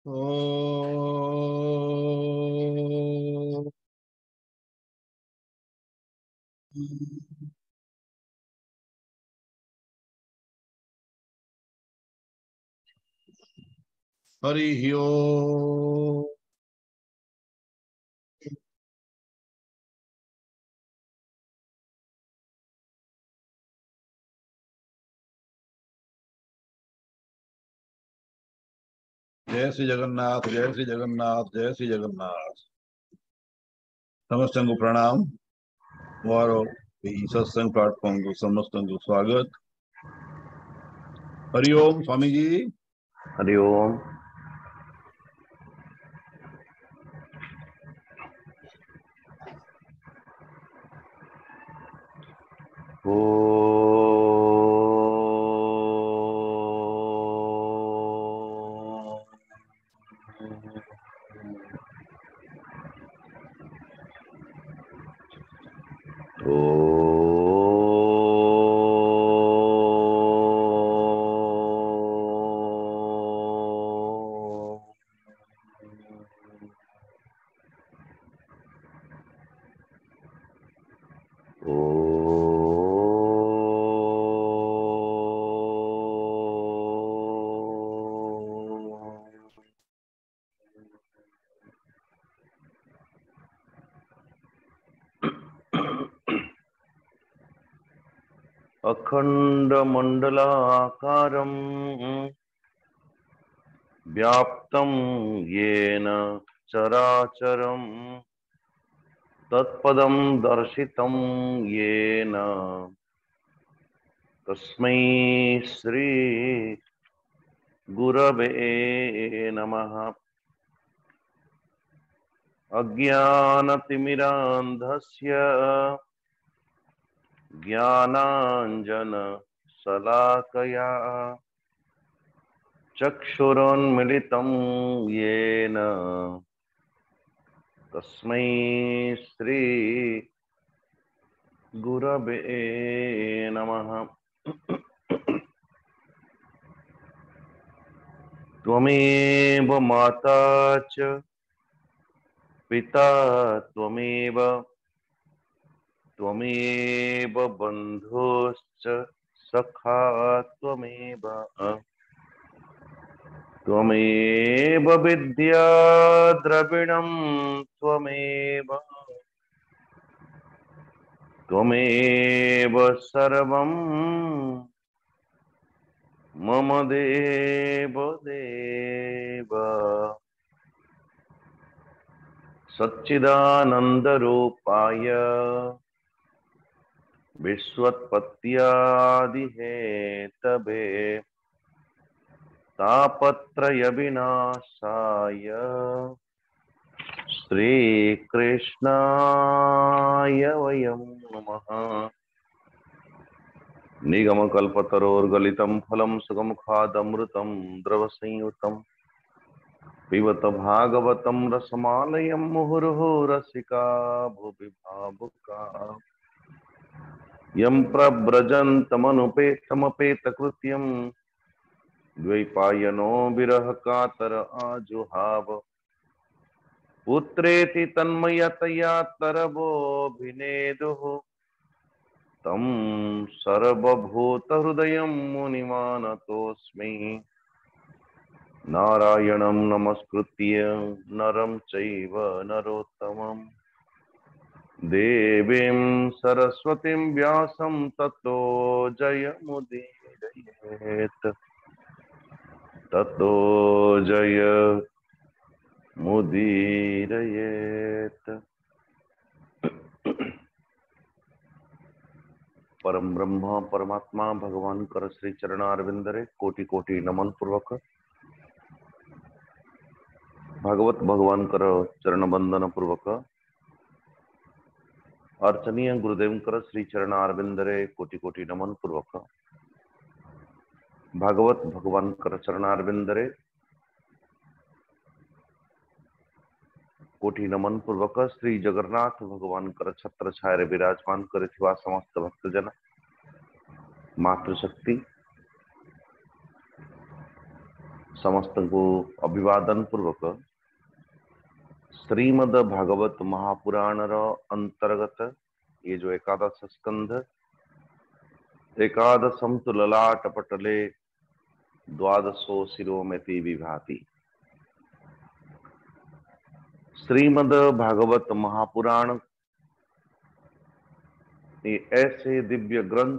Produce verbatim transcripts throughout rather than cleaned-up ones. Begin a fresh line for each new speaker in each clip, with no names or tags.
ओ हरि ओम। जय श्री जगन्नाथ, जय श्री जगन्नाथ, जय श्री जगन्नाथ। समस्तों को प्रणाम। वारो ಈ सत्संग प्लेटफॉर्म को समस्तों को स्वागत। हरि ओम स्वामी जी।
हरि ओम। ओ अखंडमंडलाकारं व्याप्तं येन चराचरं तत्पदं दर्शितं येन तस्मै श्री गुरवे नमः। अज्ञानतिमिरान्धस्य ज्ञानाञ्जनशलाकया चक्षुरुन्मिलितं येन तस्मै श्री गुरवे नमः। त्वमेव माता च पिता त्वमेव त्वमेव बन्धुश्च सखा त्वमेव त्वमेव विद्या द्रविणं त्वमेव त्वमेव सर्वं मम देव देव। सच्चिदानन्दरूपाय विश्वोत्पत्त्यादिहेतवे तापत्रयविनाशाय श्रीकृष्णाय वयं नमः। निगमकल्पतरोर्गलितं फलं सुगमुखादमृतं द्रवसंयुतं पिबत भागवतं रसमालयं मुहुर्मुहुः रसिका भुवि भावुका यं प्रव्रजन्तमनुपेतमपेतकृत्यं द्वैपायनो विरह कातर आजुहाव पुत्रेति तन्मयतया तरवोऽभिनेदुः तं सर्वभूतहृदयं मुनिमानतोऽस्मि। नारायणं नमस्कृत्य नरं चैव नरोत्तमं देवीं सरस्वतीं व्यासं ततो जयमुदीरयेत् ततो जय मुदीरयेत्। परम ब्रह्म परमात्मा भगवान कर श्री चरणारविंदरे कोटि कोटि नमन पूर्वक भागवत भगवान कर चरण बंदन पूर्वक अर्चनीय गुरुदेव कर श्री चरणारविंदरे कोटि कोटि नमन पूर्वक भागवत भगवान कर चरणारविंदरे कोटि नमन पूर्वक श्री जगन्नाथ भगवान कर छत्र छाया विराजमान करे समस्त भक्तजन मातृशक्ति समस्त को अभिवादन पूर्वक श्रीमद भागवत महापुराण अंतर्गत ये जो एकादश स्कंध एकादशम तु ललाट पटले द्वादशो शिरो में ती विभाति। श्रीमद भागवत महापुराण ये ऐसे दिव्य ग्रंथ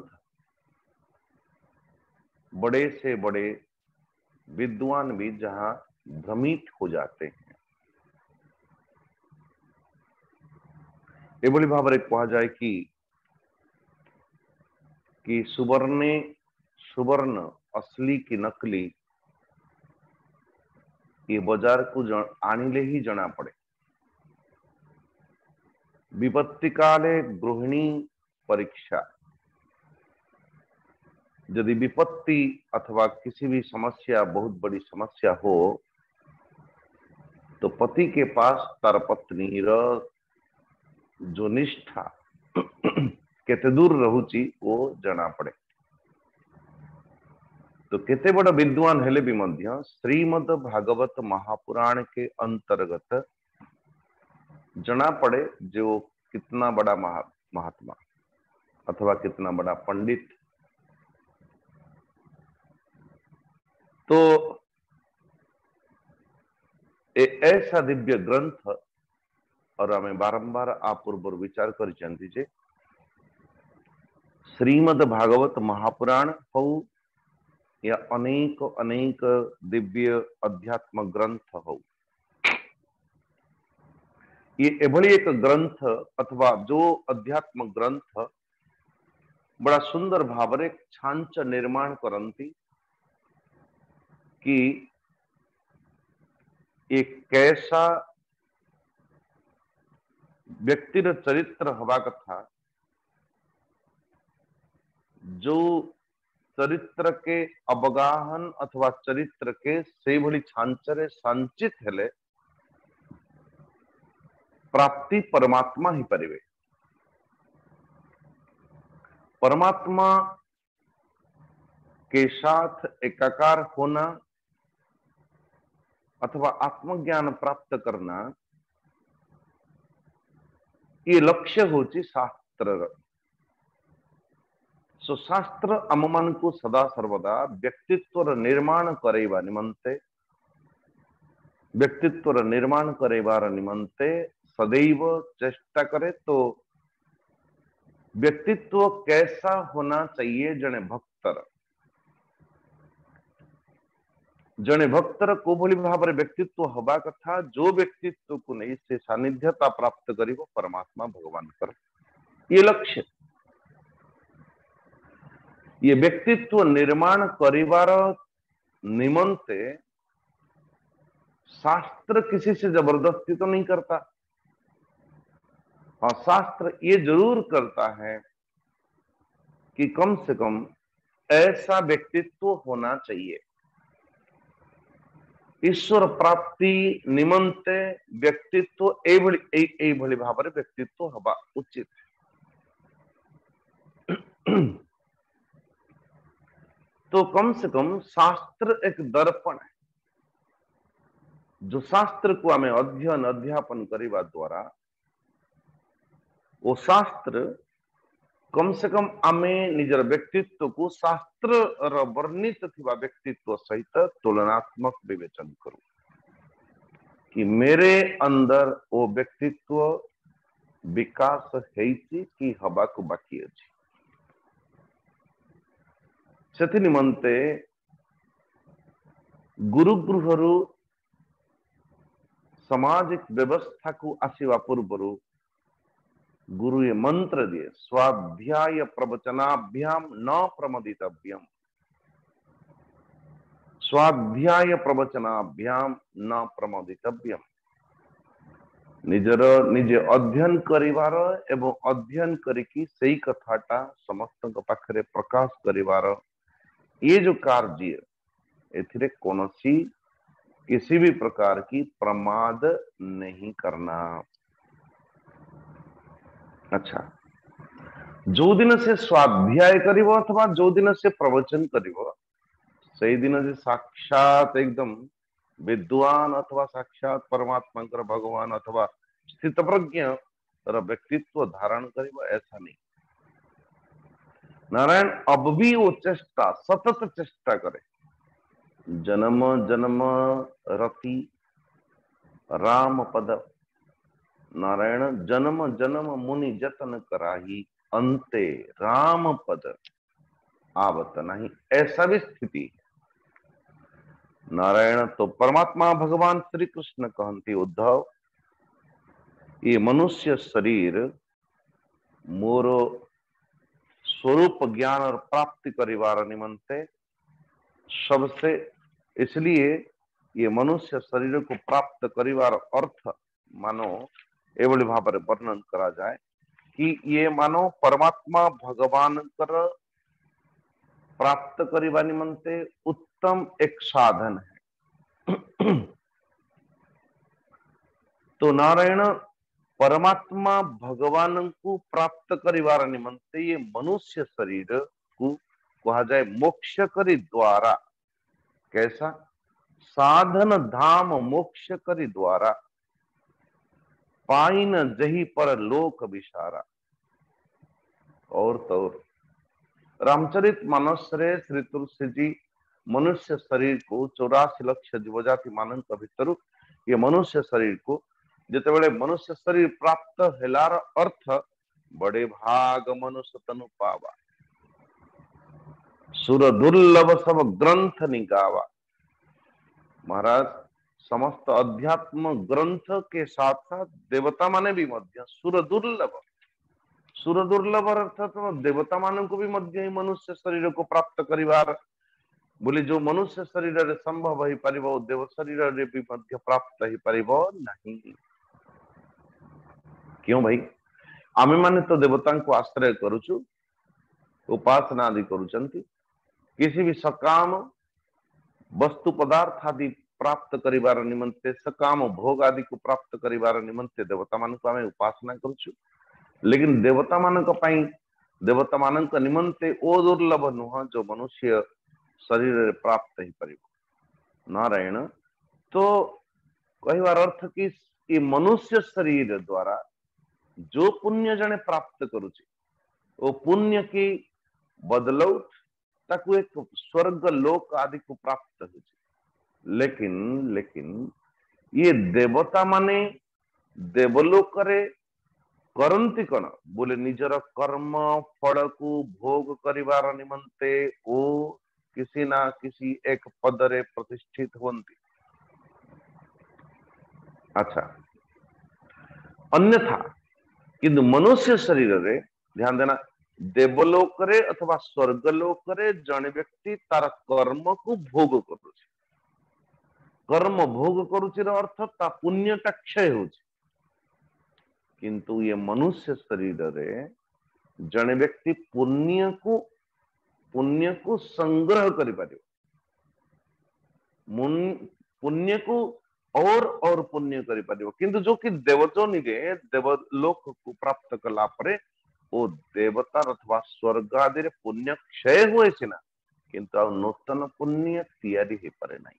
बड़े से बड़े विद्वान भी जहां भ्रमित हो जाते हैं। एभली भाव में कहा जाए कि कि सुवर्णे सुवर्ण असली की नकली ये बाजार को आनिले ही जना पड़े। विपत्ति काले गृहिणी परीक्षा, यदि विपत्ति अथवा किसी भी समस्या बहुत बड़ी समस्या हो तो पति के पास तार पत्नी र जो निष्ठा केते दूर रहुची वो जना पड़े। तो केते बड़ा विद्वान हेले भी मध्य श्रीमद भागवत महापुराण के अंतर्गत जना पड़े जो कितना बड़ा महा, महात्मा अथवा कितना बड़ा पंडित। तो ए ऐसा दिव्य ग्रंथ और हमें बारंबार आप पूर्व विचार कर श्रीमद भागवत महापुराण हो या अनेक अनेक दिव्य अध्यात्म ग्रंथ हो, ये एभली एक ग्रंथ अथवा जो अध्यात्म ग्रंथ बड़ा सुंदर भाव में छांच निर्माण करती कि एक कैसा व्यक्तिर चरित्र हवा कथा जो चरित्र के अवगाहन अथवा चरित्र के से भली छांचरे संचित हेले प्राप्ति परमात्मा ही परिवे। परमात्मा के साथ एकाकार होना अथवा आत्मज्ञान प्राप्त करना ये लक्ष्य होची शास्त्र। सो शास्त्र आम मान को सदा सर्वदा व्यक्तित्व निर्माण करेबा निमंते व्यक्तित्व निर्माण करेबार निमंते सदैव चेष्टा करे। तो व्यक्तित्व कैसा होना चाहिए जने भक्तर जने भक्तर को भली भाव व्यक्तित्व हवा कथा जो व्यक्तित्व को नहीं से सानिध्यता प्राप्त करिवो परमात्मा भगवान कर ये लक्ष्य। ये व्यक्तित्व निर्माण करिवार निमंते शास्त्र किसी से जबरदस्ती तो नहीं करता। हाँ, शास्त्र ये जरूर करता है कि कम से कम ऐसा व्यक्तित्व होना चाहिए। ईश्वर प्राप्ति निमंते व्यक्तित्व एभली एभली भाव में व्यक्तित्व हवा उचित है। तो कम से कम शास्त्र एक दर्पण है जो शास्त्र को हमें अध्ययन अध्यापन करने द्वारा वो शास्त्र कम से कम आमे निजर व्यक्तित्व को शास्त्र वर्णित थिबा व्यक्तित्व सहित तुलनात्मक विवेचन करूं कि मेरे अंदर वो व्यक्तित्व विकास हेइछि कि हवा को बाकी अछि। सेथि निमंते गुरुगृहरु सामाजिक व्यवस्था को आसीवा पूर्वरु गुरु ये मंत्र दिए स्वाध्याय प्रवचनाभ्याम न प्रमदितव्यम। स्वाध्याय प्रवचनाभ्याम न प्रमदितव्यम। निजर निजे अध्ययन करिवार एवं अध्ययन करिकी सेई कथाटा समस्त पाखरे प्रकाश करिवार ये जो कार्य एथिरे कोनसी किसी भी प्रकार की प्रमाद नहीं करना। अच्छा, जो दिन से स्वाध्याय करिवो अथवा जो दिन से प्रवचन करिवो से दिन जे साक्षात एकदम विद्वान अथवा साक्षात परमात्मा भगवान अथवा स्थित प्रज्ञ व्यक्तित्व धारण करिबा ऐसा नहीं। नारायण अब भी वो चेष्टा सतत चेष्टा करे, जन्म जन्म रति राम पद, नारायण जन्म जन्म मुनि जतन कराही अंते राम पद आवत नहीं, ऐसा भी स्थिति है। नारायण तो परमात्मा भगवान श्री कृष्ण कहती उद्धव ये मनुष्य शरीर मोरो स्वरूप ज्ञान और प्राप्ति करिवार निमंते सबसे, इसलिए ये मनुष्य शरीर को प्राप्त करिवार अर्थ मानो एवं भाव वर्णन करा जाए कि ये मानो परमात्मा भगवान कर प्राप्त करिवा निमंते उत्तम एक साधन है। तो नारायण परमात्मा भगवान को प्राप्त करिवार निमंते ये मनुष्य शरीर को कहा जाए मोक्ष करी द्वारा, कैसा साधन धाम मोक्ष करी द्वारा पाइन जही पर लोक विसारा। और तो रामचरित मानस रे श्री तुलसी जी मनुष्य शरीर को चौरासी लक्ष जीवजाति मान भीतर ये मनुष्य शरीर को जिते मनुष्य शरीर प्राप्त हेलार अर्थ बड़े भाग मनुष्य तनु पावा, सुर दुर्लभ सब ग्रंथ निगावा। महाराज समस्त अध्यात्म ग्रंथ के साथ साथ देवता माने भी मध्य सुर दुर्लभ, सुर दुर्लभ अर्थात तो देवता मान को भी मध्य मनुष्य शरीर को प्राप्त करिवार बोले जो मनुष्य शरीर रे संभव ही परिबो देव शरीर रे भी मध्य प्राप्त ही परिबो नहीं। क्यों भाई आमे माने तो देवता को आश्रय करूछु, उपासना आदि करूचंती, किसी भी सकाम वस्तु पदार्थ आदि प्राप्त करिवार निमंते सकाम भोग आदि को प्राप्त करिवार निमंते देवता मान को आमे उपासना करूछु, लेकिन देवता मान पाई देवता मान निमंते ओ दुर्लभ नुह जो मनुष्य शरीर प्राप्त ही परिबो। नारायण तो कहवार अर्थ कि ये मनुष्य शरीर द्वारा जो पुण्य जने प्राप्त करुचे वो पुण्य की बदलौट ताकू एक स्वर्ग लोक आदि को प्राप्त हो, लेकिन लेकिन ये देवता माने देवलोक रे करंती कण बोले निजर कर्म फल को भोग करिवार निमंते ओ किसी ना किसी एक पद रे प्रतिष्ठित होंती। अच्छा अन्यथा किंतु मनुष्य शरीर रे ध्यान देना देवलोक रे अथवा स्वर्गलोक रे जन व्यक्ति तार कर्म को भोग करुचे, कर्म भोग करुचे अर्थ ता पुण्यटा क्षय होचे, किंतु ये मनुष्य शरीर रे जन व्यक्ति पुण्य को पुण्य को संग्रह करि पारिबो, पुण्य को और और पुण्य करि पारिबो, किंतु जो कि देवजोनि रे देवलोक को प्राप्त कला परे ओ देवता अथवा स्वर्ग आदि रे पुण्य क्षय हुए सिना किंतु आ नूतन पुण्य तैयारी हे पारे नहीं।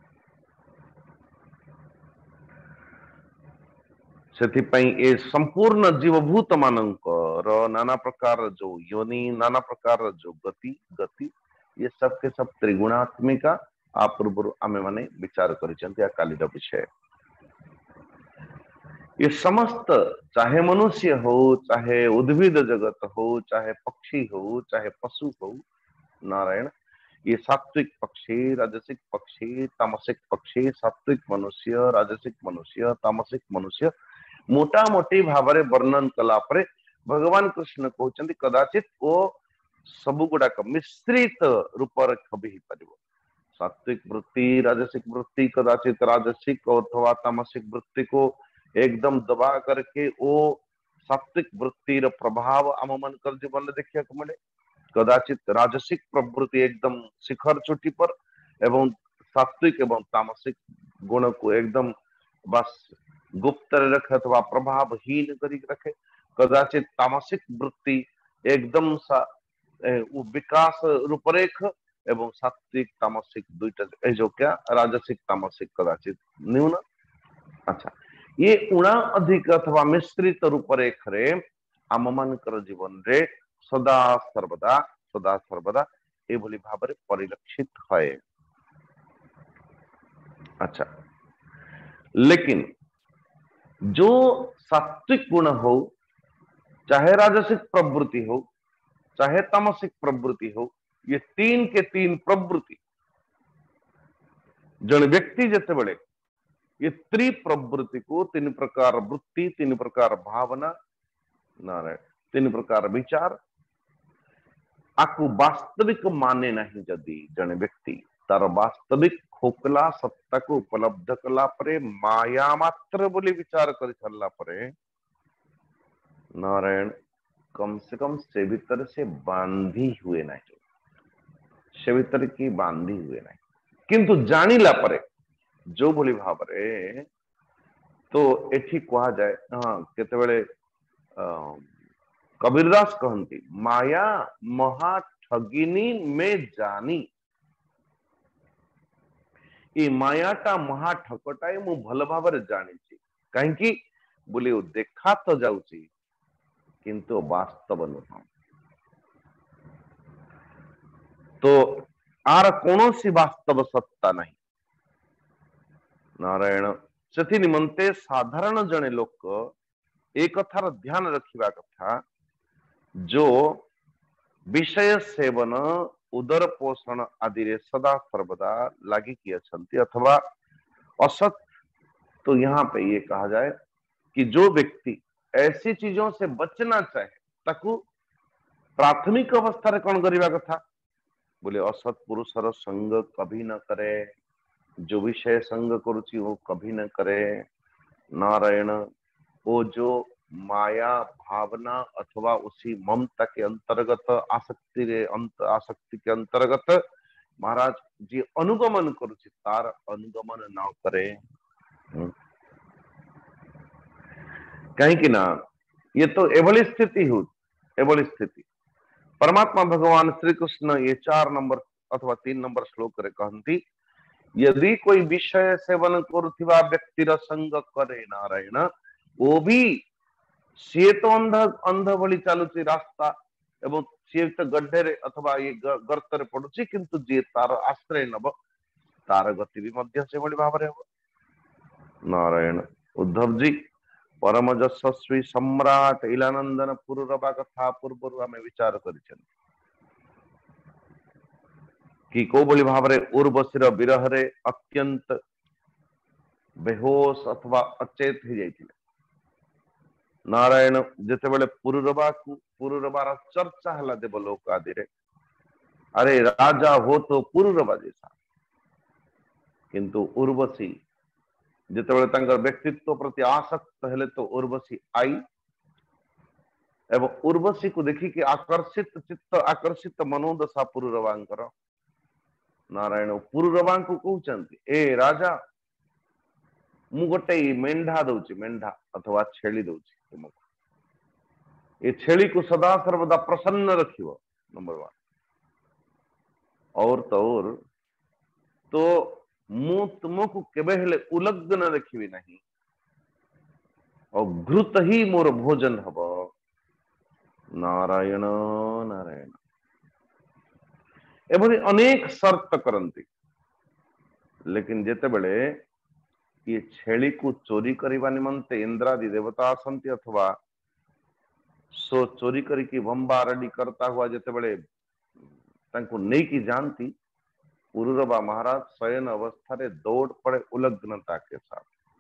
सेथिपाई ए संपूर्ण जीवभूत मानकर नाना प्रकार जो योनि नाना प्रकार जो गति गति ये सब के सब त्रिगुणात्मिका आ पूर्व आमे माने विचार करिसेंती आ काली विषय। ये समस्त चाहे मनुष्य हो चाहे उद्भिद जगत हो चाहे पक्षी हो चाहे पशु हो, नारायण ये सात्विक पक्षी राजसिक पक्षी तामसिक पक्षी सात्विक मनुष्य राजसिक मनुष्य तामसिक मनुष्य मोटा मोटी भाव वर्णन कला परे भगवान कृष्ण कहते कदाचित वो सबु गुड़ाक मिश्रित रूप रखी पार सात्विक वृत्ति राजसिक वृत्ति कदाचित राजसिक अथवा तामसिक वृत्ति को एकदम दबा करके वो सात्विक वृत्ति प्रभाव आम मन कर जीवन देखा मिले, कदाचित राजसिक प्रवृत्ति एकदम शिखर चोटी पर एवं सात्विक एवं तामसिक गुण को एकदम बस गुप्त रखे अथवा प्रभावहीन करी रखे, कदाचित तामसिक वृत्ति एकदम सा विकास रूपरेख एवं सात्विक तामसिक दुईटा ए जो क्या राजसिक तामसिक कदाचित न्यून। अच्छा ये उणा अधिक अथवा मिश्रित रूपरेख रे आम मानकर जीवन रे सदा सर्वदा सदा सर्वदा ए भली भाबरे परिलक्षित है। अच्छा लेकिन जो सात्विक गुण हो, चाहे राजसिक प्रवृत्ति हो चाहे तामसिक प्रवृत्ति हो, ये तीन के तीन प्रवृत्ति जन व्यक्ति जैसे बड़े ये त्रि प्रवृत्ति को तीन प्रकार वृत्ति तीन प्रकार भावना नारायण तीन प्रकार विचार आपको वास्तविक माने नहीं जदि जन व्यक्ति तार वास्तविक खोकला सत्ता को उपलब्ध कला परे माया मात्र बोली विचार कर चलला परे नारायण कम से कम से भीतर से बांधी हुए नहीं, से भीतर की बांधी हुए नहीं, किंतु जानिला परे जो बोली भावरे तो एठी कहा जाए हाँ केते बेले कबीरदास कहती माया महा ठगिनी में जानी, ये मायाटा महा ठकटाए मु भल भाव जानी कहीं बोली देखा तो जाऊची किंतु वास्तव नुह। तो आर कौन सी वास्तव सत्ता नहीं नारायण से निमंते साधारण जने लोक एक कथार ध्यान रखिबा कथा जो विषय सेवन उदर पोषण आदि रे सदा सर्वदा लागी कि अछंती अथवा असत। तो यहाँ पे ये कहा जाए कि जो व्यक्ति ऐसी चीजों से बचना चाहे ताकू प्राथमिक अवस्था रे कौन करिबा कथा बोले असत पुरुषर संग कभी न करे, जो विषय संग करुची वो कभी न करे नारायण। वो जो माया भावना अथवा उसी ममता के अंतर्गत आसक्ति रे अंत आसक्ति के अंतर्गत महाराज जी अनुगमन करुची तार अनुगमन ना करे। कहीं कि ना ये तो एवली स्थिति हो एवली स्थिति परमात्मा भगवान श्री कृष्ण ये चार नंबर अथवा तीन नंबर श्लोक रे कहती यदि कोई विषय सेवन करुथिबा व्यक्तिर संग करे नारायण वो भी सी तो अंध अंध भली चलुची रास्ता एवं सी तो गड्ढे रे अथवा ये गर्त रे पड़ुची किंतु जे तार आश्रय नब तार गति भी मध्य से भली भाव रे नारायण। उद्धव जी परम यशस्वी सम्राट इलानंदन पुरुरवा कथा पूर्व आम विचार कर कि को बोली भाव रे उर्वशीर विरह रे अत्यंत बेहोश अथवा अचेत हो जाइए नारायण जिते बड़े पुरुरवा को पुरुरवार चर्चा है देवलोक आदि रे अरे राजा हो तो पुरुरवा जैसा, किंतु उर्वशी जिते बड़े व्यक्तित्व प्रति आसक्त हेले तो उर्वशी आई एवं उर्वशी को देखिकी आकर्षित चित्त आकर्षित मनोदशा पुरुरवांकर नारायण पुरुरवा को कहते ए राजा मु गोटे मेंढा दौची मेंढा अथवा छेली दौची तुमको ये छेली को सदा सर्वदा प्रसन्न रखियो नंबर वन और तो और तो मु तुमको केबे हेले उलग्न रखिबी नहीं और घृत ही मोर भोजन हब नारायण नारायण एभली अनेक शर्त करती। लेकिन जेते बेले ये छेली को चोरी करने निमंते इंद्रादि देवता आसंती अथवा सो चोरी करी बम्बारडी करता हुआ जेते बड़े तांको नहीं की जानती पुरुरवा महाराज शयन अवस्था रे दौड़ पड़े उलग्नता के साथ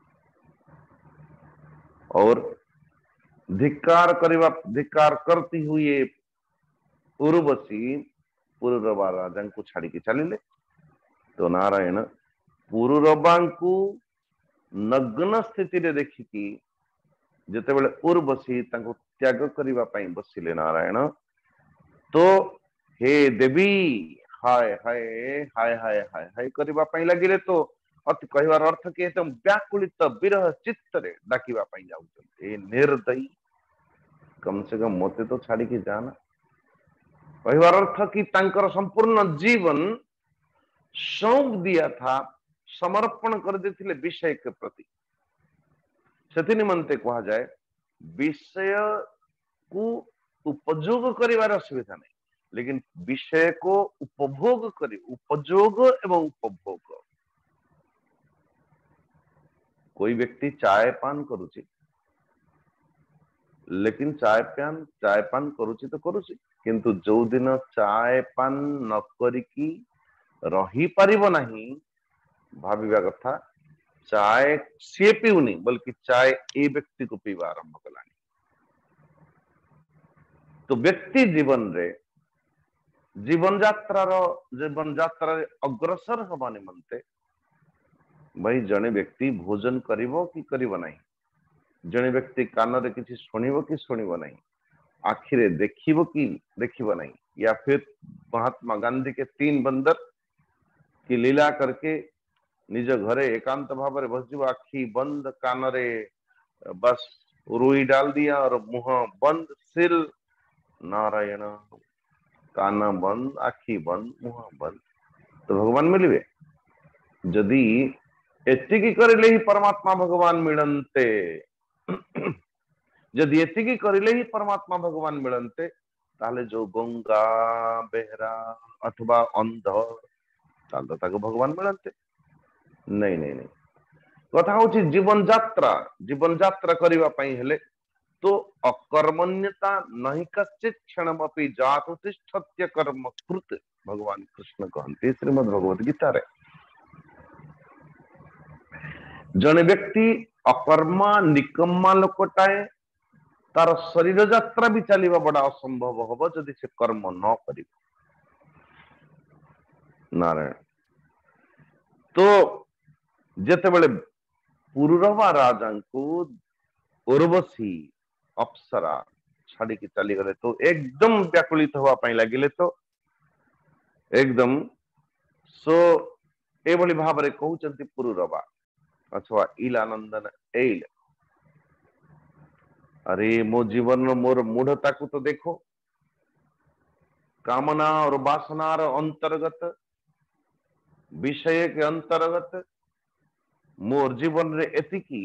और धिक्कार करिवा धिक्कार करती हुई उर्वशी पुरुरवा राजा को छाड़ी के चलिले। तो नारायण पुरुरवा को नग्न स्थिति रे देखिकी जेते बेले उर्वशी तांको त्याग करिवा पई बसिले नारायण तो हे देवी हाय हाय हाय हाय हाय हाय करिवा पई लागिले तो अति कहवार अर्थ के एकदम व्याकुलित विरह चित्त रे डाकिवा पई जाउछन ए निर्दयी कम से कम मोते तो छाड़ी के जाना कहवार अर्थ कि तांकर संपूर्ण जीवन सौंप दिया था, समर्पण कर देथिले विषय के प्रति। से निमंते कहा जाए विषय को उपयोग करिवार असुविधा नहीं, लेकिन विषय को उपभोग करी, उपयोग एवं उपभोग। कोई व्यक्ति चाय पान करुची, लेकिन चाय पान चाय पान करुची तो करुची, किंतु जो दिन चाय पान न करिकी रही पारिबो नहीं, भाविबा कथा चाय सी पीउनी, बल्कि चाय ए व्यक्ति को पीवा आरंभ कलानी। तो व्यक्ति जीवन रे जीवन यात्रार जीवन यात्रा अग्रसर हवा निमंते भाई जने व्यक्ति भोजन करिवो कि करिवो नहीं, जने व्यक्ति कान रे किछि सुनिवो कि सुनिवो नहीं, आखिरे देखिवो कि देखिवो नहीं, या फिर महात्मा गांधी के तीन बंदर की लीला करके निज घरे एकांत भाव रे बस जीव, आखि बंद, कान रे बस रुई डाल दिया और मुंह बंद, सिर नारायण, कान बंद, आखि बंद, मुंह बंद, तो भगवान मिलिबे? जदि एतिकी करिले ही परमात्मा भगवान मिलन्ते, जदि एतिकी करिले ही परमात्मा भगवान मिलन्ते, ताले जो गंगा बेहरा अथवा अंध ताले ताको भगवान मिलन्ते नहीं नहीं नहीं। कथा होची जीवन यात्रा, जीवन यात्रा करिवा पई हेले तो अकर्मण्यता नहीं कश्चित क्षणमपि जात उत्तिष्ठत्य कर्म कृत, भगवान कृष्ण कहते श्रीमद् भगवत गीता रे। जने व्यक्ति अकर्मा निकम्मा लोकटाए तार शरीर यात्रा भी चलिबा बड़ा असंभव हबो जदि से कर्म न करिबो। नारायण। तो जेते बेले पुरुरवा राजा को उर्वशी अप्सरा छाड़ी के चली गले तो एकदम व्याकुलित हवा पाई लागिले, तो एकदम सो एभली भाव रे कहउचंती पुरुरवा अथवा इलानंदन एल, अरे मो जीवन मोर मूढ़ता को तो देखो, कामना और वासनार अंतर्गत, विषय के अंतर्गत मोर जीवन रे एतिकी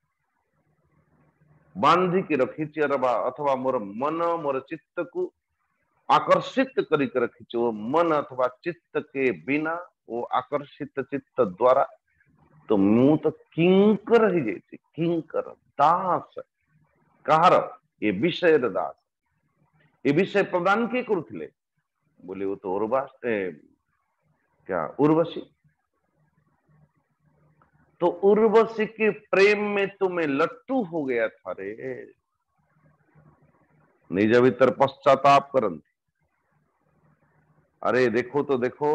बांधी की रखी अथवा मोर मन मोर चित्त को आकर्षित करके रखी, वो मन अथवा चित्त के बिना वो आकर्षित चित्त द्वारा तो मु तो किंकर ही जाइए, किंकर दास कहार ये विषय दास, ये विषय प्रदान किए करुथिले बोले वो तो उर्वास क्या उर्वशी, तो उर्वशी के प्रेम में तो मैं लट्टू हो गया था रे। निज भीतर पश्चाताप करन, अरे देखो तो देखो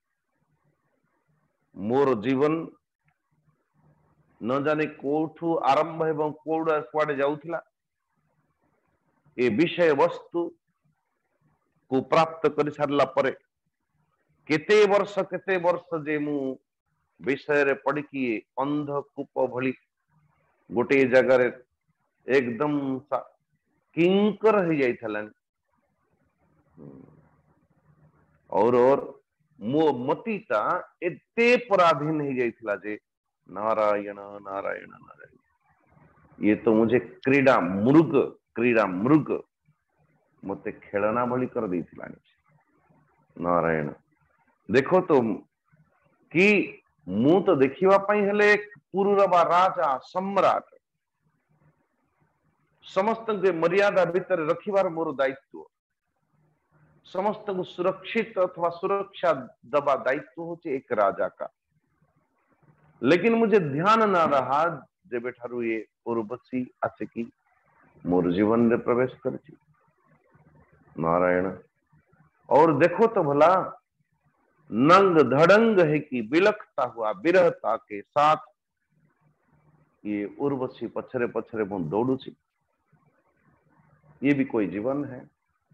मोर जीवन न जाने कोठू आरंभ एवं कोड़ा कुआडे जाउथिला, ए विषय वस्तु को प्राप्त कर सारला परे केते वर्ष केते वर्ष जे मु विषय रे पड़ी कि अंध कूप भली गोटे जगह रे एकदम किंकर हो जाइथलन, और और मो मतीता एते पराधीन हो जाइथला जे नारायण नारायण नारायण, ये तो मुझे क्रीड़ा मृग क्रीड़ा मृग मते खेलना भली कर देथिला। नारायण। देखो तो कि मु तो देखिवा पई हेले एक पुरुरवा राजा सम्राट, समस्त के मर्यादा भीतर रखिबार मोर दायित्व, समस्त को सुरक्षित अथवा सुरक्षा दबा दायित्व होचे एक राजा का, लेकिन मुझे ध्यान ना रहा जे बेठारू ये उर्वशी आसिकी मोर जीवन में प्रवेश करची। नारायण। और देखो तो भला नंग धड़ंग है कि बिलखता हुआ विरहता के साथ ये उर्वशी पछरे पछरे मु दौड़ूची, ये भी कोई जीवन है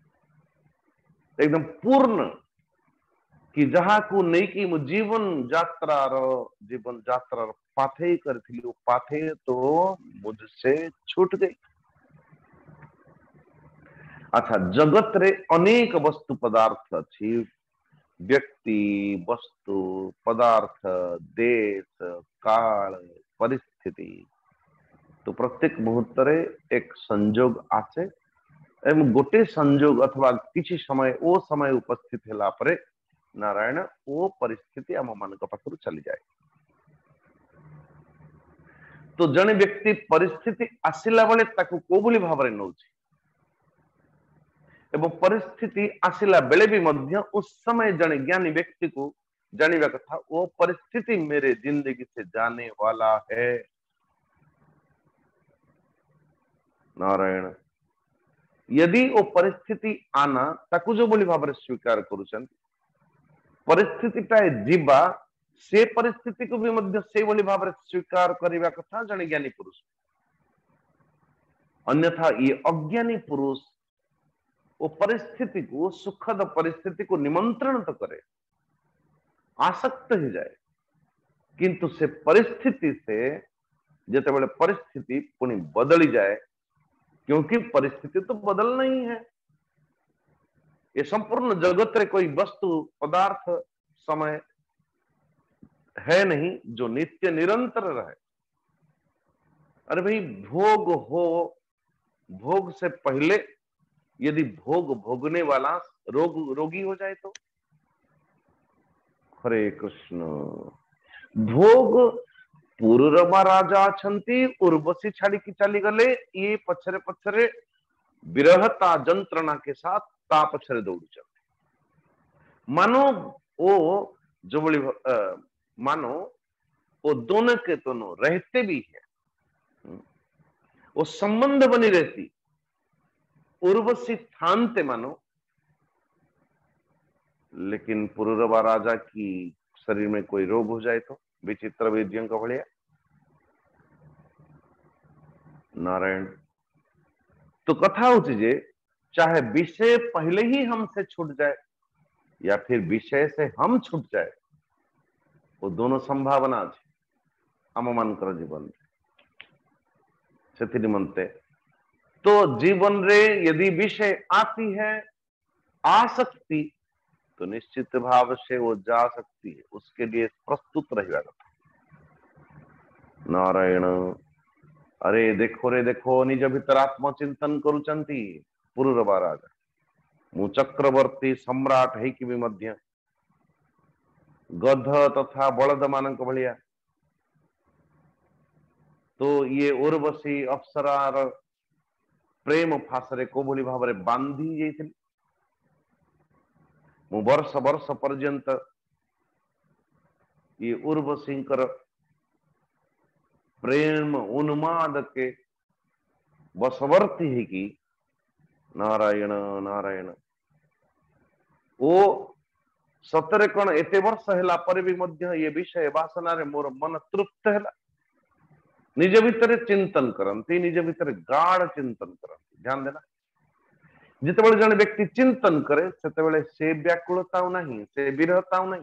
एकदम पूर्ण कि जहा को नहीं कि मु जीवन यात्रा जीवन यात्रा पाथे करथिली, वो पाथे तो मुझसे छूट गई। अच्छा, जगत रे अनेक वस्तु पदार्थ अच्छी, व्यक्ति, वस्तु, पदार्थ, देश, काल, परिस्थिति, तो प्रत्येक मुहूर्त रे एक संजोग आसे एवं गोटे संजोग अथवा किसी समय ओ समय उपस्थित होला परे नारायण ओ परिस्थिति आम मान पाखु चली जाए। तो जने व्यक्ति परिस्थिति आसिला बेले ताकू को बोली भाव नौ एवं परिस्थिति आसिला बेले भी मध्य उस समय जने ज्ञानी व्यक्ति को जानिबा कथा वो परिस्थिति मेरे जिंदगी से जाने वाला है। नारायण यदि वो परिस्थिति आना ताकू जो बोली भाव स्वीकार करुछन परिस्थितिटा जीवा से परिस्थिति को भी मध्य से बोली भाव स्वीकार करने कथा जने ज्ञानी पुरुष। अन्यथा ये अज्ञानी पुरुष वो परिस्थिति को सुखद परिस्थिति को निमंत्रण तो करे आसक्त ही जाए किंतु से परिस्थिति से जिते बड़े परिस्थिति पुणी बदली जाए क्योंकि परिस्थिति तो बदलना ही है। ये संपूर्ण जगत रे कोई वस्तु पदार्थ समय है नहीं जो नित्य निरंतर रहे। अरे भाई भोग हो, भोग से पहले यदि भोग भोगने वाला रोग रोगी हो जाए तो हरे कृष्ण भोग पूर्वमा राजा छंती उर्वशी छाड़ी की चली गले ये पछरे पछरे विरहता जंत्रणा के साथ ता पछरे दौड़ चलते मानो वो जो बोली मानो वो दोनों के दोनों रहते भी है वो संबंध बनी रहती उर्वशी थानते मानो लेकिन पुरुरवा राजा की शरीर में कोई रोग हो जाए तो विचित्र वीर्यं का भलिया। नारायण तो कथा होती जे चाहे विषय पहले ही हमसे छूट जाए या फिर विषय से हम छूट जाए वो दोनों संभावना है आम मानकर जीवन से निमंते तो जीवन रे यदि विषय आती है आसक्ति तो निश्चित भाव से वो जा सकती है उसके लिए प्रस्तुत रहेगा। नारायण अरे देखो रे देखो निज भीतर आत्मचिंतन करुचंती पुरुरवा राजा मु चक्रवर्ती सम्राट है कि भी मध्य गध तथा बलद मानक भलिया तो ये उर्वशी अप्सरार प्रेम फासरे को बोली भाव रे बांधी जाइथिली मु वर्ष वर्ष पर्यंत ये उर्वशींकर प्रेम उन्माद के वशवर्ती है कि नारायण नारायण ओ सतरे कण एते वर्ष हैला पर भी मध्य ये विषय वासना रे मोर मन तृप्त हैला निज भितर चिंतन करंती निज भितर गाढ़ चिंतन करंती ध्यान देना जिते जन व्यक्ति चिंतन करे से से व्याकुलता नहीं से विरहता नहीं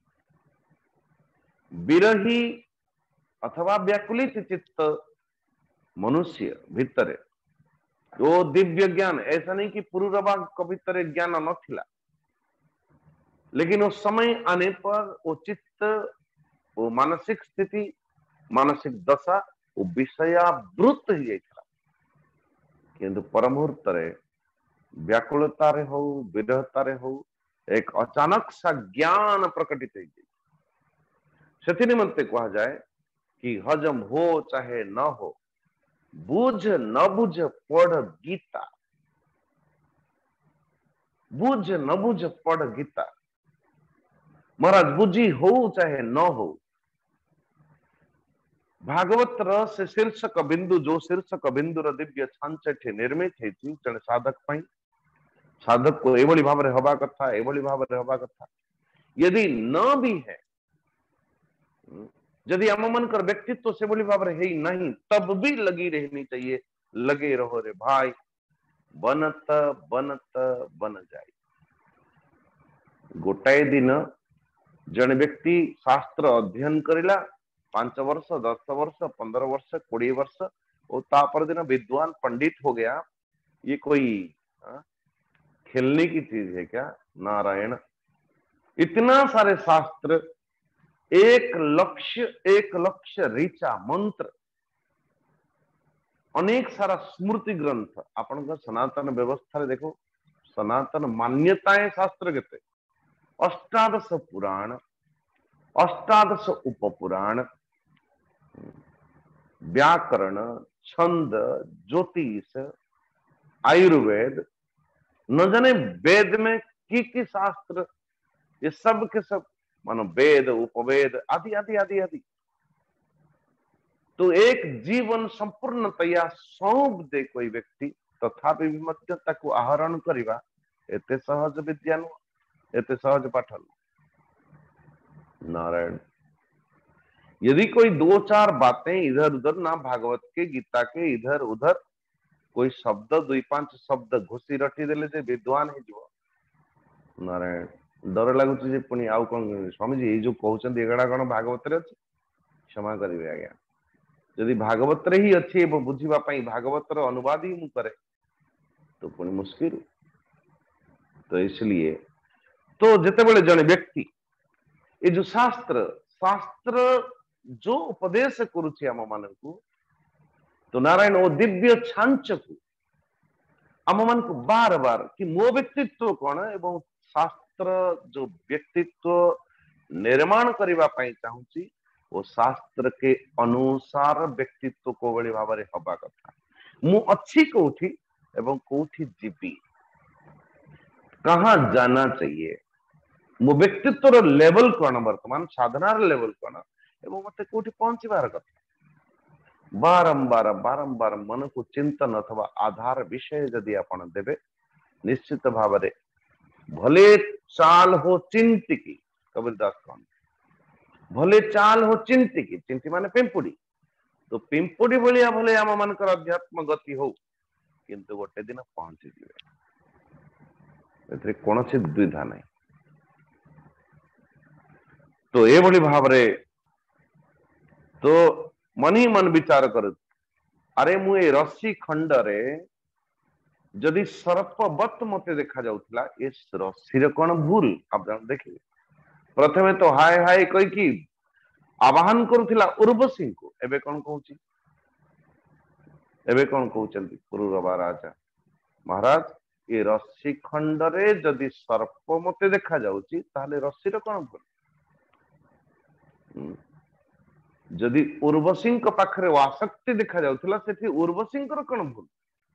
विरही अथवा व्याकुलित चित्त मनुष्य भितर वो दिव्य ज्ञान ऐसा नहीं कि पुरुरवा को भितर ज्ञान न थिला लेकिन उस समय आने पर वो चित्त वो मानसिक स्थिति मानसिक दशा वो विषयावृत ही जाइथिला किंतु परमुहूर्त रे व्याकुलता रे हो विरहता रे हो एक अचानक सा ज्ञान प्रकटित हो गई से निमंते कहा जाए कि हजम हो चाहे न हो बुझ न बुझ पढ़ गीता बुझ न बुझ पढ़ गीता महाराज बुझी हो चाहे न हो भागवत रस शीर्षक बिंदु जो शीर्षक बिंदु दिव्य छांचठे निर्मित है जने साधक पाई साधक को एवली भाव रे हवा कथा एवली भाव रे हवा कथा यदि न भी है यदि आम मन कर व्यक्तित्व से बोली भाव है नहीं तब भी लगी रहनी चाहिए लगे रहो रे भाई बनत बनत बन जाए। गोटाए दिन जन व्यक्ति शास्त्र अध्ययन करिला पांच वर्ष दस वर्ष पंद्रह वर्ष कोड़े वर्ष और तापर दिन विद्वान पंडित हो गया ये कोई हाँ? खेलने की चीज है क्या? नारायण, इतना सारे शास्त्र, एक लक्ष्य, एक लक्ष्य ऋचा मंत्र, अनेक सारा स्मृति ग्रंथ। आपण सनातन व्यवस्था देखो, सनातन मान्यताएं शास्त्र के अष्टादश पुराण, अष्टादश उपपुराण, व्याकरण, छंद, ज्योतिष, आयुर्वेद, न जाने वेद में की की शास्त्र, ये सब के सब मानो वेद, उपवेद आदि आदि आदि आदि। तो एक जीवन संपूर्णतया सौंप दे कोई व्यक्ति, तथापि भी मध्य ताकू आहरण करवा एते सहज विद्या नुह, एते सहज पाठ नुह। नारायण, यदि कोई दो चार बातें इधर उधर ना, भागवत के गीता के इधर उधर कोई शब्द दुई पांच शब्द घुसी रटी देले जे विद्वान ही जीव। नारायण, डर लगुच पुणी आउ कौन स्वामी जी ये जो कहते एगुड़ा कौन भागवत अच्छी? क्षमा करेंगे आज्ञा, यदि भागवत ही अच्छी बुझापी भागवतर अनुवाद ही मुझे करे तो पुणी मुस्किल। तो इसलिए तो जितेबले जड़े व्यक्ति ये जो शास्त्र शास्त्र जो उपदेश करुच्ची आम मान को, तो नारायण वो दिव्य छांच को आम मान को बार बार कि मो व्यक्तित्व कौन एवं शास्त्र जो व्यक्तित्व निर्माण करने चाहूँगी वो शास्त्र के अनुसार व्यक्तित्व को बड़ी भाव में हवा कथा। मु अच्छी कौटी एवं कौटी जीवी, कहाँ जाना चाहिए, मो व्यक्तित्व लेवल कौन, वर्तमान साधनार लेवल कौन एवं मत कौटी पहुंचबार कथा। बारंबार बारंबार मन को चिंतन अथवा आधार विषय जदि आपण देवे, निश्चित भाव में भले चाल हो चिंतिकी, कबीरदास कहते भले चाल हो चिंतिकी, चिंती माने पिंपुड़ी, तो पिंपुड़ी भलिया भले आम मानकर अध्यात्म गति हो, किंतु गोटे दिन पहुंची जीवे, कौन सी द्विधा नहीं। तो ये भली भाव रे तो मन ही मन विचार कर, अरे मु ए रस्सी खंड रे जदि सर्पवत मते देखा जाउथला, ए रस्सी कौन भूल? आप देखिए, प्रथमे तो हाय हाय कही आवाहन करुला उर्वशी को, एबे कौन कहूची, एबे कौन कहउचंती पुरुरवा राजा, महाराज ये रस्सी खंड रे जदि सर्प मते देखा जाउची ताहले रस्सी रे कौन भूल? जदि उर्वशी पाखरे आसक्ति देखा जाउथला, सेठी उर्वशी कौन भूल?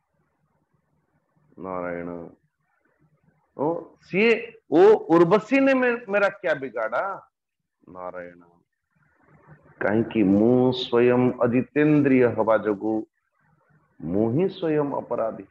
नारायण, ओ सी ओ उर्वशी ने मे, मेरा क्या बिगाड़ा? नारायण, कहीं मु स्वयं अजितेंद्रिय हवा जोगु मु ही स्वयं अपराधी।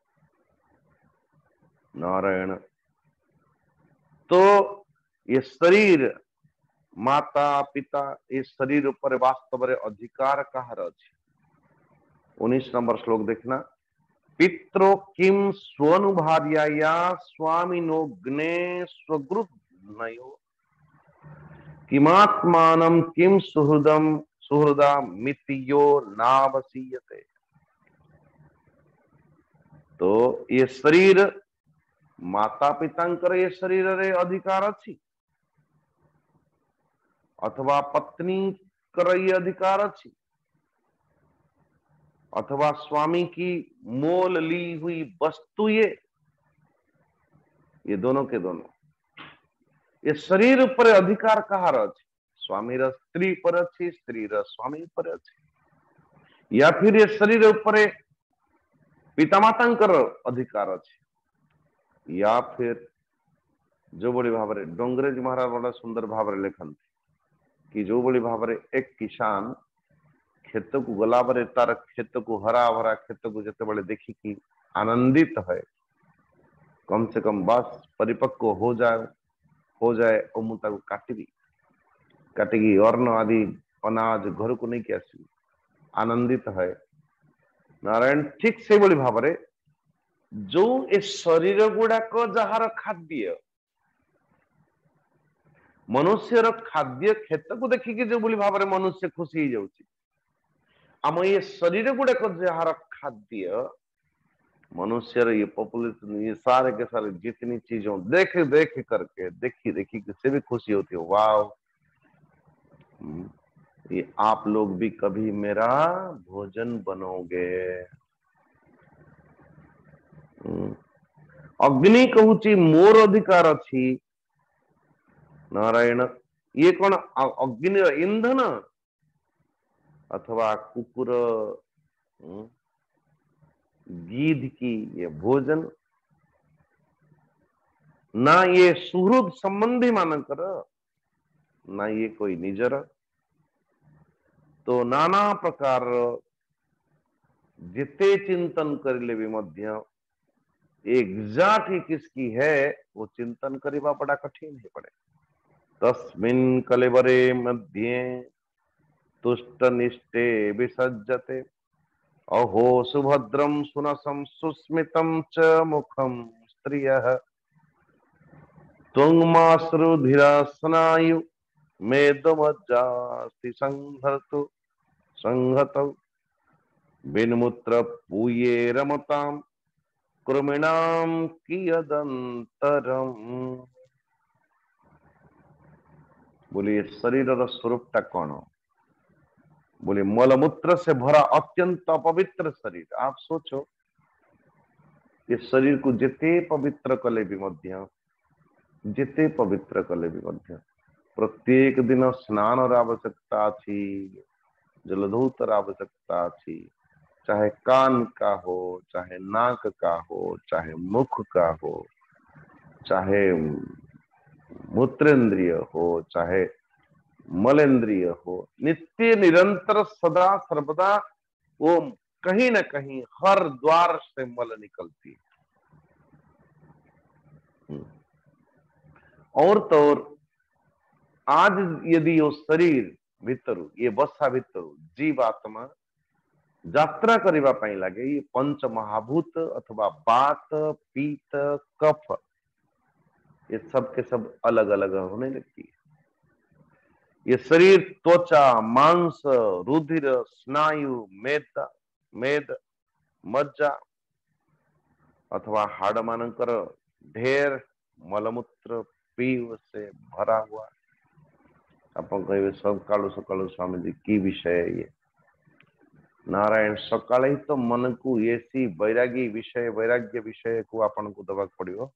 नारायण, तो ये शरीर माता पिता ये शरीर पर वास्तव में अधिकार कहार अछि? उन्नीस नंबर श्लोक देखना, पित्रो किम स्वनुभार्याया स्वामिनो ग्ने स्वगृह्णयो किमात्मानं किम सुहृदम सुहृदा मितियो नावसीयते। तो ये शरीर माता पितांकर ये शरीर रे अधिकार अछि, अथवा पत्नी कर ये अधिकार अछि, अथवा स्वामी की मोल ली हुई वस्तु, ये ये दोनों के दोनों ये शरीर पर अधिकार कहार अछि? स्वामी र स्त्री पर अछि, स्त्री र स्वामी पर अछि, या फिर ये शरीर पर पितामातांकर अधिकार अछि, या फिर जो बड़ी भाव में डोंगरेज महाराज बड़ा सुंदर भाव में लिखन कि जो बड़ी भाव में एक किसान खेत को गला बरे तार खेत को हरा भरा खेत को जिते बड़े देखी कि आनंदित है, कम से कम बस परिपक्व हो जाए हो जाए और मुझे काटिकी काटिकी अर्ण आदि अनाज घर को नहीं किया आनंदित है। नारायण, ठीक से बड़ी भाव में जो ए शरीर गुड़ाक जार खाद्य मनुष्यर खाद्य खेत को देखिकी जो बड़ी भाव में मनुष्य खुशी ही जाउची, आम ये शरीर गुड़ाक जार खाद्य मनुष्य ये पॉपुलेशन, ये सारे के सारे जितनी चीजों देख देख करके देखी देखी किससे भी खुशी होती है, वाह ये आप लोग भी कभी मेरा भोजन बनोगे। अग्नि कहूची मोर अधिकार अच्छी नारायण, ये कौन अग्नि ईंधन अथवा कुकुर गीध की ये भोजन, ना ये सुहृद संबंधी मानकर ना ये कोई निजर। तो नाना प्रकार जिते चिंतन करले भी मध्य एग्जैक्ट किसकी है वो चिंतन करिबा बड़ा कठिन ही पड़े। तस्मिन् कलेवरे मध्ये तुष्ट निष्ठे विसज्जते अहो सुभद्रम सुनसम सुस्मितम च मुखम स्त्रियः त्वंगमाश्रुधिरा स्नायु मेदमज्जास्ति संहर्तु संहतौ बिन्मुत्र पूये रमताम कृमिणाम कियदंतरम। बोलिए शरीर रा स्वरूप टा कौन? बोले मलमूत्र से भरा अत्यंत अपवित्र शरीर। आप सोचो ये शरीर को जिते पवित्र कले भी मध्य जिते पवित्र कले भी मध्य प्रत्येक दिन स्नान आवश्यकता थी, जलधौतर आवश्यकता थी, चाहे कान का हो, चाहे नाक का हो, चाहे मुख का हो, चाहे मूत्रेंद्रिय हो, चाहे मलेंद्रिय हो, नित्य निरंतर सदा सर्वदा वो कहीं ना कहीं हर द्वार से मल निकलती है। और तो और आज यदि वो शरीर भितरु ये बसा भितरु जीवात्मा यात्रा करबा पई लागे, ये पंच महाभूत अथवा बात पीत कफ ये सब के सब अलग अलग होने लगती है। ये शरीर त्वचा मांस रुधिर स्नायु मेद मेद मज्जा अथवा हाड़ मानकर ढेर मलमूत्र पीव से भरा हुआ। आप कहे सकालू सकालू स्वामी जी की विषय है ये? नारायण सकाले ही तो मन को ऐसी वैरागी विषय वैराग्य विषय को आपन को दबा पड़ो।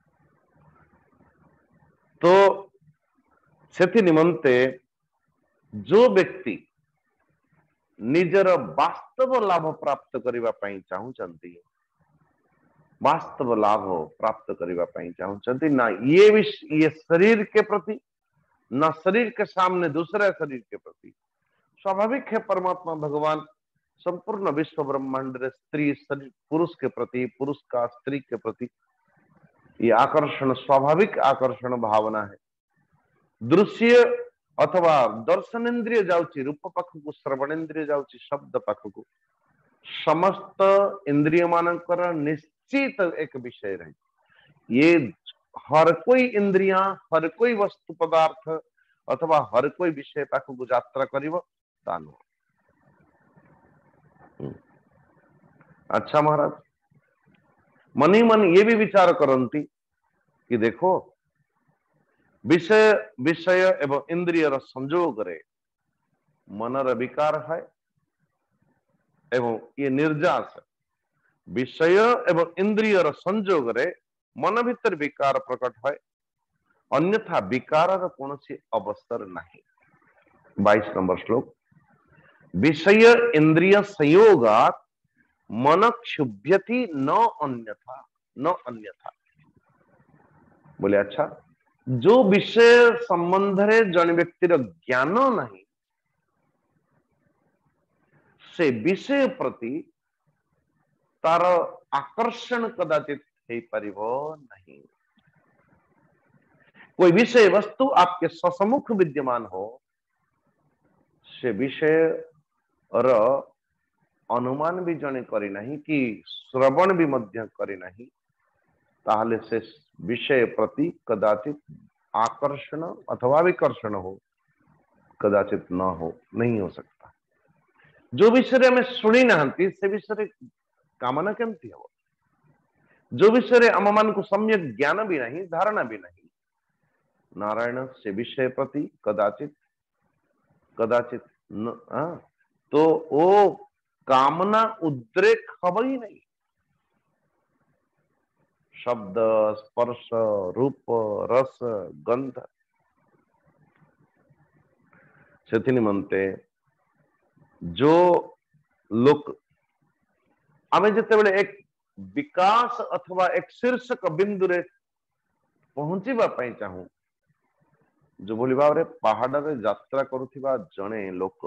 तो सेथि निमंते जो व्यक्ति निजर वास्तव लाभ प्राप्त करबा पई चाहूचंती, वास्तव लाभ प्राप्त करबा पई चाहूचंती, ना ये ये शरीर के प्रति ना शरीर के सामने दूसरे शरीर के प्रति। स्वाभाविक है परमात्मा भगवान संपूर्ण विश्व ब्रह्मांड स्त्री शरीर पुरुष के प्रति, पुरुष का स्त्री के प्रति ये आकर्षण स्वाभाविक आकर्षण भावना है। दृश्य अथवा दर्शनेन्द्रिय जाउची रूप पाखकु, श्रवणेन्द्रिय जाउची शब्द पाखकु, समस्त इंद्रिय मानकर निश्चित एक विषय रही। ये हर कोई इंद्रिया हर कोई वस्तु पदार्थ अथवा हर कोई विषय पाखकु यात्रा करिवो तानु। अच्छा महाराज, मनी मन ये भी विचार करती कि देखो विषय विषय एवं इंद्रिय संजोग रे मनर विकार है एवं ये निर्जास विषय एवं इंद्रिय संजोग रे मन भीतर विकार प्रकट है, अन्यथा विकार कौन सी अवसर नहीं। बाईस नंबर श्लोक, विषय इंद्रिय संयोगात् मन क्षुभ्यति न अन्यथा न अन्यथा। बोले अच्छा, जो विषय संबंध रे जन व्यक्तिर ज्ञान नहीं से विषय प्रति तार आकर्षण कदाचित हो परिबो नहीं। कोई विषय वस्तु आपके ससमुख विद्यमान हो, से विषय र अनुमान भी जने करी नहीं कि श्रवण भी मध्य करी नहीं, ताहले से विषय प्रति कदाचित आकर्षण अथवा विकर्षण हो कदाचित न हो, नहीं हो सकता। जो विषय में शुणी नहांती से विषय कामना केमती हो? जो विषय आम मान को सम्यक ज्ञान भी नहीं, धारणा भी नहीं, नारायण से विषय प्रति कदाचित कदाचित न, आ, तो वो कामना उद्रेक हब ही नहीं। शब्द, स्पर्श, रूप, रस, गंध से निमंते जो लोक आमे जिते बड़े एक विकास अथवा एक शीर्षक बिंदु रे पहुंचीबा पई चाहूं, जो भली भाव रे पहाड़ रे यात्रा करुथिबा जणे लोक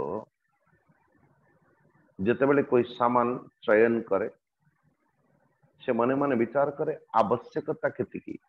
जिते बड़े कोई सामान चयन करे, से मने मने विचार करे आवश्यकता केति की।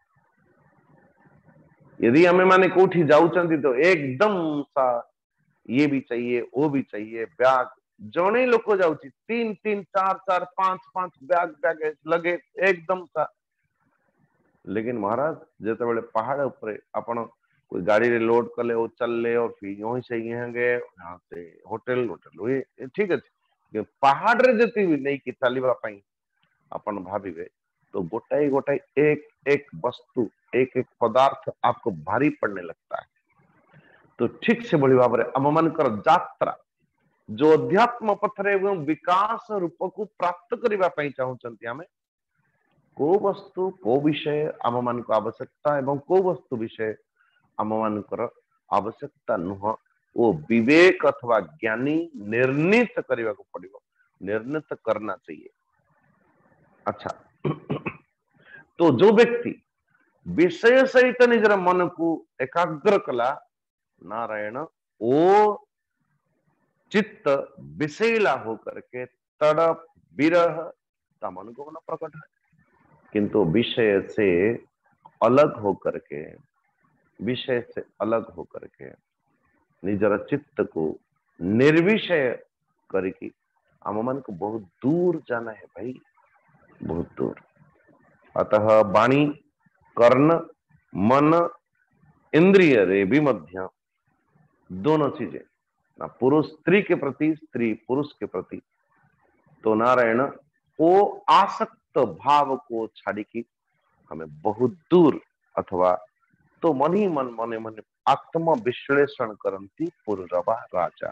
यदि हमें माने कोठी जाउचंती तो एकदम सा ये भी चाहिए, वो भी चाहिए, बैग जने लोक जाउची तीन तीन चार चार पांच पांच बैग बैग लगे एकदम सा। लेकिन महाराज जिते बड़े पहाड़ ऊपर आपण कोई गाड़ी रे लोड कले वो चलले और फिर यहीं से यहाँ गए, यहाँ से होटल होटल हुए ठीक है। पहाड़ रे जति नहीं कि चलवा पाई अपन भाविबे तो गोटाई गोटाई एक एक वस्तु, एक एक पदार्थ आपको भारी पड़ने लगता है। तो ठीक से बड़ी भाव आम मानकर यात्रा जो अध्यात्म पथरे एवं विकास रूप को प्राप्त करने चाहूंट आम को वस्तु को विषय आम मान को आवश्यकता एवं को वस्तु विषय आम मानकर आवश्यकता नुह, वो विवेक अथवा ज्ञानी निर्णित करने को पड़ो, निर्णित करना चाहिए। अच्छा तो जो व्यक्ति विषय सहित निजर मन को एकाग्र कला, नारायण ओ चित्त विषयला होकर के तड़प विरह का मन को न प्रकट है, किंतु विषय से अलग होकर के, विषय से अलग होकर के निजर चित्त को निर्विषय करके आम मन को बहुत दूर जाना है भाई, बहुत दूर। अतः वाणी, कर्ण, मन, इंद्रिय रे भी मध्य दोनों चीजें ना पुरुष स्त्री के प्रति, स्त्री पुरुष के प्रति, तो नारायण वो आसक्त भाव को छाड़ी की हमें बहुत दूर अथवा तो मन ही मन मने मने आत्म विश्लेषण करती पुररवा राजा।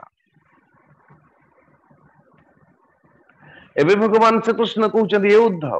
एवं भगवान श्री कृष्ण कहते ये उद्धव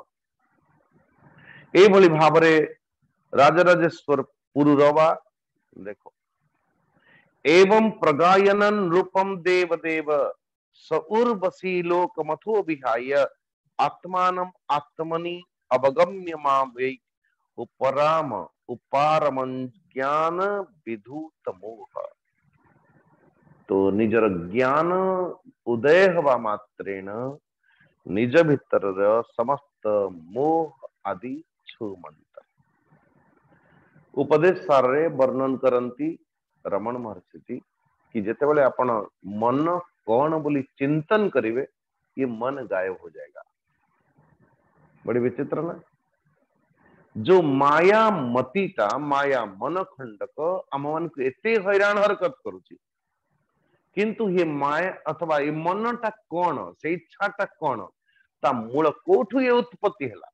ए भली भाव रे राजराजेश्वर पुररवा देखो एवं प्रगायनन रूपम देव देव स उर्वशी लोक मथो विहाय आत्मानम आत्मनि अवगम्य मावे उपराम उपारम ज्ञान विधूत मोह। तो निजर ज्ञान उदय हवा मात्रेण निज भितर समस्त मोह आदि छूमंत। उपदेश सार रे वर्णन करती रमण महर्षि कि जेते बड़े आपण मन कौन बोली चिंतन करिवे ये मन गायब हो जाएगा। बड़ी विचित्र ना, जो माया मतीटा माया मन खंडक आम मान को एते हैरान हरकत करुची, किंतु ये माया अथवा ये मनटा कौन, से इच्छाटा कौन, ता मूल कोठु ये उत्पत्ति हैला,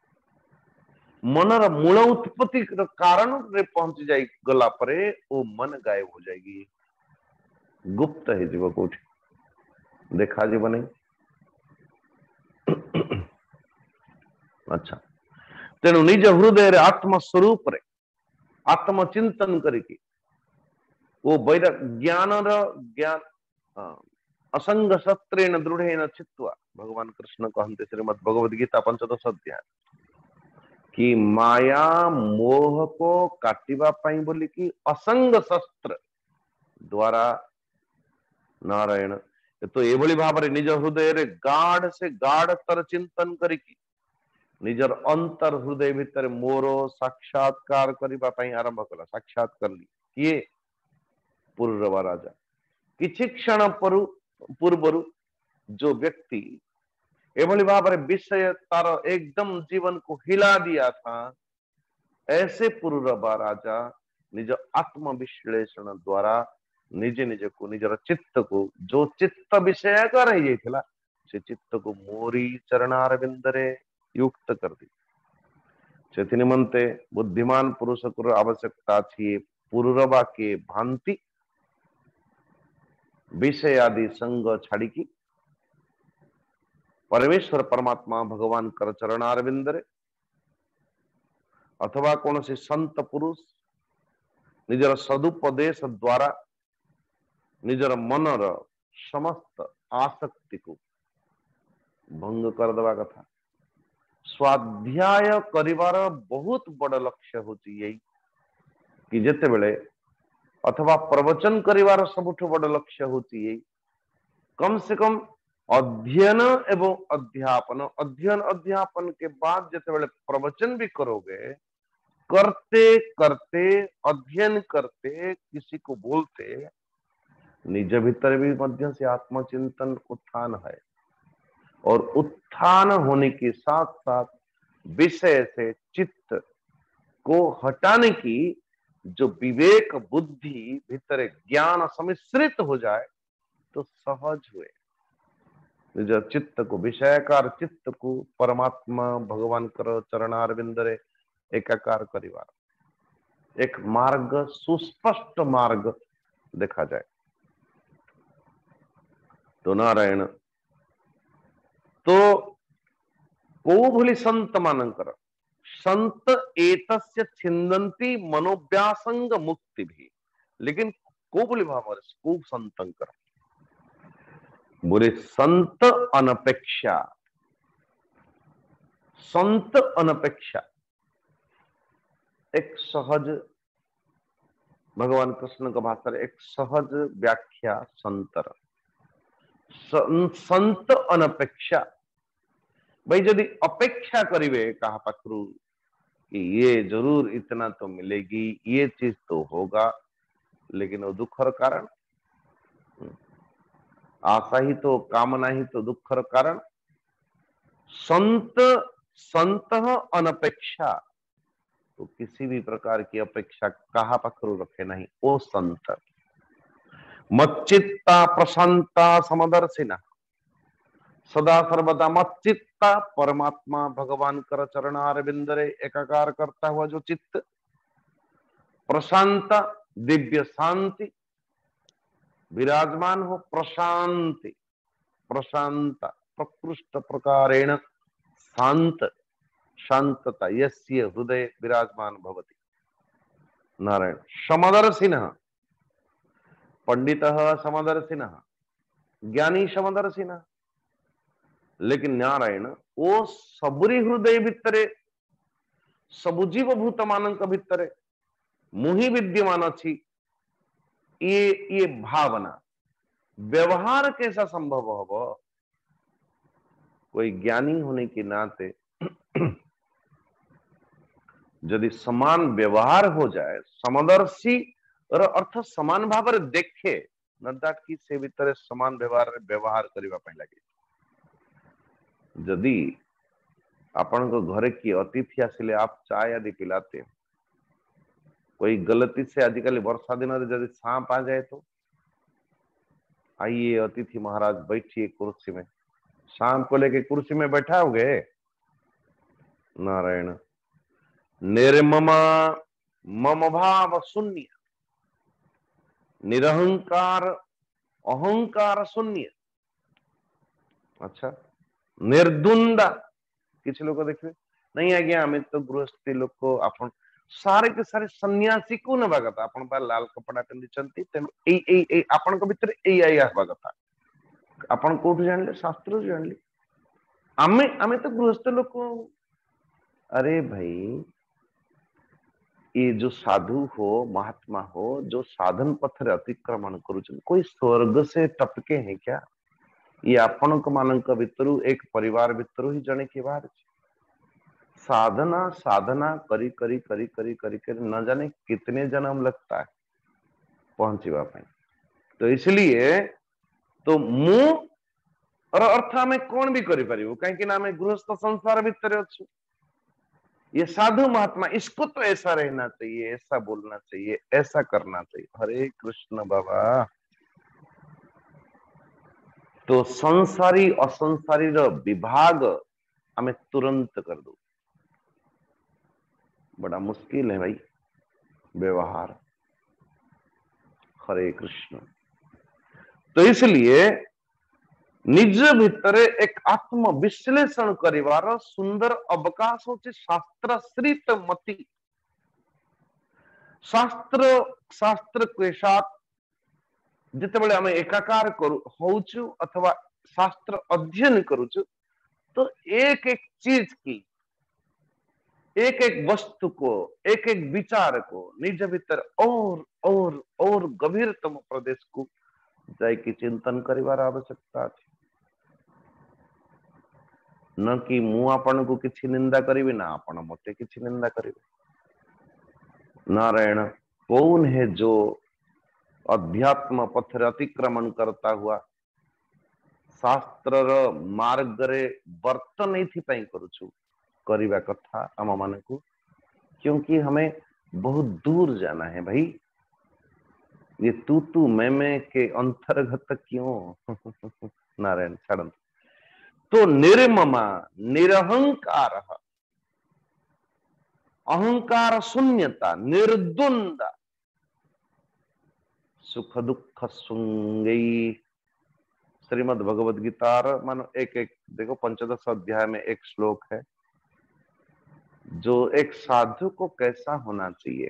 मनर मूल उत्पत्ति कारण रे पहुंच जाई गला परे वो मन गायब हो जाएगी, गुप्त है जीव कोठी देखा जीव नहीं। अच्छा तेणु निज हृदय रे आत्म स्वरूप रे आत्म चिंतन करके वो वैर ज्ञान ज्ञान असंग शस्त्रेण दृढ़ेन चित्वा, भगवान कृष्ण कहते श्रीमद् भगवद गीता पंचदश अध्याय कि माया मोह को काटिबा पाई बोली कि असंग शस्त्र द्वारा नारायण तो एभली भाव रे निज हृदय रे गाढ़ से गाढ़ तर चिंतन करिकी निजर अंतर हृदय भीतर मोर साक्षात्कार करिबा पाई आरंभ कला। साक्षात करली किए पुररवा राजा। किछि क्षण परु पूर्वरु जो व्यक्ति एभली भाव रे विषय तार एकदम जीवन को हिला दिया था, ऐसे पुररवा राजा निज आत्म विश्लेषण द्वारा निजे निजे को निजर चित्त को जो चित्त विषय कर से चित्त को मोरी चरणारविंद रे युक्त कर दी। से निमंते बुद्धिमान पुरुष को आवश्यकता छे पूर्ववा के भांति विषय आदि संग छाड़ी की परमेश्वर परमात्मा भगवान कर चरणारविंदरे अथवा कौन से संत पुरुष निजर सदुपदेश द्वारा निजर मनर समस्त आसक्ति को भंग कर देवा कथा। स्वाध्याय करिवार बहुत बड़ लक्ष्य होची यही कि जेते बेले अथवा प्रवचन करिवार सबुठ बड़ लक्ष्य होची यही कम से कम अध्ययन एवं अध्यापन अध्ययन अध्यापन के बाद जेते बेले प्रवचन भी करोगे करते करते अध्ययन करते किसी को बोलते निज भीतर भी मध्य से आत्मचिंतन उत्थान है और उत्थान होने के साथ साथ विषय से चित्त को हटाने की जो विवेक बुद्धि भीतर ज्ञान सम्मिश्रित हो जाए तो सहज हुए निज चित्त को विषयकार चित्त को परमात्मा भगवान कर चरणारविंदरे एकाकार करिवार एक मार्ग सुस्पष्ट मार्ग देखा जाए तो नारायण तो को भली संत मानकर संत एतस्य छिंदंती मनोव्यासंग मुक्ति भी लेकिन को भली भाव को संतंकर बोले संत अनपेक्षा संत अनपेक्षा एक सहज भगवान कृष्ण का भाषा एक सहज व्याख्या संतर संत अनपेक्षा भाई यदि अपेक्षा करिवे कहा पाखरु कि ये जरूर इतना तो मिलेगी ये चीज तो होगा लेकिन वो दुखर कारण आशा ही तो कामना ही तो दुखर कारण संत संत अनपेक्षा तो किसी भी प्रकार की अपेक्षा कहा पाखरु रखे नहीं ओ संत मच्चित्ता प्रशांता समदर्शिना सदा सर्वदा मच्चित्ता परमात्मा भगवान कर चरणारविंदरे एकाकार करता हुआ जो चित्त प्रशांत दिव्य शांति विराजमान हो प्रशांति प्रशांत प्रकृष्ट प्रकारेण शांत शांतता यस्य हृदय विराजमान भवति नारायण समदर्शिनः पंडितः समदर्शिनः ज्ञानी समदर्शिनः लेकिन नारायण ओ सबुरी हृदय भितरे सबु जीव भूत मानक भितरे मुहि विद्यमान अच्छी ये ये भावना व्यवहार कैसा संभव हो कोई ज्ञानी होने के नाते यदि समान व्यवहार हो जाए समदर्शी और अर्थ समान भाव देखे नड्डा की से भितर समान व्यवहार व्यवहार करने पे लगे जदि आपण को घरे की अतिथि आसिले आप चाय आदि पिलाते कोई गलती से आजिकल वर्षा दिन यदि सांप आ जाए तो आइए अतिथि महाराज बैठिए कुर्सी में सांप को लेके कुर्सी में बैठाओगे नारायण निर्ममा मम भाव शून्य निरहंकार अहंकार शून्य अच्छा निर्दुंदा किसी लोग देखिए नहीं आज्ञा आम तो गृहस्थी लोक आप सारे के सारे सन्यासी को नवा कथा आप लाल कपड़ा पिंधि तेणु आपण भितर यही आवा कथा आपण कौटू जानले शास्त्र जानले आमे आमे तो गृहस्थ लोक अरे भाई ये जो साधु हो महात्मा हो जो साधन पथरे अतिक्रमण करुछन कोई स्वर्ग से टपके हैं क्या ये आपण मानक भितरु एक परिवार भितरु ही जने के बाहर साधना साधना करी करी करी करी करी करी न जाने कितने जन्म लगता है पहुंचवा पाए तो इसलिए तो मु और अर्थ आम कौन भी करी परिबो कहीं आम गृहस्थ संसार भितर अच्छु ये साधु महात्मा इसको तो ऐसा रहना चाहिए ऐसा बोलना चाहिए ऐसा करना चाहिए हरे कृष्ण बाबा तो संसारी असंसारी विभाग हमें तुरंत कर दो बड़ा मुश्किल है भाई व्यवहार। हरे कृष्ण। तो इसलिए निज भितरे एक आत्म विश्लेषण करिवार सुंदर अवकाश होचे शास्त्राश्रित मति। शास्त्र शास्त्र के साथ जितेबले आम एकाकार करू होचु अथवा शास्त्र अध्ययन करुचु तो एक एक चीज की, एक एक वस्तु को, एक एक विचार को निज भीतर और और और गभीरतम प्रदेश को जाइकी चिंतन करिवार आवश्यकता है। न कि मु आपण को किसी निंदा करी ना आपण मते किसी निंदा करी। नारायण कौन है जो अध्यात्म पथरे अतिक्रमण करता हुआ शास्त्र मार्ग रे वर्तन नहीं करुछु करिवा कथा आम मान को, क्योंकि हमें बहुत दूर जाना है भाई। ये तू तू मैं मैं के अंतर्गत क्यों नारायण छड़न। तो निर्ममा निरहंकार अहंकार शून्यता निर्द्वंद सुख दुख सुंगई। श्रीमद् भगवद गीता मानो एक एक देखो पंचदश अध्याय में एक श्लोक है जो एक साधु को कैसा होना चाहिए।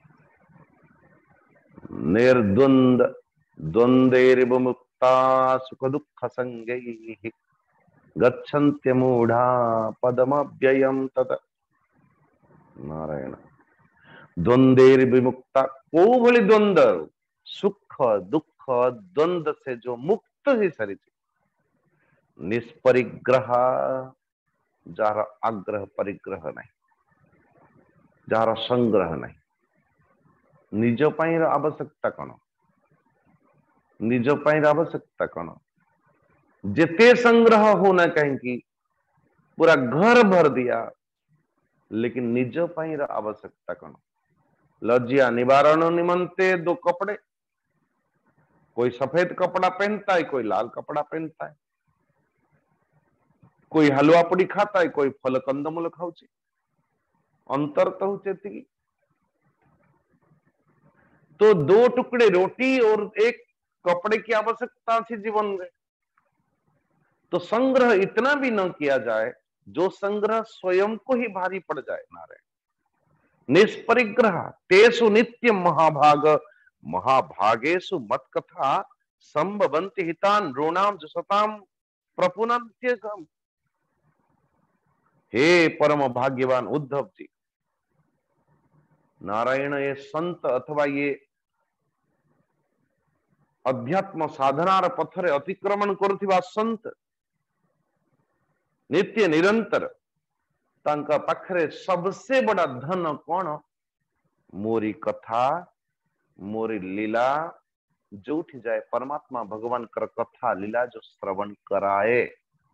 निर्द्वंद द्वंद्वैर् मुक्ता सुख दुख संगैः गच्छन्त्य मूढ़ा पदमव्ययम् तत्। नारायण द्वंद्वैर् विमुक्ता को भली द्वंद्व सुख दुख द्वंद्व से जो मुक्त ही सरी निष्परिग्रह जार आग्रह परिग्रह नहीं, जार संग्रह नहीं। निज पाई आवश्यकता कौन, निज पाई आवश्यकता कौन जेते संग्रह होना कहीं पूरा घर भर दिया, लेकिन निज पाई आवश्यकता कौन। लज्जा निवारण निमंते दो कपड़े, कोई सफेद कपड़ा पहनता है, कोई लाल कपड़ा पहनता है, कोई हलवा पुड़ी खाता है, कोई फल कंदमूल खाऊचे। अंतर तो होती तो दो टुकड़े रोटी और एक कपड़े की आवश्यकता थी जीवन में। तो संग्रह इतना भी न किया जाए जो संग्रह स्वयं को ही भारी पड़ जाए। नारायण निष्परिग्रह तेसु नित्य महाभाग महाभागेशु मत कथा संभवन्ति हितान ऋणाम जसताम प्रपुनन्त्यकम। हे परम भाग्यवान उद्धव जी, नारायण ये संत अथवा ये अध्यात्म साधनार पथरे अतिक्रमण करुथिबा संत नित्य निरंतर तांका पाखरे सबसे बड़ा धन कौन, मोरी कथा मोरी लीला जो उठी जाए परमात्मा भगवान कर कथा लीला जो श्रवण कराए।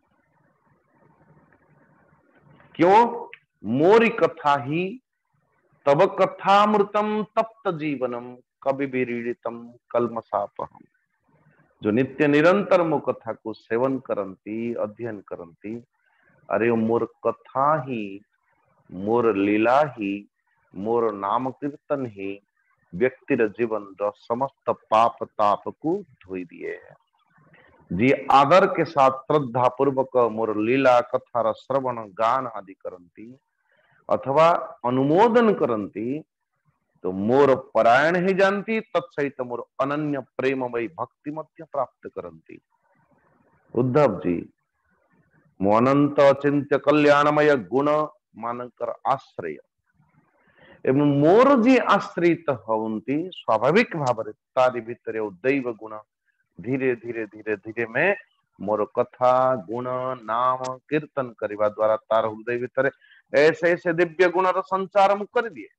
क्यों मोरी कथा ही तब कथामृतम तप्त जीवनम कवि विरीडितम कलमसापहम। जो नित्य निरंतर मो कथा को सेवन करंती अध्ययन करंती, अरे मोर कथा ही मोर लीला ही मोर नाम कीर्तन ही व्यक्तिर जीवन रो समस्त पाप ताप को धोई दिए है। जी आदर के साथ श्रद्धा पूर्वक मोर लीला कथार श्रवण गान आदि करंती अथवा अनुमोदन करंती, तो मोर परायण ही जानती तत्सहित मोर अनन्य प्रेममयी भक्ति मध्य प्राप्त करंती। उद्धव जी मो अनंत अचिंत्य कल्याणमय गुण मानकर आश्रय एवं मोर जी आश्रित होती स्वाभाविक भाव तारी भितर दैव गुण धीरे धीरे धीरे धीरे में मोर कथा गुण नाम कीर्तन करने द्वारा तार हृदय भितर ऐसे ऐसे दिव्य गुण संचार मु कर दिए।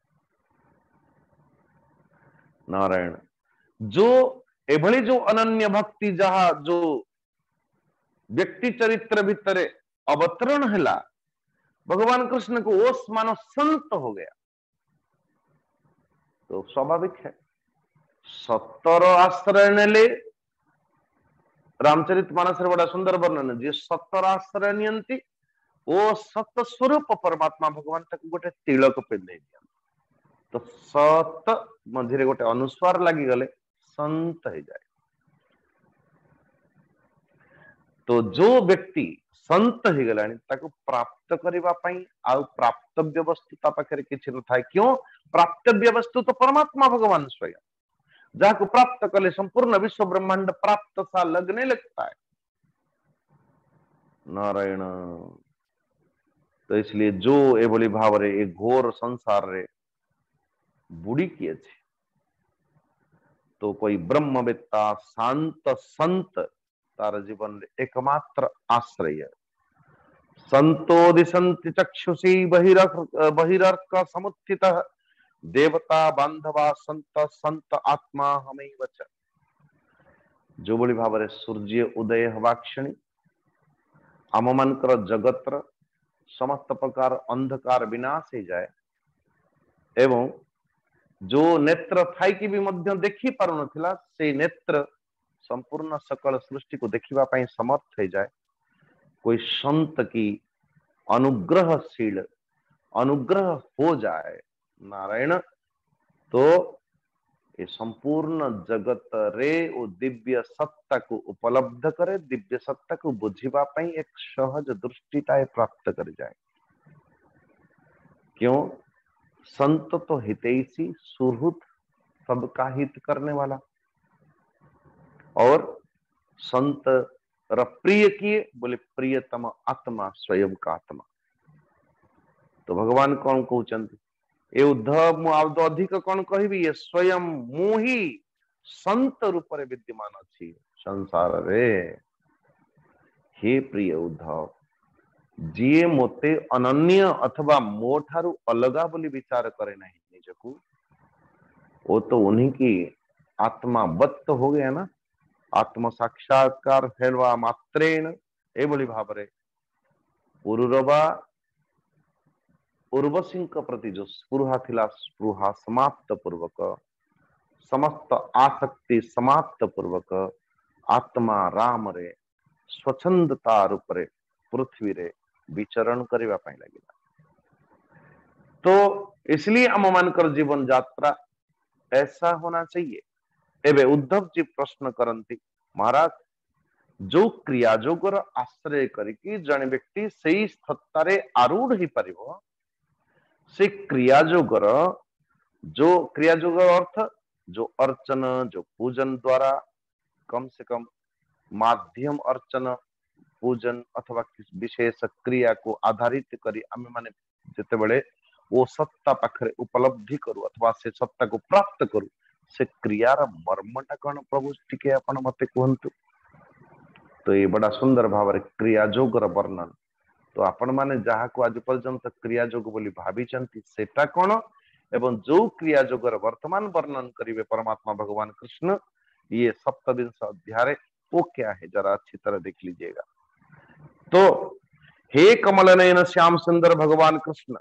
नारायण जो एभली जो अनन्य भक्ति जहा जो व्यक्ति चरित्र भितर अवतरण है भगवान कृष्ण को ओस मानो संत हो गया, तो स्वाभाविक है सत्तर आश्रय ने रामचरित मानस बड़ा सुंदर वर्णन जी सत्तर आश्रय नियंती ओ सत स्वरूप परमात्मा भगवान ताको गोटे तिलक पिंधे दिया तो सत मझे गोटे अनुस्वार लगी गले संत हो जाए। तो जो व्यक्ति संत हो गला ताको प्राप्त करबा पई आ प्राप्तव्य वस्तु ता पाखरे किछि न थाए। क्यों? प्राप्तव्य वस्तु तो परमात्मा भगवान स्वयं, जहाँ को प्राप्त कले संपूर्ण विश्व ब्रह्मांड प्राप्त सा लगने लगता है। नारायण। तो इसलिए जो एभली भाव रे ए घोर संसार रे बुड़ी किए छे तो कोई ब्रह्मवेत्ता शांत संत तार जीवन रे एकमात्र आश्रय संतो दिशन्ति चक्षुषी बहिरर्क बहिरर्क समुत्थितः देवता बांधवा संत संत आत्मा हमैव च। जो बड़ी भाव रे सूर्य उदय हवा क्षणी आम मानकर जगतर समस्त प्रकार अंधकार विनाश हो जाए एवं जो नेत्र थाई भी मध्य देखी पारु नथिला से नेत्र संपूर्ण सकल सृष्टि को देखिबा पई समर्थ हो जाए। कोई संत की अनुग्रहशील अनुग्रह हो जाए नारायण तो ये संपूर्ण जगत रे वो दिव्य सत्ता को उपलब्ध करे, दिव्य सत्ता को बुझिबा पई एक सहज दृष्टिता प्राप्त कर जाए। क्यों? संत तो हितैषी सुहृद सबका हित करने वाला और संत र प्रिय किए बोले प्रियतम आत्मा स्वयं का आत्मा। तो भगवान कौन कहते ये उद्धव मु आउ अधिक कौन कहबी ये स्वयं मु ही संत रूप रे विद्यमान अछि संसार रे। हे प्रिय उद्धव जी मोते अनन्य अथवा मो ठारू अलगा बोली विचार करे नहीं निजकू वो तो उन्हीं की आत्मा बत्त हो गया ना। आत्म साक्षात्कार हेलवा मात्रेण ए बोली भाव रे पुरुरवा उर्वशी प्रति जो स्पृहा थिला स्पृहा समाप्त पूर्वक समस्त आसक्ति समाप्त पूर्वक आत्मा राम रे स्वच्छंदता रूप रे पृथ्वी रे विचरण करबा पई लागिला। तो इसलिए आम मानकर जीवन यात्रा ऐसा होना चाहिए। एवं उद्धव जी प्रश्न करती महाराज जो क्रिया जोगर आश्रय करिकी जने व्यक्ति सही सत्तारे आरूढ़ ही परिबो से क्रिया जोगर जो क्रिया जोगर अर्थ जो अर्चन जो पूजन द्वारा कम से कम माध्यम अर्चन पूजन अथवा किसी विशेष क्रिया को आधारित करी आमे माने जेते बेले वो सत्ता पाखरे उपलब्धि करू अथवा से सत्ता को प्राप्त करू से क्रियार मर्मटा कौन प्रभु टिके आपण मते कहंतु। तो ये बड़ा सुंदर भाव रे क्रिया जोगर वर्णन तो आपण माने जहा को आज पर्यंत क्रिया जोग बोली भाभी चंती सेटा कौन एवं जो क्रिया जोगर वर्तमान वर्णन करिवे परमात्मा भगवान कृष्ण ये सप्तविंश अध्याय वो क्या है जरा अच्छी तरह देख लीजिएगा। तो हे कमल नयन श्याम सुंदर भगवान कृष्ण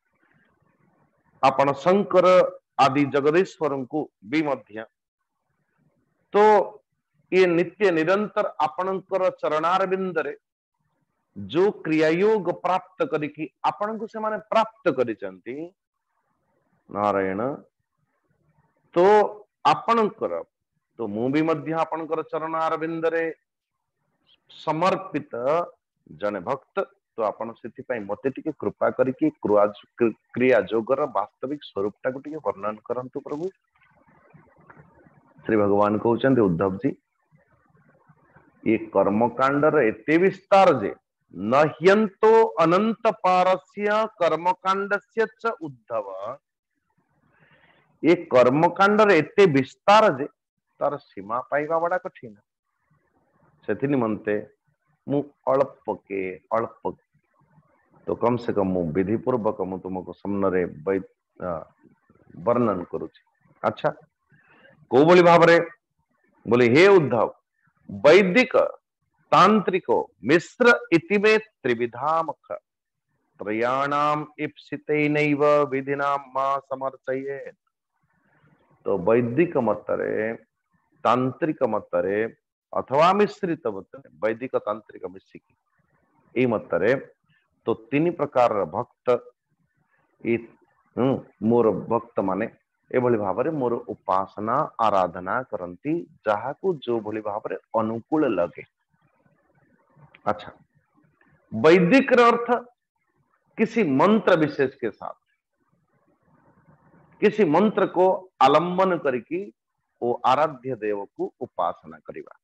आपण शंकर आदि जगदीश्वर को भी मध्य तो ये नित्य निरंतर आपणकर चरणारविंद रे जो क्रियायोग प्राप्त करिकी आपण को से माने प्राप्त करिसंती नारायण तो आपणकर तो मु भी मध्य आपणकर चरणारविंद रे समर्पित जने भक्त तो आपण से मते टिके कृपा करिकी क्रिया जोगर वास्तविक स्वरूप टाको टिके वर्णन करंतु प्रभु। श्री भगवान कहते उद्धव जी ये कर्मकांडर एते विस्तार जे नह्यंतो अनंत पारस्य कर्मकांडस्य च उद्धव ये कर्मकांडर एते विस्तार जे तार सीमा पाइबा बड़ा कठिन से निमंते मु अल्प के अल्प तो कम से कम मु विधि पूर्वक मु तुमको सामने वर्णन करुछि। अच्छा को बोली भाव रे बोले हे उद्धव वैदिक तांत्रिको मिश्र इति में त्रिविधा मुख त्रयाणाम इप्सितेनैव विधिना मा समर्थयेत्। तो वैदिक मतरे तांत्रिक मतरे अथवा मिश्रित मतरे वैदिक तांत्रिक मिश्रिकी ए मतरे तो तीन प्रकार भक्त मोर भक्त माने एभली भाव मोर उपासना आराधना करती जहाँ को जो भली भाव अनुकूल लगे। अच्छा, वैदिक अर्थ किसी मंत्र विशेष के साथ किसी मंत्र को आलंबन करके वो आराध्य देव को उपासना करिबा।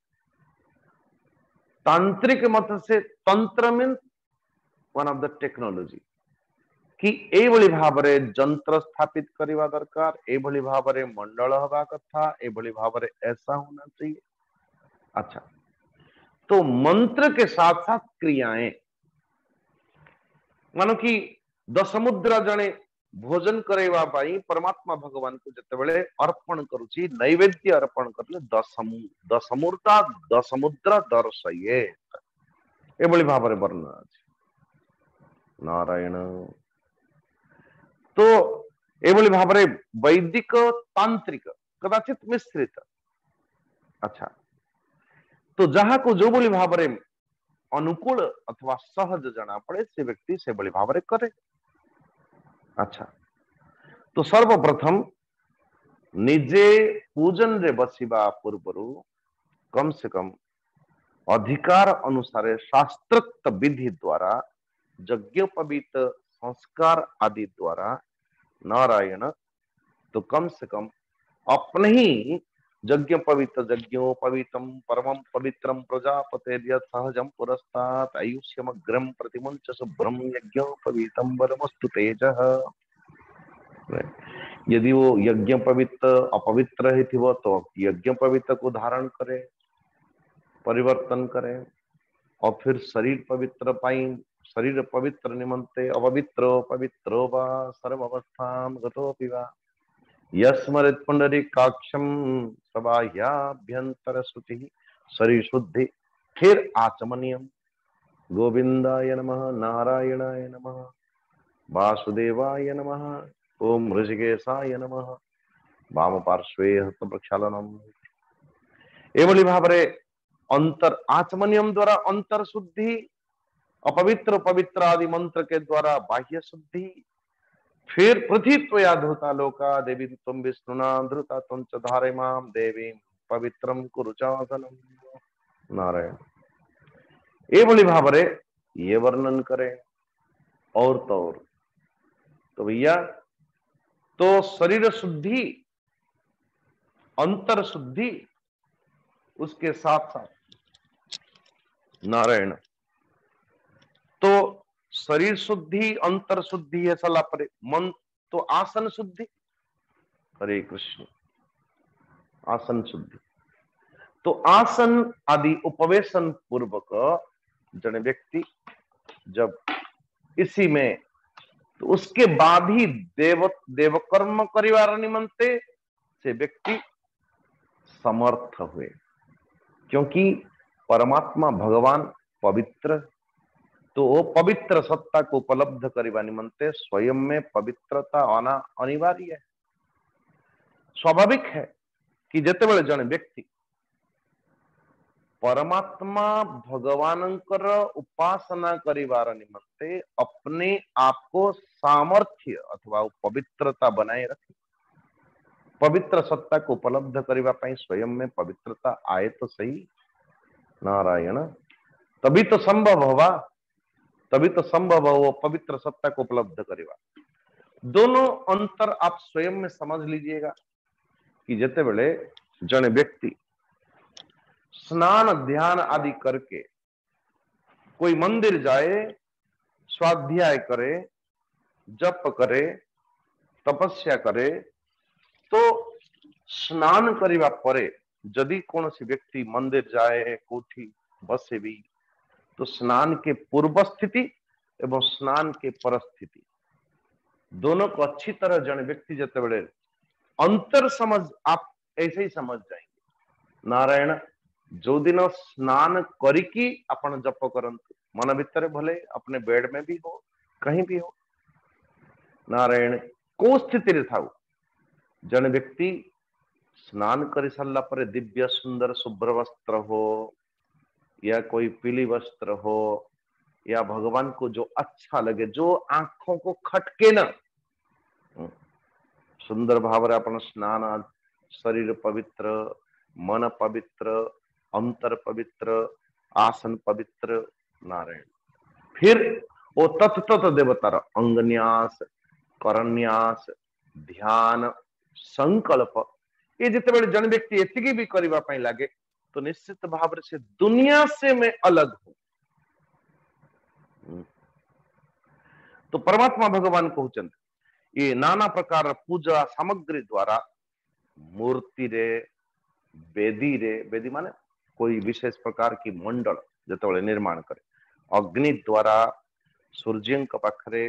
तांत्रिक मत से तंत्र mean one of the technology कि एभली भावरे जंत्र स्थापित करवा दरकार, एभली भावरे मंडल हवा कथा, एभली भावरे ऐसा होना चाहिए। अच्छा, तो मंत्र के साथ साथ क्रियाएं, मानो कि दशमुद्रा जने भोजन करवा पाई परमात्मा भगवान को जितेबले अर्पण करुची, नैवेद्य अर्पण करले दशमु दशमूर्ता दशमुद्रा दर्शये एभली भावरे वर्णना अछि। नारायण। तो एभली भावरे वैदिक तांत्रिक कदाचित मिश्रित। अच्छा, तो जहाँ को जो बोली भावरे अनुकूल अथवा सहज जना पड़े से व्यक्ति से बड़ी भावरे करे। अच्छा, तो सर्वप्रथम निजे पूजन रे बसिबा पूर्वरु कम से कम अधिकार अनुसार शास्त्रोक्त विधि द्वारा यज्ञोपवीत संस्कार आदि द्वारा नारायण तो कम से कम अपने ही यज्ञ पवित्र यज्ञोपवीतम परमं पवित्रम प्रजापते सहजम पुरस्तात् आयुष्यमग्रम प्रतिमुंच शुभ्रम यज्ञोपवीतम वरमस्तु तेजः। यदि वो यज्ञ पवित्र अपवित्र ही थी तो यज्ञ पवित्र को धारण करे, परिवर्तन करे और फिर शरीर पवित्र पाई शरीर पवित्र निमंते अपवित्रो पवित्रो वा सर्व अवस्थाम गतोपि वा यस्मरित पुंडरीकाक्षम सबाह्याभ्यंतर शुचि शरीर शुद्धि फिर आचमनियम। गोविंदाय नमः, नारायणाय नमः, वासुदेवाय नमः, ओम ऋषिकेशाय नमः, वाम पार्श्वे हस्त प्रक्षालनम। एभली भावरे अंतर आचमनियम द्वारा अंतर शुद्धि, अपवित्र पवित्र आदि मंत्र के द्वारा बाह्य शुद्धि, फिर पृथ्वी त्वया धृता लोका देवी तुम विष्णुना धृता तुम च धारे माम देवी पवित्रम कुरु चासनम। नारायण। एभली भावरे ये वर्णन करे और तो और तो भैया तो शरीर शुद्धि अंतर शुद्धि उसके साथ साथ नारायण तो शरीर शुद्धि अंतर शुद्धि है सला परे मन तो आसन शुद्धि। हरे कृष्ण। आसन शुद्धि तो आसन आदि उपवेशन पूर्वक जन व्यक्ति जब इसी में तो उसके बाद ही देव देवकर्म करिवार निमंते से व्यक्ति समर्थ हुए, क्योंकि परमात्मा भगवान पवित्र तो वो पवित्र सत्ता को उपलब्ध करने निमंते स्वयं में पवित्रता आना अनिवार्य है। स्वाभाविक है कि जितेबले जन व्यक्ति परमात्मा भगवानंकर उपासना करिवार निमंते अपने आप को सामर्थ्य अथवा पवित्रता बनाए रखे, पवित्र सत्ता को उपलब्ध करने पाई स्वयं में पवित्रता आए तो सही। नारायण। तभी तो संभव होगा, तभी तो संभव हो वो पवित्र सत्ता को उपलब्ध करेगा। दोनों अंतर आप स्वयं में समझ लीजिएगा कि जिते बड़े जन व्यक्ति स्नान ध्यान आदि करके कोई मंदिर जाए, स्वाध्याय करे, जप करे, तपस्या करे, तो स्नान करिवा परे यदि कौन सी व्यक्ति मंदिर जाए कोठी बसे भी तो स्नान के पूर्व स्थिति एवं स्नान के परस्थिति दोनों को अच्छी तरह जन व्यक्ति जते बड़े अंतर समझ आप ऐसे ही समझ जाएंगे। नारायण। जो दिन स्नान करिकी अपन जप करंतु मन भितर भले अपने बेड में भी हो कहीं भी हो। नारायण। को स्थिति रे थाउ जन व्यक्ति स्नान कर सारा पर दिव्य सुंदर शुभ्र वस्त्र हो या कोई पीली वस्त्र हो या भगवान को जो अच्छा लगे, जो आंखों को खटके ना, सुंदर भाव अपन स्नान, शरीर पवित्र, मन पवित्र, अंतर पवित्र, आसन पवित्र, नारायण। फिर वो तत् तत् देवतार अंगन्यास, करन्यास, ध्यान, संकल्प, ये जिते बड़े जन व्यक्ति एतिकी भी करबा पई लागे तो निश्चित भाव से दुनिया से मैं अलग हूं। तो परमात्मा भगवान कहउचंत ये नाना प्रकार पूजा सामग्री द्वारा मूर्ति रे, वेदी रे, वेदी माने कोई विशेष प्रकार की मंडल जतबळे निर्माण करे, अग्नि द्वारा, सूर्यंक पाखरे,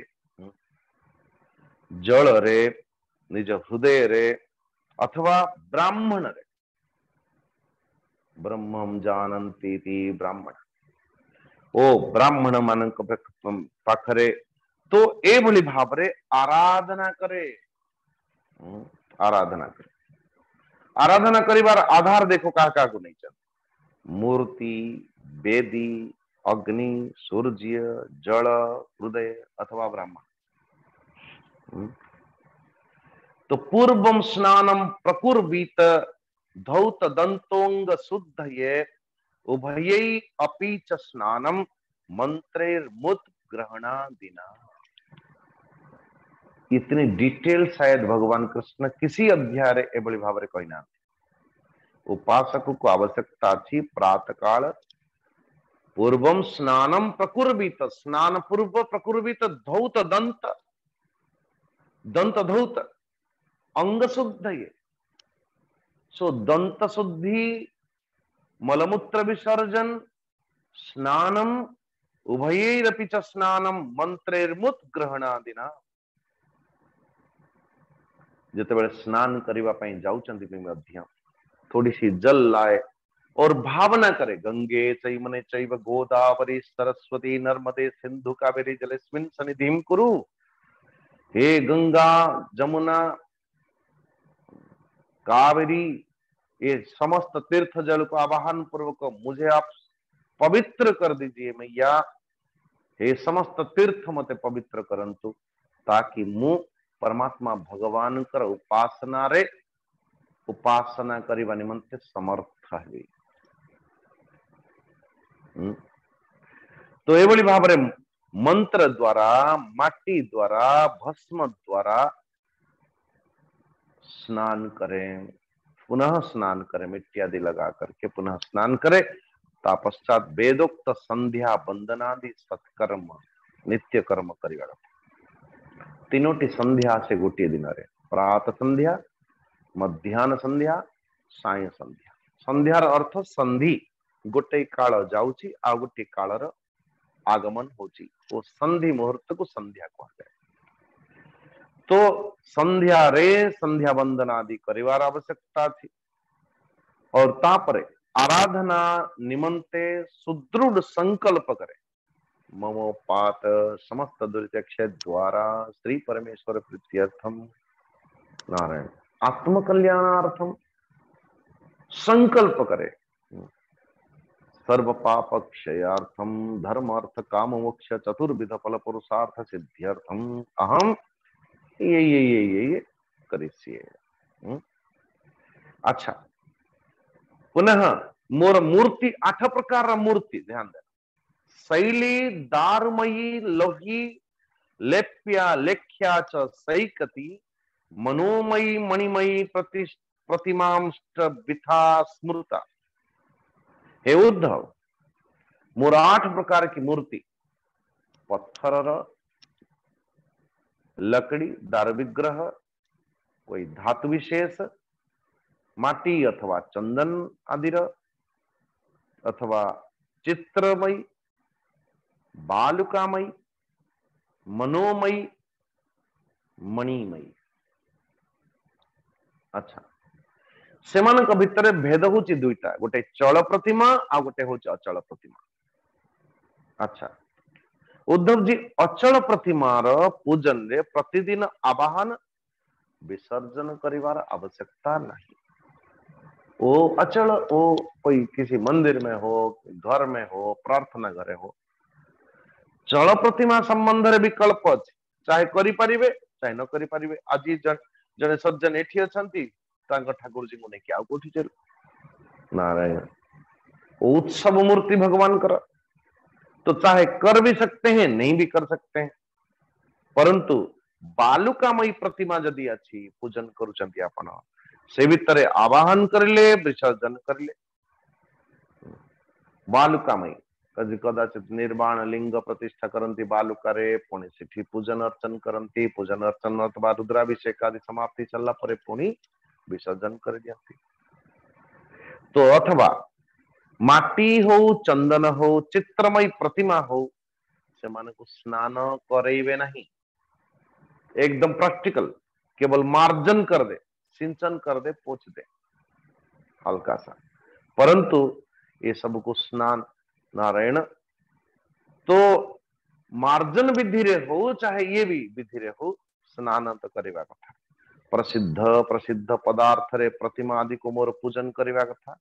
जल रे, निज हृदय रे, अथवा ब्राह्मण रे, ब्रह्मम जानन्ति इति ब्राह्मण, ओ ब्राह्मण मानक पाखरे तो एभली भाव रे आराधना करे, आराधना करे। आराधना करिबार आधार देखो का का को नहीं चल, मूर्ति, वेदी, अग्नि, सूर्य, जल, हृदय अथवा ब्राह्मण। तो पूर्वम स्नानम प्रकुर्वीत धौत दंतोंग शुद्धये उभयै अपि च स्नानम मंत्रेर्मुद ग्रहणादिना। इतनी डिटेल शायद भगवान कृष्ण किसी अध्याय रे एभली भाव रे कहिना। उपासक को आवश्यकता थी प्रातः काल पूर्वम स्नानम प्रकुर्वीत, स्नान पूर्व प्रकुर्वीत धौत दंत, दंत धौत अंग शुद्धये। सो दंत शुद्धि, मलमूत्र विसर्जन, स्नानम उभयैरपि च स्नानम मंत्रेर्मुद ग्रहणादिना। जितेबळे स्नान करिबा पई जाउचंती मध्य थोड़ी सी जल लाए और भावना करे गंगे चैमने चैव गोदावरी सरस्वती नर्मदे सिंधु कावेरी जलेस्मिन् सन्निधिं कुरु। हे गंगा जमुना कावेरी, ये समस्त तीर्थ जल को आवाहन पूर्वक मुझे आप पवित्र कर दीजिए मैया। हे समस्त तीर्थ मते पवित्र करंतु ताकि मु परमात्मा भगवान कर उपासना रे उपासना करिबा निमंते समर्थ है। तो एभली भाव रे मंत्र द्वारा, माटी द्वारा, भस्म द्वारा स्नान करें, पुनः स्नान करें, मिट्टी आदि लगा करके पुनः स्नान करें। तपश्चात वेदोक्त संध्या बंदनादि सत्कर्म नित्य कर्म करिबा। तीनोटी संध्या से गोटे दिन रे प्रातः संध्या, मध्याह्न संध्या, साय संध्या। संध्यार अर्थ संधि, गोटे काल जाउची आ गोटे कालर आगमन होची, वो संधि मुहूर्त को संध्या कहते हैं। तो संध्या रे संध्या बंदन आदि करिवार आवश्यकता थी और तापरे आराधना निमंते सुदृढ़ संकल्प करे। ममोपात समस्त दुर्त्यक्ष द्वारा श्री परमेश्वर प्रीत्यर्थम नारायण आत्म कल्याणार्थम संकल्प करे। सर्व पाप क्षयार्थम धर्म अर्थ काम मोक्ष चतुर्विध फल पुरुषार्थ सिद्ध्यर्थम अहम ये ये ये ये, ये करिष्ये। अच्छा, पुनः मोर मूर्ति आठ प्रकार मूर्ति ध्यान देना। शैली दारुमयी लोही लेप्या लेख्या च सैकति मनोमयी मणिमयी प्रति प्रतिमांष्ट विथा स्मृता। हे उद्धव, मोर आठ प्रकार की मूर्ति पत्थर, लकड़ी दार विग्रह, कोई धातु विशेष, माटी अथवा चंदन आदि, अथवा चित्रमयी, बालुकामयी, मनोमयी, मणिमयी। अच्छा, सेमानक भितर भेद होची दुईटा, गोटे चल प्रतिमा आ गोटे होची अचल प्रतिमा। अच्छा, उद्धव जी अचल प्रतिमार पूजन रे प्रतिदिन आवाहन विसर्जन करिवार आवश्यकता नहीं। वो अचल वो कोई किसी मंदिर में हो, घर में हो, प्रार्थना घरे हो, जल प्रतिमा संबंध रे विकल्प अछि, चाहे करि परिबे चाहे न करि परिबे। आज जने सज्जन एठी अछंती तांको ठाकुर जी को नेकी आउ कोठी चल नारायण उत्सव मूर्ति भगवान कर, तो चाहे कर भी सकते हैं नहीं भी कर सकते हैं, परंतु बालुकामयी प्रतिमा जदि अच्छी पूजन करुचंती आपण से भितर आवाहन करले विसर्जन करले बालुकामयी कदि कदाचित निर्वाण लिंग प्रतिष्ठा करती बालुकारे पुणी सेठी पूजन अर्चन करती, पूजन अर्चन अथवा रुद्राभिषेक आदि समाप्ति चलला परे पुणी विसर्जन कर दियंती। तो अथवा माटी हो चंदन हो चित्रमयी प्रतिमा हो से मान को स्नान करेबे नहीं, एकदम प्रैक्टिकल, केवल मार्जन कर दे, सिंचन कर दे, पोछ दे हल्का सा, परंतु ये सब को स्नान नारायण तो मार्जन विधि रे हो चाहे ये भी विधि रे हो स्नान तो करवा कथा। प्रसिद्ध प्रसिद्ध पदार्थ रे प्रतिमा आदि को मोर पूजन करवा कथा,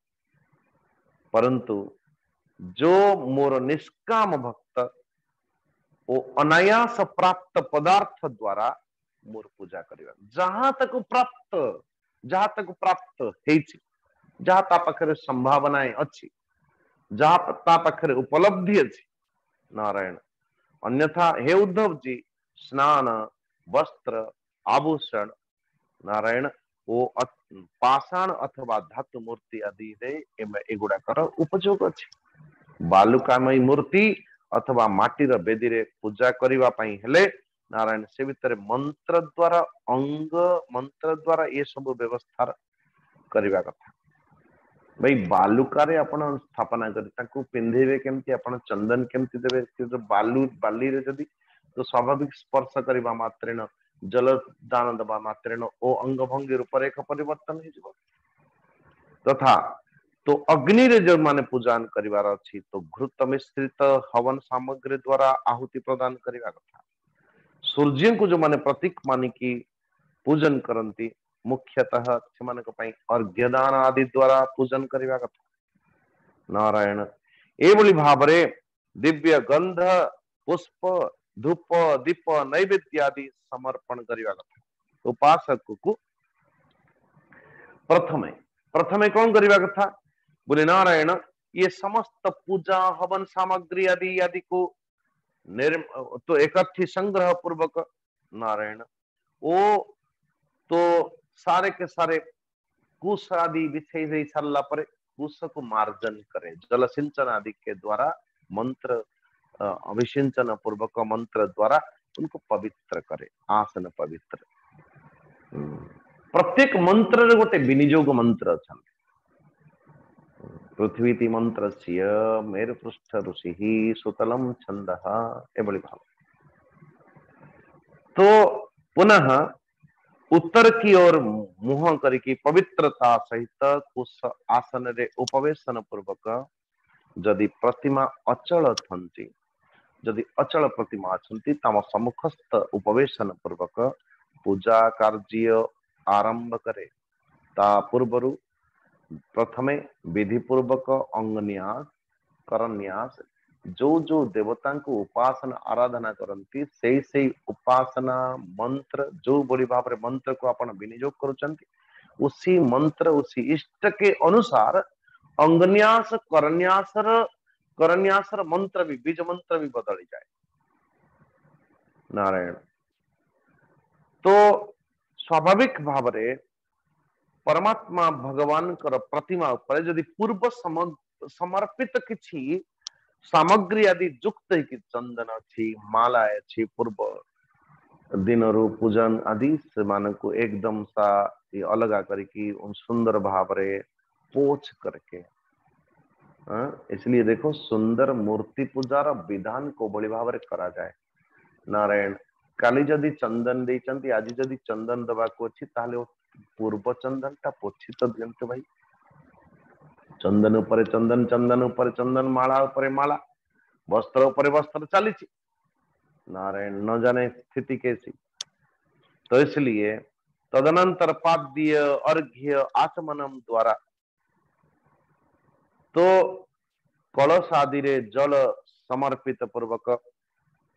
परंतु जो मोर निष्काम भक्त वो अनायास प्राप्त पदार्थ द्वारा मोर पूजा करवा, जहां तक प्राप्त जहां तक प्राप्त हेछि, जहां ता पाखरे संभावनाएं अच्छी, जहां ता पाखरे उपलब्धि अच्छी नारायण। अन्यथा हे उद्धव जी स्नान वस्त्र आभूषण नारायण वो पाषाण अथवा धातु मूर्ति आदि रे एगुड़ाकर उपयोग अच्छी। बालुकामयी मूर्ति अथवा माटीर बेदी रे पूजा करबा पई हेले नारायण से भितर मंत्र द्वारा अंग मंत्र द्वारा ये सब व्यवस्था करबा कथा। भाई बालुकारे आपण स्थापना करी ताकू पिंधेबे केमती, आपण चंदन केमती देबे, जो बालू बाली रे जदी तो स्वाभाविक स्पर्श करबा मात्रेन जल दान दबा मात्रेन ओ अंग भंगी रूपरेखा परिवर्तन हो जिवो। तथा तो अग्नि रे जो माने पूजन करिवार अछि तो घृत मिश्रित हवन सामग्री द्वारा आहुति प्रदान करिवा कथा। सूर्य को जो माने प्रतीक मानी की पूजन करंती मुख्यतः सेमान पई अर्घ्यदान आदि द्वारा पूजन करिवा कथा नारायण। एभली भाबरे दिव्य गंध पुष्प धूप दीप नैवेद्य आदि समर्पण करिवा कथा। उपासक को प्रथमे प्रथमे कौन करिवा कथा बोले नारायण ये समस्त पूजा हवन सामग्री आदि आदि को निर्म तो एकठी संग्रह पूर्वक नारायण वो तो सारे के सारे कुश आदि बिछे दे सारा पर कुश को मार्जन करे, जल सिंचन आदि के द्वारा मंत्र अभिसिंचन पूर्वक मंत्र द्वारा उनको पवित्र करे, आसन पवित्र। प्रत्येक मंत्र रे गोटे विनियोग मंत्र अच्छा। पृथ्वी मंत्र से मेरु पृष्ठ ऋषि सुतलम छंद एभली भाव। तो पुनः उत्तर की ओर मुह करके पवित्रता सहित कुश आसन रे उपवेशन पूर्वक जदि प्रतिमा अचल थंती, जदि अचल प्रतिमा अछंती तम सम्मुखस्थ उपवेशन पूर्वक पूजा कार्य आरंभ करे। ता पूर्वरु प्रथमे विधि पूर्वक अंगन्यास करन्यास जो जो देवता को उपासना आराधना करती से से उपासना मंत्र जो बड़ी भाव मंत्र को आपण विनियोग करुचंती उसी मंत्र उसी इष्ट के अनुसार अंगन्यास करन्यास करन्यास मंत्र भी बीज मंत्र भी बदली जाए नारायण। तो स्वाभाविक भाव रे परमात्मा भगवान कर प्रतिमा उपर जदि पूर्व समर्पित किछि सामग्री आदि युक्त कि चंदन अच्छी माला अच्छी पूर्व दिन रू पूजन आदि से मान को एकदम सा ये अलगा करके सुंदर भाव रे पोछ करके हाँ इसलिए देखो सुंदर मूर्ति पूजार विधान को बड़ी भाव रे करा जाए नारायण। काली जदि चंदन देचंती आज जदि चंदन दबा को अच्छी ताले पूर्व चंदन टा पोछी तो दियंत भाई चंदन ऊपर चंदन चंदन ऊपर चंदन माला ऊपर माला वस्त्र ऊपर वस्त्र चली नारायण न जाने स्थिति कैसी। तो इसलिए तदनंतर पाद्य अर्घ्य आचमनम द्वारा तो कलश आदि रे जल समर्पित पूर्वक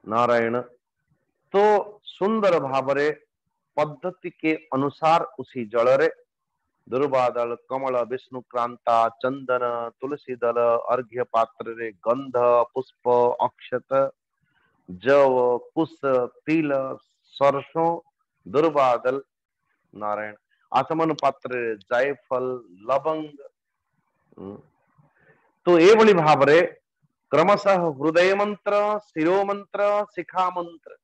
नारायण तो सुंदर भावरे पद्धति के अनुसार उसी जल रे दुर्वादल कमल विष्णु क्रांता चंदन तुलसी दल अर्घ्य पात्र रे गंध पुष्प अक्षत जव कुश तिल सरसों दुर्वादल नारायण आचमन पात्र रे जायफल लवंग तो ये भाव रे क्रमशः हृदय मंत्र शिरो मंत्र शिखा मंत्र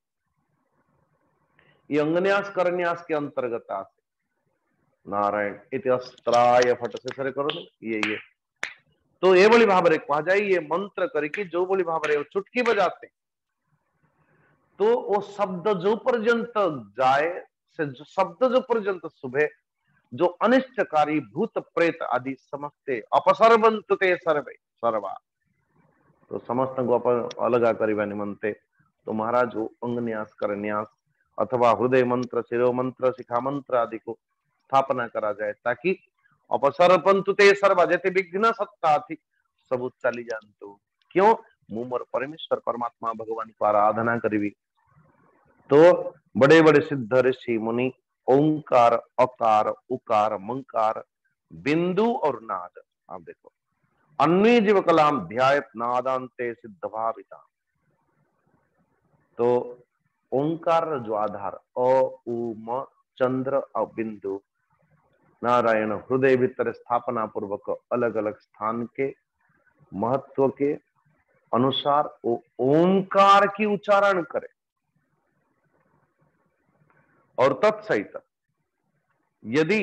ये अंगन्यास करन्यास के अंतर्गत आते नारायण इति अस्त्राय फट से सरे करो ये ये तो ये बड़ी भाव रे कहा जाए ये मंत्र करके जो बड़ी भाव रे चुटकी बजाते तो वो शब्द जो पर्यंत जाए से जो शब्द जो पर्यंत सुबह जो अनिष्टकारी भूत प्रेत आदि समस्ते अपसर्वन्तु ते सर्वे सर्वा तो समस्त को अलगा करवा निमंते तो महाराज वो अंगन्यास करन्यास अथवा हृदय मंत्र शिरो मंत्र शिखा मंत्र आदि को स्थापना करा जाए ताकि अपसर्पंतु ते सर्वा जैसे विघ्न सत्ता थी सब चली जानतो क्यों मुमर परमेश्वर परमात्मा भगवान को आराधना करी तो बड़े बड़े सिद्ध ऋषि मुनि ओंकार अकार उकार मंकार बिंदु और नाद आप देखो अन्य जीव कलाम ध्यायत नादांते सिद्ध भाविता तो ओंकार जो आधार अ उ म चंद्र और बिंदु नारायण हृदय भीतर स्थापना पूर्वक अलग अलग स्थान के महत्व के अनुसार वो ओंकार की उच्चारण करे और तत्सहित यदि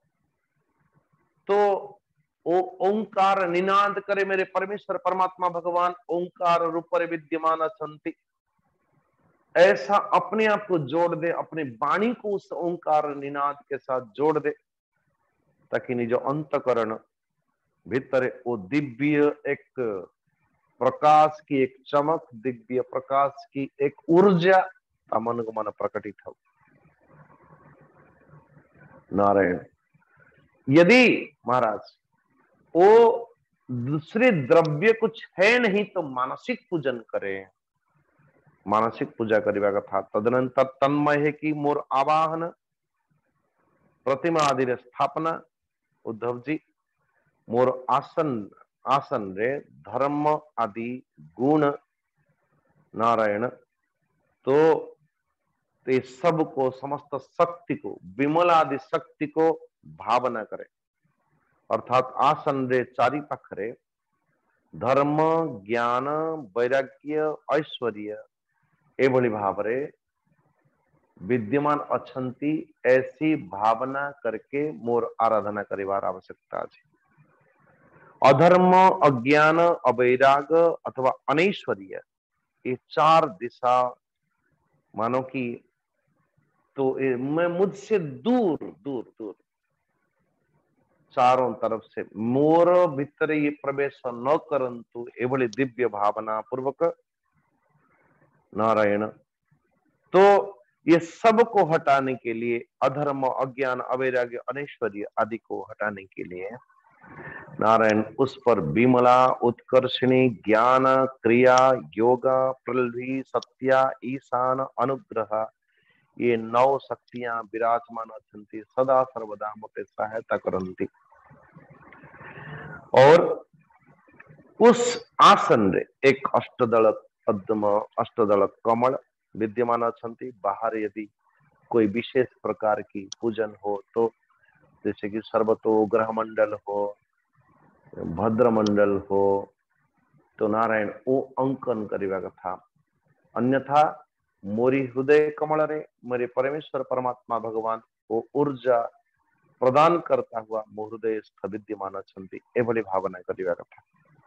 तो ओ ओंकार निनाद करे मेरे परमेश्वर परमात्मा भगवान ओंकार रूप विद्यमान संति ऐसा अपने आप को जोड़ दे अपने वाणी को उस ओंकार निनाद के साथ जोड़ दे ताकि निज अंतकरण भीतर वो दिव्य एक प्रकाश की एक चमक दिव्य प्रकाश की एक ऊर्जा का मन को मन प्रकटित हो नारायण यदि महाराज वो दूसरे द्रव्य कुछ है नहीं तो मानसिक पूजन करे मानसिक पूजा करने का था तदनंतर तन्मय है कि मोर आवाहन प्रतिमा आदि स्थापना उद्धव जी मोर आसन आसन रे धर्म आदि गुण नारायण तो ये सब को समस्त शक्ति को विमल आदि शक्ति को भावना करे अर्थात आसन रे चारि पाखरे धर्म ज्ञान वैराग्य ऐश्वर्य एभली भाव रे विद्यमान अछंती ऐसी भावना करके मोर आराधना करिवार आवश्यकता है अधर्म अज्ञान अवैराग अथवा अनैश्वर्य ये चार दिशा मानो कि तो मैं मुझसे दूर दूर दूर चारों तरफ से मोर भीतर ये प्रवेश न करंतु एवं दिव्य भावना पूर्वक नारायण तो ये सब को हटाने के लिए अधर्म अज्ञान अवैराग्य अनैश्वर्य आदि को हटाने के लिए नारायण उस पर विमला उत्कर्षणी ज्ञान क्रिया योगा प्रलभि सत्या ईशान अनुग्रह ये नौ शक्तियां विराजमान अछंती सदा सर्वदा मते सहायता करंती और उस आसन रे एक अष्टदल पद्म अष्टदल कमल विद्यमान अछंती बाहर यदि कोई विशेष प्रकार की पूजन हो तो जैसे कि सर्वतो ग्रह मंडल हो भद्र मंडल हो तो नारायण वो अंकन करवा कथा अन्यथा मोरी हृदय कमल रे मेरे परमेश्वर परमात्मा भगवान वो ऊर्जा प्रदान करता हुआ मो हृदय विद्यमान अछंती एभली भावना करवा कथा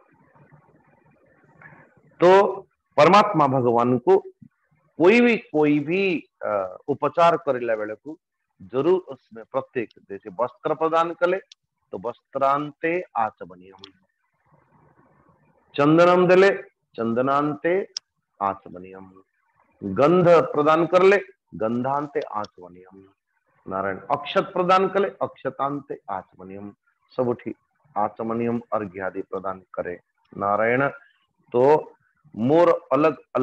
तो परमात्मा भगवान को कोई भी कोई भी उपचार करेला बेले को जरूर उसमें प्रत्येक जैसे वस्त्र प्रदान कले तो वस्त्रांते आचमनियम चंदनम दिले चंदनांते आचमनियम गंध प्रदान कर ले गंधांते आचमनियम नारायण अक्षत प्रदान करे अक्षतांते आचमनियम सब उठी आचमनियम अर्घ्य आदि प्रदान करे नारायण तो मोर अलग अलग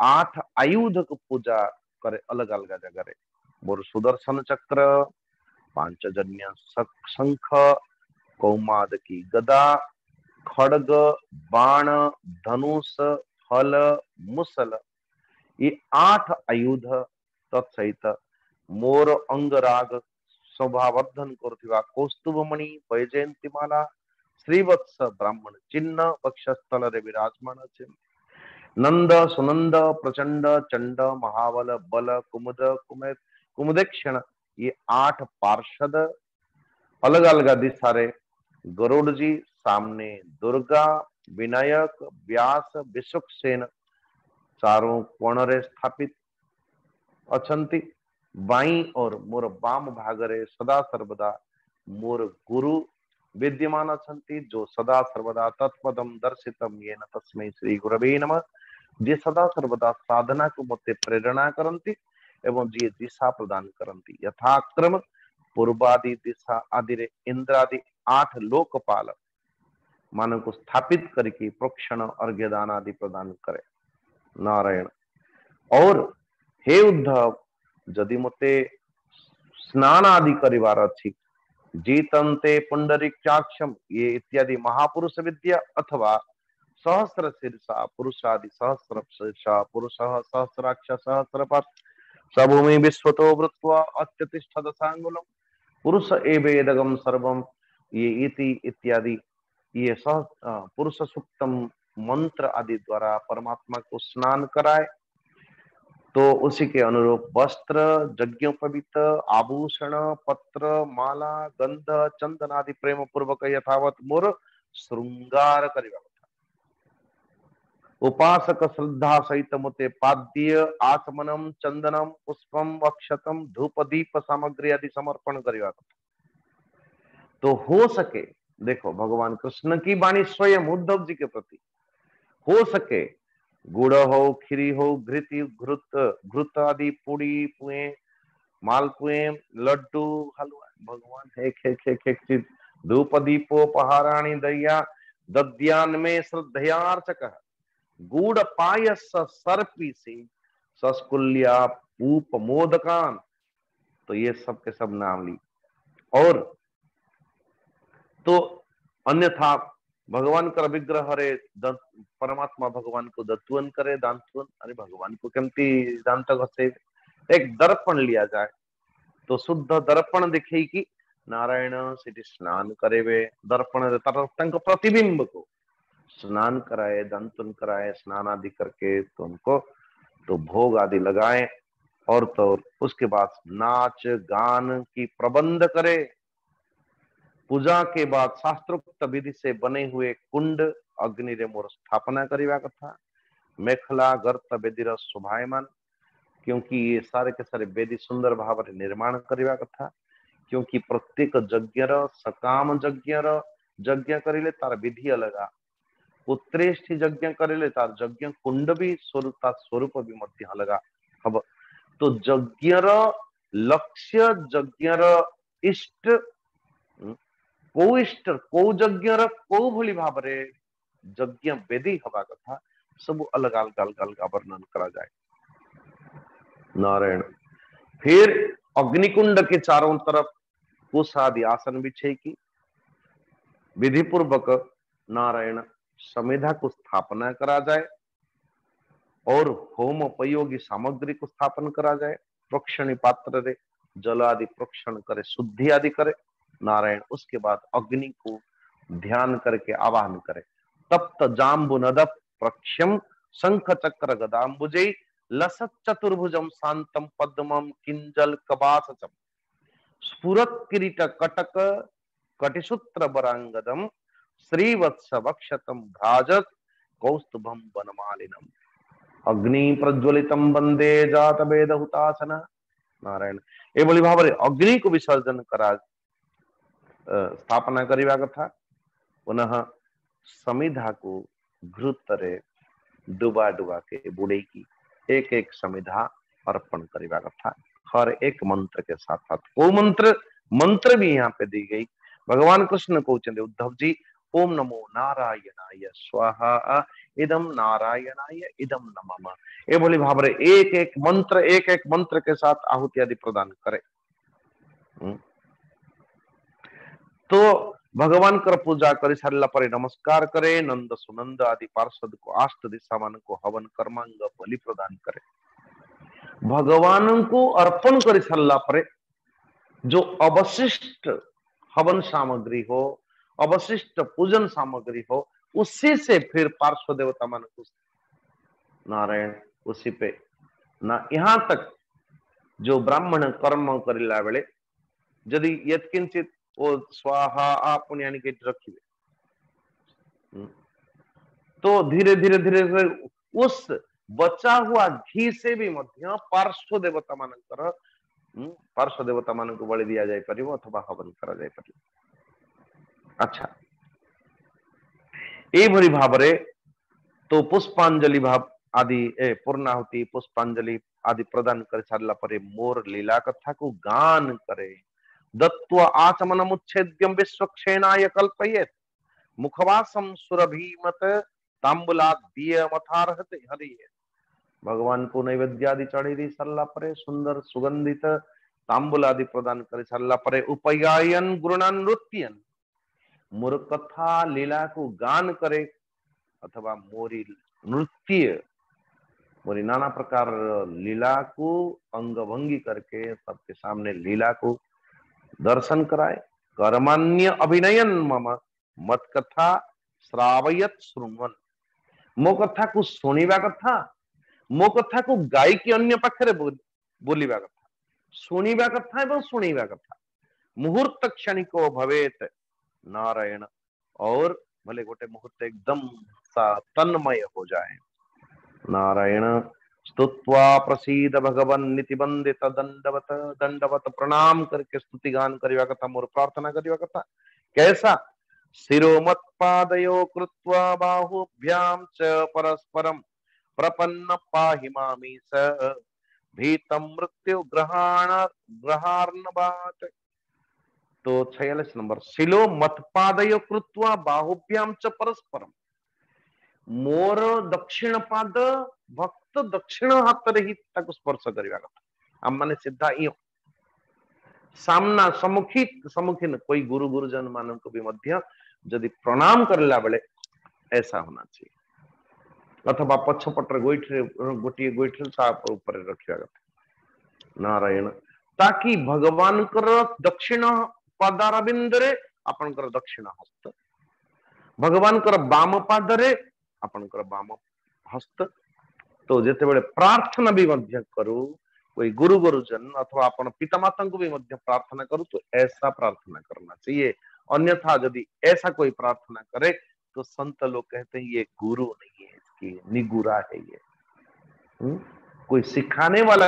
आठ आयुध को पूजा करे अलग अलग जगह रे। मोर सुदर्शन चक्र, पांचजन्य शंख, कौमाद की गदा, खड़ग, बाण, धनुष, फल, मुसल, ये आठ आयुध तत्सहित मोर अंगराग शोभावर्धन करुथिबा कौस्तुभमणि, वैजयंती माला, श्रीवत्स ब्राह्मण चिन्ह वक्षस्थल रे विराजमान अछि। नंद, सुनंद, प्रचंड, चंड, महाबल, बल, कुमुद, कुमेद, कुमुदेक्षण, ये आठ पार्षद अलग अलग दिशा रे। गरुड़ जी सामने दुर्गा, विनायक, व्यास, विश्वक्सेन चारों कोण रे स्थापित अछंती। बाई और मोर वाम भागरे सदा सर्वदा मोर गुरु विद्यमान अछंती, जो सदा सर्वदा तत्पदम दर्शितम येन तस्मै श्री गुरवे नमः, जे सदा सर्वदा साधना को मते प्रेरणा करंती एवं जे दिशा प्रदान करंती। यथाक्रम पूर्वादि दिशा आदि रे इंद्रादि आठ लोकपाल मान को स्थापित करके प्रोक्षण अर्घ्यदान आदि प्रदान करे। नारायण। और हे उद्धव, जदि मते स्नान आदि करिवार अछि, जीतन्ते पुंडरीकाक्षम, ये इत्यादि महापुरुष विद्या अथवा सहस्र शीर्षा पुरुषादि सहस्र शीर्षा पुरुष सहस्राक्ष सहस्रपाद सबभूमि विश्वतो वृत्वा अत्यतिष्ठ दशांगुलम पुरुष एवेदगम सर्वम, ये इति इत्यादि ये सह पुरुष सुक्तम मंत्र आदि द्वारा परमात्मा को स्नान कराए, तो उसी के अनुरूप वस्त्र, यज्ञोपवीत, आभूषण, पत्र, माला, गंध, चंदन आदि प्रेम पूर्वक यथावत मोर श्रृंगार करिवा कथा। उपासक श्रद्धा सहित मुते पाद्य, आचमनम, चंदनम, पुष्पम, अक्षतम, धूप, दीप सामग्री आदि समर्पण करिवा कथा। तो हो सके, देखो भगवान कृष्ण की वाणी स्वयं उद्धव जी के प्रति, हो सके गुड़ हो, खीरी हो, घृति घृत घृत आदि पूड़ी पुए, मालपुए, लड्डू, हलवा, भगवान एक एक एक एक चीज, धूप दीपोपहाराणि दया दद्यान में श्रद्धयार्चक, गुड़ पायस सर्पी से सस्कुल्या पूप मोदकान, तो ये सब के सब नाम ली। और तो अन्यथा भगवान का विग्रह रे परमात्मा भगवान को दत्वन करे दांतवन, अरे भगवान को केमती दांत घसे, एक दर्पण लिया जाए तो शुद्ध दर्पण दिखे कि नारायण सेठी स्नान करेवे, दर्पण तार प्रतिबिंब को स्नान कराए, दांतवन कराए, स्नान आदि करके तो उनको तो भोग आदि लगाए, और तो उसके बाद नाच गान की प्रबंध करे। पूजा के बाद शास्त्रोक्त विधि से बने हुए कुंड अग्नि रे मोर स्थापना करिवा कथा। मेखला गर्त वेदीर शोभायमान, क्योंकि ये सारे के सारे वेदी सुंदर भाव रे निर्माण करिवा कथा। क्योंकि प्रत्येक यज्ञर सकाम यज्ञर यज्ञ करिले तार विधि अलगा, उत्कृष्ट यज्ञ करिले तार यज्ञ कुंड भी स्वरूप स्वरूप भी मध्य अलगा हब। तो यज्ञर लक्ष्य, यज्ञर इष्ट को इष्ट को यज्ञर को भली भाव रे यज्ञ वेदी हवा कथा सब अलग अलग अलग अलग वर्णन करा जाए। नारायण। फिर अग्निकुंड के चारों तरफ कुश आदि आसन बिछे की विधि पूर्वक नारायण समिधा को स्थापना करा जाए और होम उपयोगी सामग्री को स्थापन करा जाए। प्रोक्षणी पात्र रे जल आदि प्रोक्षण करे, शुद्धि आदि करे नारायण। उसके बाद अग्नि को ध्यान करके आवाहन करे। तप्त जाम्बु नदप प्रक्ष्यम शंख चक्र गदाम्बुजै लसत चतुर्भुजम शांतम पद्मम किंजल कबासचम स्फुरत किरीट कटक कटिसूत्र वरांगदम श्रीवत्स वक्षतम भ्राजत कौस्तुभम वनमालिनम अग्नि प्रज्वलितम वंदे जात वेद हुतासन। नारायण। एभली भाव अग्नि को विसर्जन करा स्थापना करिवा कथा। पुनः समिधा को घृत रे डुबा डुबा के बुड़े की एक एक समिधा अर्पण करिवा कथा, हर एक मंत्र के साथ साथ। वो मंत्र मंत्र भी यहाँ पे दी गई। भगवान कृष्ण कहते उद्धव जी ओम नमो नारायणाय स्वाहा इदम नारायणाय इदम नमः एभली भाव एक एक मंत्र एक एक मंत्र के साथ आहुति आदि प्रदान करे। तो भगवान कर पूजा कर सारा पर नमस्कार करे, नंद सुनंद आदि पार्षद को अष्ट दिशा मान को हवन कर्मांग बलि प्रदान करे। भगवान को अर्पण कर सारा पर जो अवशिष्ट हवन सामग्री हो, अवशिष्ट पूजन सामग्री हो, उसी से फिर पार्श्व देवता मान को नारायण उसी पे ना यहाँ तक जो ब्राह्मण कर्म करला बेले यदि यत्किंचित वो स्वाहा आप यानी कि रखिए तो धीरे धीरे धीरे उस बचा हुआ घी से भी मध्य पार्श्व देवता मानकर पार्श्व देवता मान को बलि दिया जाय परिबो अथवा हवन करा जाय परिबो। अच्छा ए भरी भाबरे तो पुष्पांजलि भाव आदि ए पूर्णाहुति पुष्पांजलि आदि प्रदान कर सारला परे मोर लीला कथा को गान करे। दत्त्वा आचमनम उच्छेद्यम विश्वक्षेणाय कल्पयेत् मुखवासम सुरभीमत तांबुलाद दियमथार्हते हरिये। भगवान को नैवेद्य आदि चढ़ी दी सारा परे सुंदर सुगंधित तांबुल आदि प्रदान कर सारा परे उपयायन गुणन नृत्यन मोर कथा लीला को गान करे अथवा मोरी नृत्य मोरी नाना प्रकार लीला को अंगभंगी करके सबके सामने लीला को दर्शन कराए। कर्मान्य अभिनयन मम मत कथा श्रावयत श्रृण्वन मो कथा को सुनिबा कथा मो कथा को गाई की अन्य पाखरे बोलिबा कथा सुनिबा कथा एवं सुनिबा कथा मुहूर्त क्षणिको भवेत नारायण और भले गोटे मुहूर्त एकदम सा तन्मय हो जाए। नारायण स्तुत्वा प्रसीद भगवन नीति बंदित दंडवत दंडवत प्रणाम करके स्तुति गान करिवा कथा मोर प्रार्थना करिवा कथा कैसा शिरोमत पादयो कृत्वा बाहुभ्याम च परस्परम प्रपन्न पाहि मामी स भीतम मृत्यु ग्रहण ग्रहार्णवात। तो छियालीस नंबर शिलो मतपादयो कृत्वा बाहुभ्याम च परस्परम मोर दक्षिण पाद भक्त दक्षिण हाथ रे ही ताको स्पर्श करिवा कथा हम माने सीधा इयो सामना सम्मुखी सम्मुखीन कोई गुरु गुरुजन मान को भी मध्य यदि प्रणाम करला बेले ऐसा होना चाहिए अथवा पछपटर गोइठे गोटी गोइठे साप ऊपर रखिया कथा। नारायण ताकि भगवान कर दक्षिण पादारविंद रे आपन कर दक्षिण हस्त भगवान कर बाम पाद रे आपन कर बाम हस्त। तो जेते बेले प्रार्थना भी मध्य करू कोई गुरु गुरुजन अथवा अपन पिता माता को भी मध्य प्रार्थना करूं तो ऐसा प्रार्थना करना चाहिए। अन्यथा यदि ऐसा कोई प्रार्थना करे तो संत लोग कहते हैं ये गुरु नहीं है, इसकी निगुरा है ये। हुँ? कोई सिखाने वाला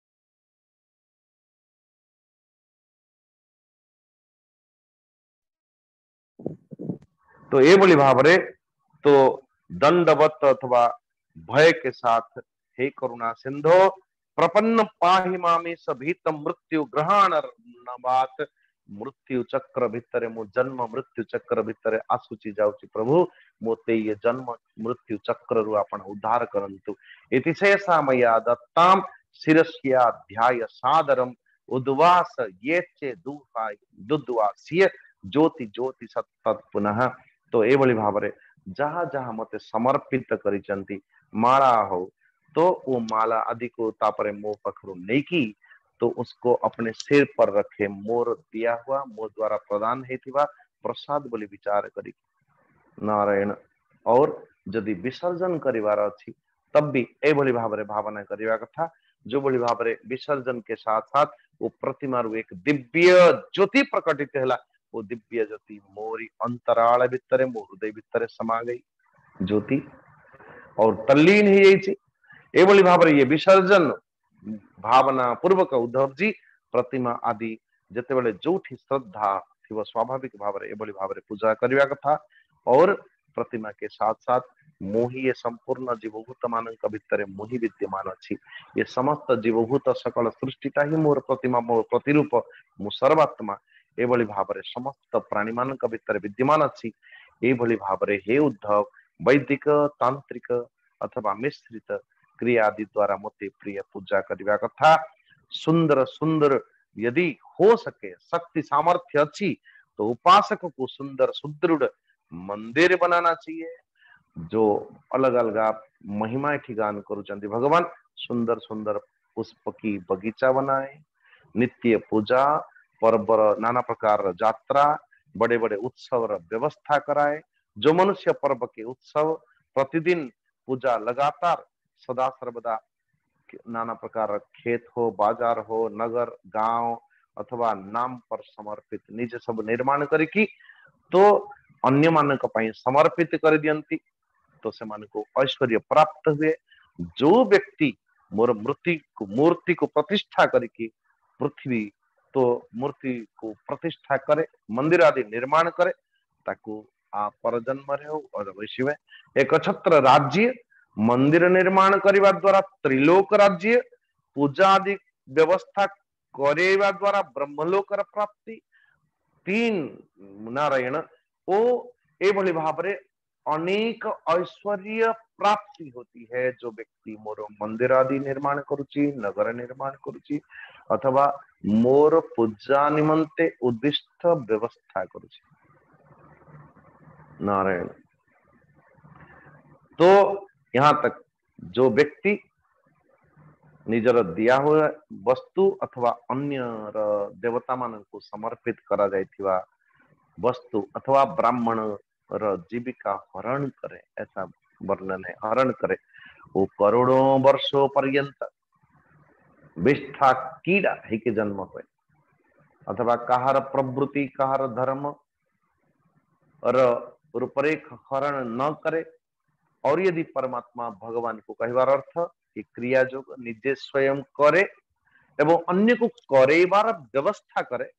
तो ये बोली भावरे तो दंडवत अथवा भय के साथ हे करुणा सिंधो प्रपन्न पाहि मामी सभीतम मृत्यु ग्रहण नवात मृत्यु चक्र भितरे मो जन्म मृत्यु चक्र भितरे आसुची जाउची प्रभु मोते ये जन्म मृत्यु चक्र रु आपण उद्धार करंतु इति शेषा मया दत्ताम शिरस्या ध्याय सादरम उद्वास येचे दुहाय दुद्वास्य ज्योति ज्योति सत्तत पुनः। तो ए भली भावरे जहाँ जहाँ मते समर्पित करिचंती माला हो तो वो माला आदि को तापरे मो पखरु नहीं की तो उसको अपने सिर पर रखे मोर दिया हुआ मो द्वारा प्रदान हेतिवा प्रसाद बोली विचार करी। नारायण और यदि विसर्जन करिवार अछि तब भी ए भली भावरे भावना करिवा कथा जो भली भावरे विसर्जन के साथ साथ वो प्रतिमा रु एक दिव्य ज्योति प्रकटित हैला वो दिव्य ज्योति मोरी अंतराल भितरे मो हृदय भितरे समा गई ज्योति और तल्लीन ही जाइछि। एभली भावरे ये विसर्जन भावना पूर्वक उद्धव जी प्रतिमा आदि जते बेले जोठी श्रद्धा थिबो स्वाभाविक भावरे एभली भावरे पूजा करिवा कथा और प्रतिमा के साथ साथ मोही ये संपूर्ण जीवभूत मानक भितरे मोही विद्यमान अछि ये समस्त जीवभूत सकल सृष्टिटा ही मोर प्रतिमा मोर प्रतिरूप मु सर्वात्मा एभली भावरे समस्त प्राणी मानक भितरे विद्यमान अछि एभली भावरे हे उद्धव वैदिक तांत्रिक अथवा मिश्रित क्रिया आदि द्वारा मते प्रिय पूजा करवा कथा। सुंदर सुंदर यदि हो सके शक्ति सामर्थ्य अच्छी तो उपासक को सुंदर सुदृढ़ मंदिर बनाना चाहिए। जो अलग अलग महिमा एठी गान करुचंती भगवान सुंदर सुंदर पुष्प की बगीचा बनाए, नित्य पूजा पर्व नाना प्रकार यात्रा बड़े बड़े उत्सव व्यवस्था कराए। जो मनुष्य पर्व के उत्सव प्रतिदिन पूजा लगातार सदा सर्वदा नाना प्रकार खेत हो बाजार हो नगर गांव अथवा नाम पर समर्पित निज सब निर्माण करिकी तो अन्य मानक पई समर्पित कर दियंती तो से मान को ऐश्वर्य प्राप्त हुए। जो व्यक्ति मोर मूर्ति को मूर्ति को प्रतिष्ठा करके पृथ्वी तो मूर्ति को प्रतिष्ठा करे मंदिर आदि निर्माण करे ताकू आ परजन्म रे और वैश्य एक छत्र राज्य मंदिर निर्माण करने द्वारा त्रिलोक राज्य पूजा आदि व्यवस्था करने द्वारा ब्रह्मलोकर प्राप्ति तीन नारायण ओ एभली भावरे अनेक ऐश्वर्य प्राप्ति होती है। जो व्यक्ति मोर मंदिर आदि निर्माण करुची नगर निर्माण करुची अथवा मोर पूजा निमंते उद्दिष्ट व्यवस्था करुची नारायण। तो यहाँ तक जो व्यक्ति निजर दिया हुआ वस्तु अथवा अन्य देवता मान को समर्पित करा जाइथिवा वस्तु अथवा ब्राह्मण र जीविका हरण करे ऐसा वर्णन है। हरण करे वो करोड़ों वर्षों पर्यंत विष्ठा कीड़ा ही के जन्म हुए अथवा कहार प्रवृत्ति कहार धर्म र रूपरेख हरण न करे। और यदि परमात्मा भगवान को कहवार अर्थ कि क्रिया जो निजे स्वयं करे एवं अन्य को करेबार व्यवस्था करे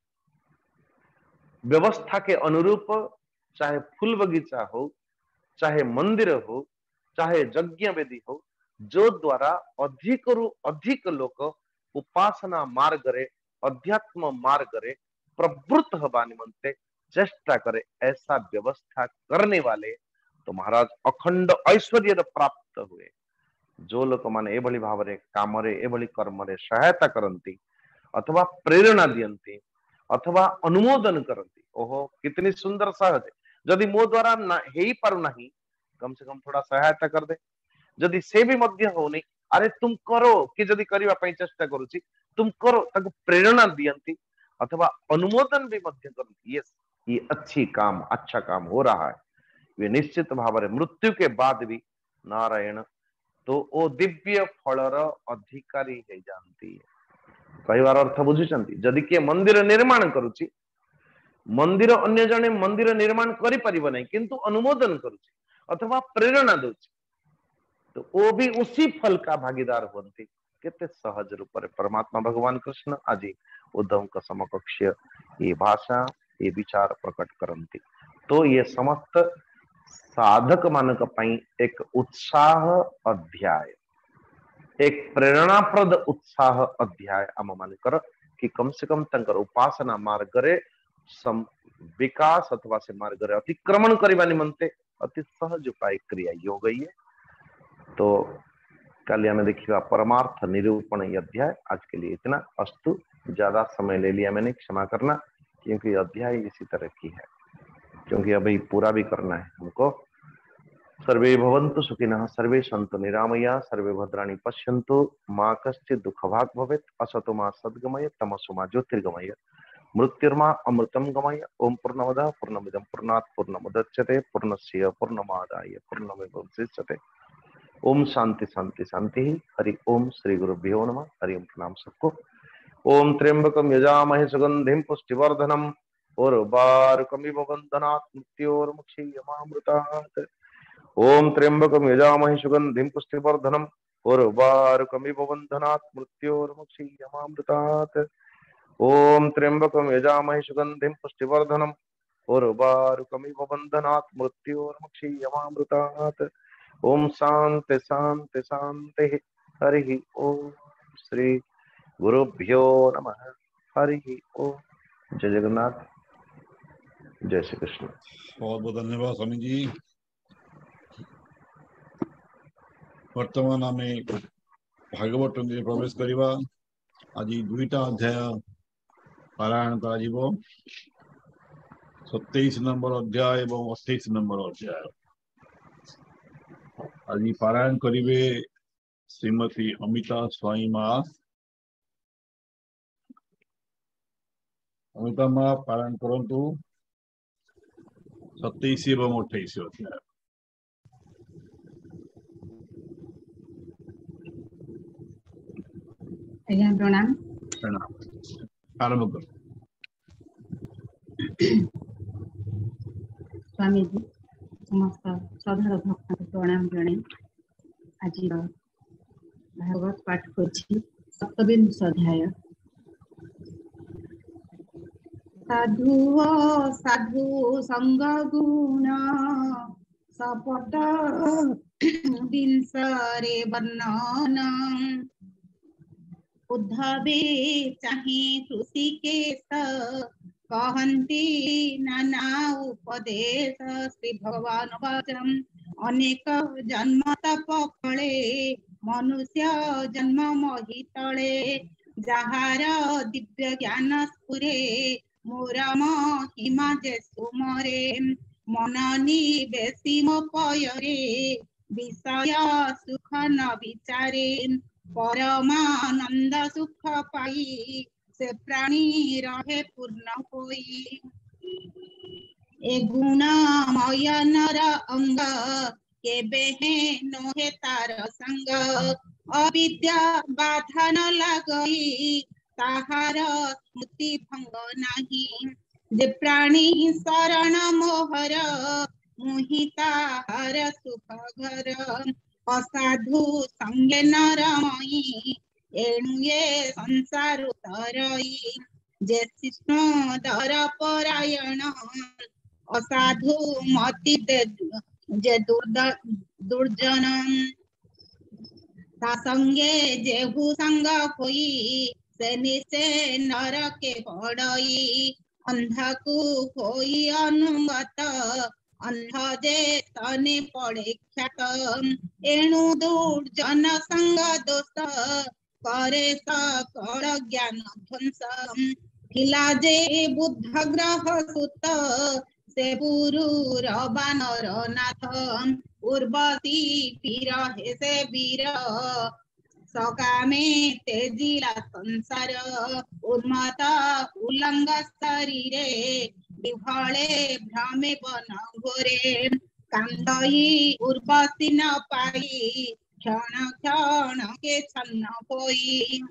व्यवस्था के अनुरूप चाहे फूल बगीचा हो चाहे मंदिर हो चाहे यज्ञ वेदी हो जो द्वारा अधिक रु अधिक लोक उपासना मार्ग रे अध्यात्म मार्ग रे प्रवृत्त हवा निमंते चेष्टा करे ऐसा व्यवस्था करने वाले तो महाराज अखंड ऐश्वर्य प्राप्त हुए। जो लोक माने एभली भावरे काम रे एभली कर्म रे सहायता करंती अथवा प्रेरणा दियंती अथवा अनुमोदन करंती ओहो कितनी सुंदर सहज जदि मो द्वारा ना हेई पारु नाही कम से कम थोड़ा सहायता कर दे जदि से भी मध्य हो नहीं अरे तुम करो कि जदि करबा पई चेष्टा करूची तुम करो ताको प्रेरणा दियंती अथवा अनुमोदन भी मध्य करंती यस ये अच्छी काम अच्छा काम हो रहा है वे निश्चित भाव मृत्यु के बाद भी नारायण तो ओ दिव्य फलर अधिकारी है जानती है। कहवार अर्थ बुझुचंती जदि किए मंदिर निर्माण करुची मंदिर अन्य जने मंदिर निर्माण करि परिबो नै किंतु अनुमोदन करुची अथवा प्रेरणा दोची तो वो भी उसी फल का भागीदार होती केते सहज रूप रे परमात्मा भगवान कृष्ण आज उद्धव का समकक्ष ये भाषा ये विचार प्रकट करती। तो ये समस्त साधक मानक पई एक उत्साह अध्याय एक प्रेरणाप्रद उत्साह अध्याय आम मानकर कि कम से कम तंकर उपासना मार्ग रे सम विकास अथवा से मार्ग रे अतिक्रमण करबा निमंते अति सहज उपाय क्रिया हो गई है। तो कल हमें देखिए परमार्थ निरूपण अध्याय आज के लिए इतना अस्तु ज्यादा समय ले लिया मैंने क्षमा करना क्योंकि अध्याय इसी तरह की है क्योंकि अभी पूरा भी करना है हमको। सर्वे भवन्तु सुखिनः सर्वे सन्तु निरामया सर्वे भद्राणि पश्यन्तु मां कश्चित् दुःखभाग् भवेत् असतो मा सद्गमय तमसो मा ज्योतिर्गमय मृत्युर्मा अमृतं गमय। ओम पूर्णमदः पूर्णमिदं पूर्णात् पूर्णमुदच्यते पूर्णस्य पूर्णमादाय पूर्णमेवावशिष्यते। ओम शांति शांति शांति। हरि ओम श्री गुरुभ्यो नमः। हरि ओम प्रणाम सबको। ओम त्र्यंबकं यजामहे सुगंधिं पुष्टिवर्धनम् उर्वारुकमिव बन्धनात् मृत्योर्मुक्षीयमामृतात्। ओम त्र्यंबकं यजामहे सुगंधिं पुष्टिवर्धनम् उर्वारुकमिव बन्धनात् मृत्योर्मुक्षीयमामृतात्। ओम त्र्यंबकं यजामहे सुगंधिं पुष्टिवर्धनम् उर्वारुकमिव बन्धनात् मृत्योर्मुक्षीयमामृतात्। ओम शांति शांति शांति। हरि ओम श्री गुरुभ्यो नमः। हरि ओम। जय जगन्नाथ। जय श्री कृष्ण।
बहुत बहुत धन्यवाद स्वामी जी। वर्तमान आम भागवत प्रवेश करवा। आज दुईटा अध्याय पारायण कर सत्ताईस नंबर अध्याय और अट्ठाईस नंबर अध्याय। आज पारायण करिवे श्रीमती अमिता स्वाई माँ। अमिता माँ पारायण करंतु सत्ताईस एवं अट्ठाईस अध्याय।
आज्ञा प्रणाम।
प्रणाम। आरंभ कर।
स्वामी जी समस्त श्रद्धार भक्त को प्रणाम जणे। आज भागवत पाठ करछि सप्तविंश अध्याय। साधु साधु संग गुण सपट विंशरे वर्णन उद्धवे चाहे ऋषिकेश कहन्ति नाना उपदेश। श्री भगवान वचन अनेक जन्म तप फले मनुष्य जन्म मोहितले जहार दिव्य ज्ञान स्फुरे मोर महिमा जे सुमरे मननी बेसी मो पयरे विषय सुख न विचारे परमानंद सुख पाई से प्राणी रहे पूर्ण होई। ए गुणमय नर अंग केबे है नोहे तार संग अविद्या बाधा न लगई ताहार स्मृति भंग नाही। जे प्राणी शरण मोहर मोहिता हर सुख घर असाधु संगे नरमयी एणु ये संसार तरई। जे कृष्ण दर परायण असाधु मति जे दुर्जन संगे जेहु संग होई से निसे नरके पड़ई। अंधा को होई अनुगत अंध जे तने पड़े ख्यात एणु दुर्जन संग दोष करे सकल ज्ञान ध्वंस। हिला जे बुद्ध ग्रह सुत से पुरुर बानर नाथ उर्वशी वीर हे से वीर सकामे तेजिला संसार उन्मत उल्लंघ शरीरे विभले भ्रमे बन घोरे कांदई उर्वशी न पाई क्षण क्षण के छन्न होई।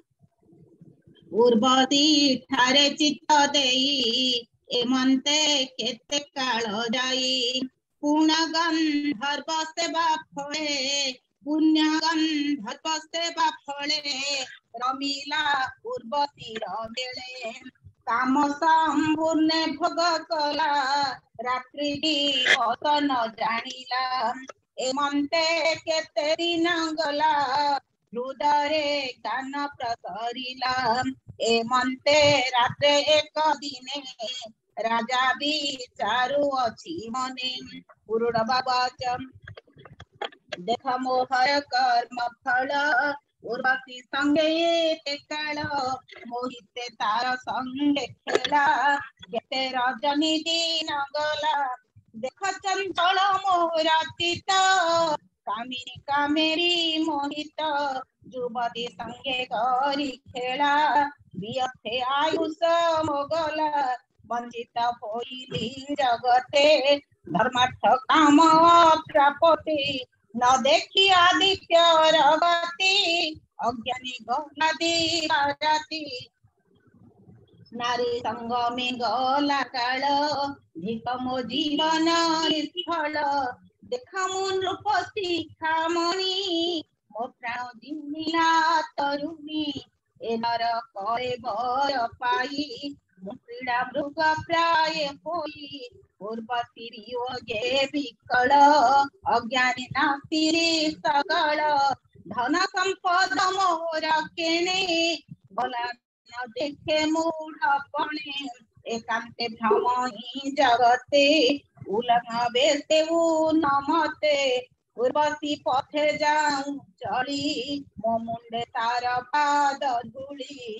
उर्वशी ठारे चित्त देई एमंते केते काल जाई पूर्ण गंधर्व सेवा फले पुण्य गंधर्व सेवा फले रमिला उर्वशी रमेले काम संपूर्ण भोग कला रात्रि दिवस न जानिला एमंते केते दिन गला हृदय ज्ञान प्रसरिला एमंते रात्रे एक दिने राजा विचारु अछि मने पुरुष बाबचम देख मोहर कर्म फल उर्वशी संगे ते काल मोहिते तार संगे खेला केते रजनी दिन गला देख चंचल मोहर चित कामिनी कामेरी मोहित जुबती संगे करी खेला बियथे आयुष मोगला वंचित होइली जगते धर्मार्थ काम प्राप्ति न देखी आदित्य रगति अज्ञानी गहनादी राजति नारी संग में गला काल धिक मो जीवन निष्फल देखा मुन रूप शिखामणि मो प्राण जिमिला तरुणी ए नर करे बर पाई क्रीड़ा मृग प्राय होई उर्वशी योगे विकल अज्ञानी नास्ति सकल धन संपद मोर केने भला न देखे मूढ़ पणे
एकांते भ्रमहि जगते उलंघवे से नमते उर्वशी पथे जाऊं चली मो मुंडे तार पाद धूली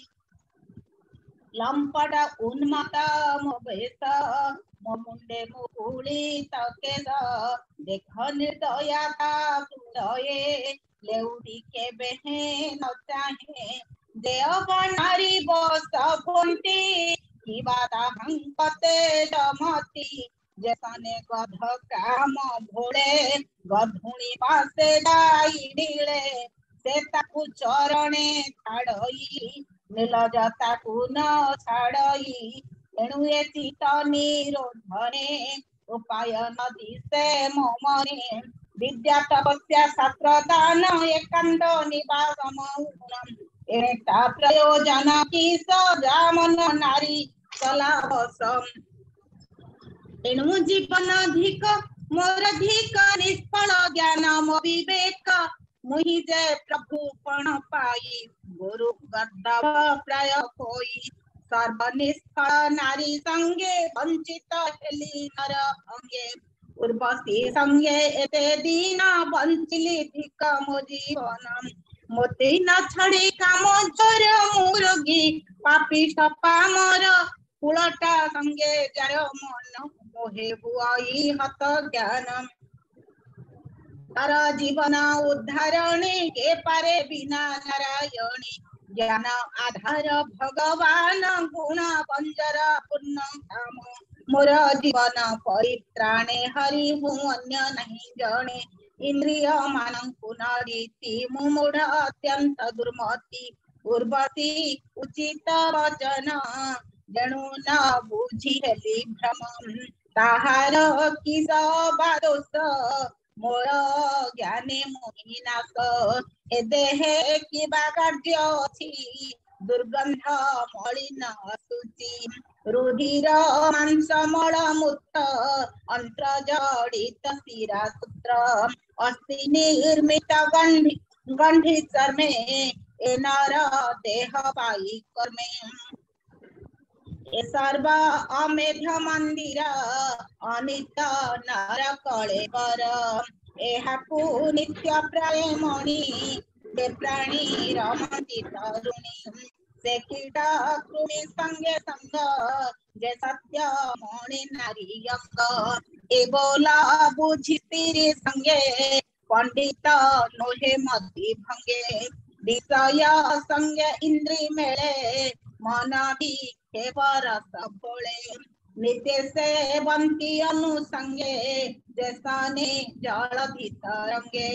लंपट उन्मता मो बेस मो मुंडे मुकुली तकेद देख निर्दया का हृदये लेउडी के बेहे न चाहे देव नारी बस भुंटी की बाता हंकते जमती जैसने गध काम भोले गधुणी पासे जाई ढीले से ताकू चरणे छाड़ई नीलजता को न छाड़ई एणु ए चित निरोधने उपाय नदी से मोमने विद्या तपस्या शास्त्र दान एकांत निवास मौनम एता प्रयोजन की सजामन नारी सलाहसम एणु जीवन अधिक मोर अधिक निष्फल ज्ञान मो विवेक मुहि जे प्रभु पण पाई गुरु गद्दव प्राय कोई सर्वनिष्फल नारी संगे वंचित हेली नर अंगे उर्वशी संगे एते दीन वंचिली धिक मो जीवन मोते न छड़ी काम जोर मुरुगी पापी सपा मोर कुलटा संगे जार मन मोहे बुआई हत ज्ञान तार जीवन उद्धारणी के पारे बिना नारायणी ज्ञान आधार भगवान गुण बंजर पूर्ण काम मोर जीवन परित्राणे हरि हूँ अन्य नहीं जणे इंद्रिय मानंकु नारीति मुमूढ़ अत्यंत दुर्मति उर्वशी उचित वचन जणु न बुझी हेली भ्रम ताहार किस बादोष मोर ज्ञाने मोहिनाश ए देहे किबा कार्य अछि दुर्गंध मलिन असुचि रुधिर मांस मल मूत्र अंत्र जड़ित शिरा सूत्र अस्थि निर्मित गंधि गंधि चर्मे ए नर देह पाई कर्मे ए सर्व अमेध मंदिर अनित नर कलेवर एहाकु नित्य प्रेमणि ते प्राणी रमती तरुणी से कीटा कृमि संगे संग जे सत्य मणि नारी अंग ए बोला बुझितिरी संगे पंडित नोहे मति भंगे विषय संगे इंद्री मेले मन भी केवर सबोले नित्य से बंती अनुसंगे जैसाने जल भीतरंगे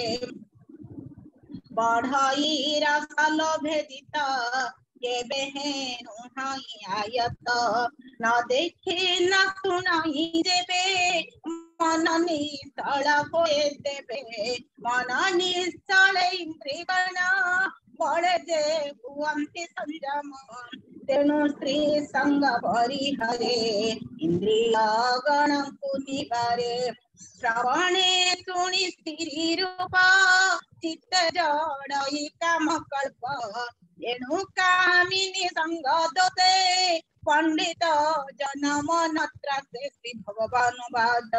बढ़ाई रसल भेदित के बहन आयत न देखे न सुनाई देवे मन निश्चल होए देवे मन निश्चल इंद्रियगण बड़े जे भुवंती संयम तेणु स्त्री संग परिहरे इंद्रिय गण को निवारे श्रवणे सुनि स्त्री रूप चित्त जड़ई काम कल्प एणु कामिनी संग दोते पंडित जन्म नत्रासे श्री भगवानुवाद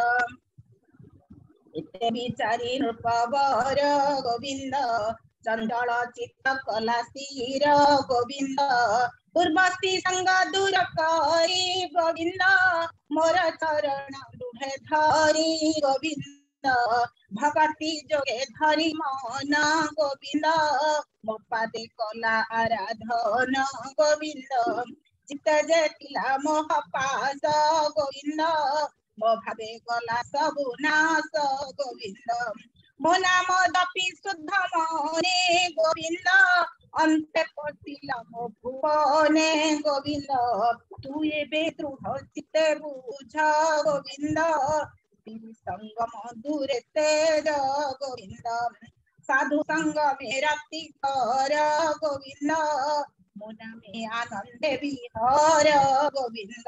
इत्ते विचारी नृपवर गोविंद चंचल चित्त कला स्थिर गोविंद उर्वशी संग दूर करी गोविंद मोर चरण दुहे धरी गोविंद भगति जोगे धरी मन गोविंद मो पादे कला आराधन गोविंद चित्त जेतिला मोह पास गोविंद मो भावे गला सबु नाश गोविंद मो नाम दपि शुद्ध मने गोविंद अंत पशिला मो भुवने गोविंद तू एबे दृढ़ चित्ते बुझ गोविंद संगम दूरे तेज गोविंद साधु संग में रात्रि कर गोविंद मोना में आनंद विहर गोविंद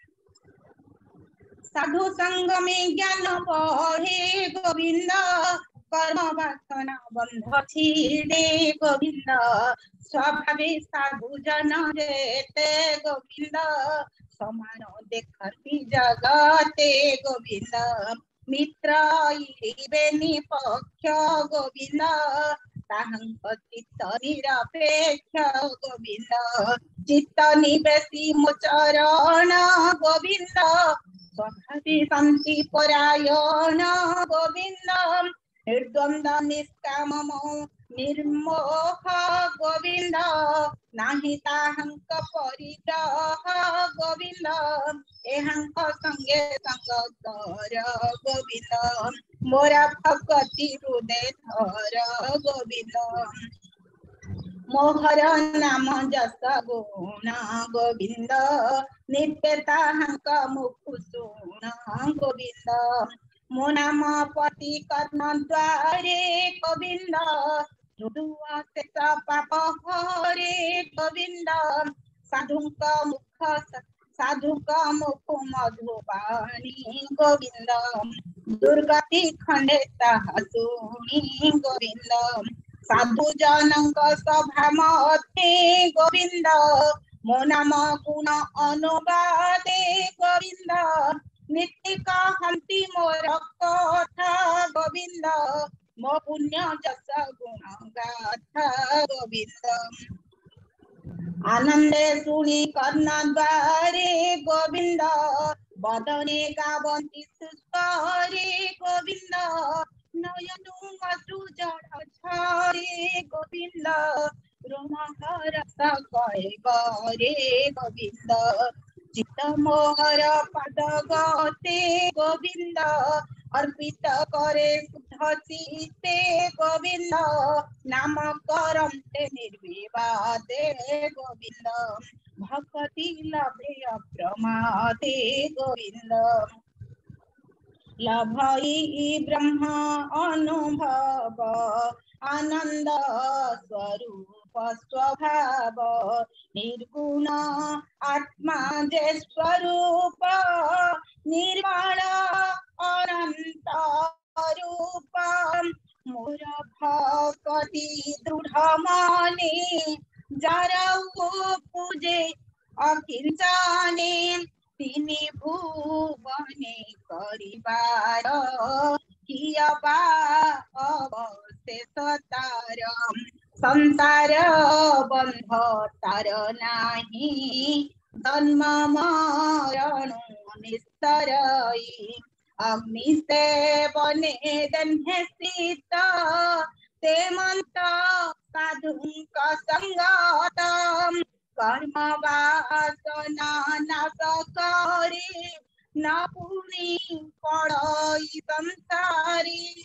साधु संग में ज्ञान बढ़े गोविंद कर्म वासना बंध छीड़े गोविंद स्वभावे साधु जन जेते गोविंद समान देखती जगते गोविंद मित्र इरिबेनि पक्ष गोविंद ताहंक चित्त निरपेक्ष गोविंद चित्त निवेशी मो चरण गोविंद स्वभावी शांति परायण गोविंद निर्द्वंद निष्काम निर्मोह गोविंद नाही ताहंक परिग्रह गोविंद एहंक संगे संग कर गोविंद मोरा भगति हृदय धर गोविंद मोहर नाम जस गुण गोविंद नित्य ताहंक मुख सुन गोविंद मो नाम पति कर्म द्वारे गोविंद पाप हरे गोविंद साधुक मुख साधुक मुख मधुबाणी गोविंद दुर्गति खंडे सुनी गोविंद साधु जनक सभा मध्य गोविंद मो नाम गुण अनुवादे गोविंद नित्य कहती मोर कथा गोविंद मो पुण्य जस गुण गाथा गोविंद आनंदे सुनी कर्ण द्वारे गोविंद बदने गावंती सुस्वरे गोविंद नयनु अश्रु जड़ छरे गोविंद रोमहरस कहे गरे गोविंद चित्त मोहर पद गते गोविंद अर्पित करे शुद्ध चित्ते गोविंद नाम करन्ते निर्विवादे गोविंद भक्ति लभे अप्रमादे गोविंद लभई ब्रह्म अनुभव आनंद स्वरूप स्वभाव निर्गुण आत्मा जे स्वरूप निर्वाण अनंत रूप मोर भक्ति दृढ़ माने जरऊ पूजे अकिंचने तिनी भुवने करिबार कियबा अवशेष तार संसार बंध तार नाही जन्म मरण निस्तरई अग्नि से बने दन्हे सीता ते मंत साधुंक संगत कर्म वासना नाश करे न पुनि पड़ई संसारी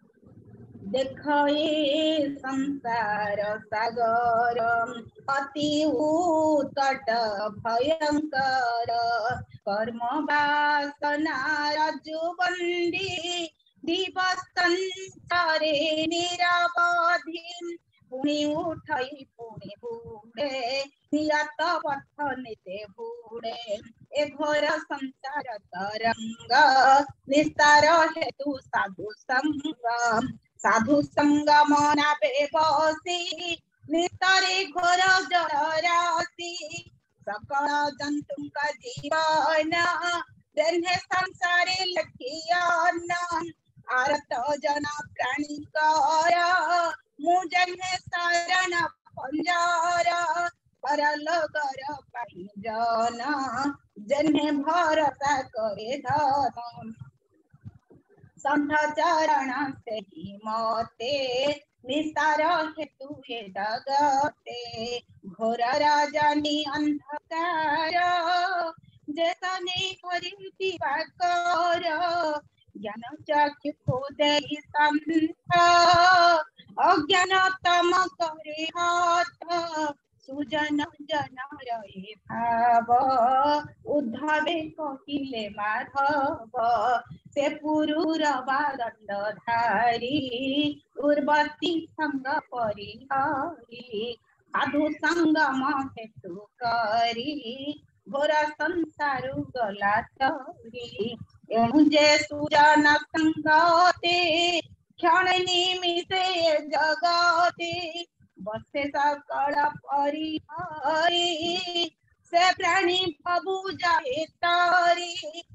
देखये संसार सागर अति उत्कट भयंकर कर्म वासना रज्जुबंदी दिवस संसारे निरवधि पुनि उठई पुनि बुड़े नियत पथ निते बुड़े ए घोर संसार तरंग निस्तार हेतु साधु संग साधु संग मना बेबसी निस्तारे घोर जड़ राशि सकल जंतु का जीवन देन्हे संसारे लखियन आरत जना प्राणी कर मुझे शरण पंजर परलोकर पंजन जन्हे भरसा करे धन संत चरण से ही मते निस्तार हेतु हे जगते घोर राजनी अंधकार जैसने करी कर ज्ञान चक्षु खोदे संत अज्ञान तम करे हाथ सुजन जन रहे भाव उद्धवे कहिले माधव से पुरुरवा दंडधारी उर्वती संग परिहरी साधु संगम हेतु करी घोर संसार गला तरी एणु जे सुजन संगते क्षण निमिषे जगते बसे सकल परिहरी से प्राणी भबु जाए तारी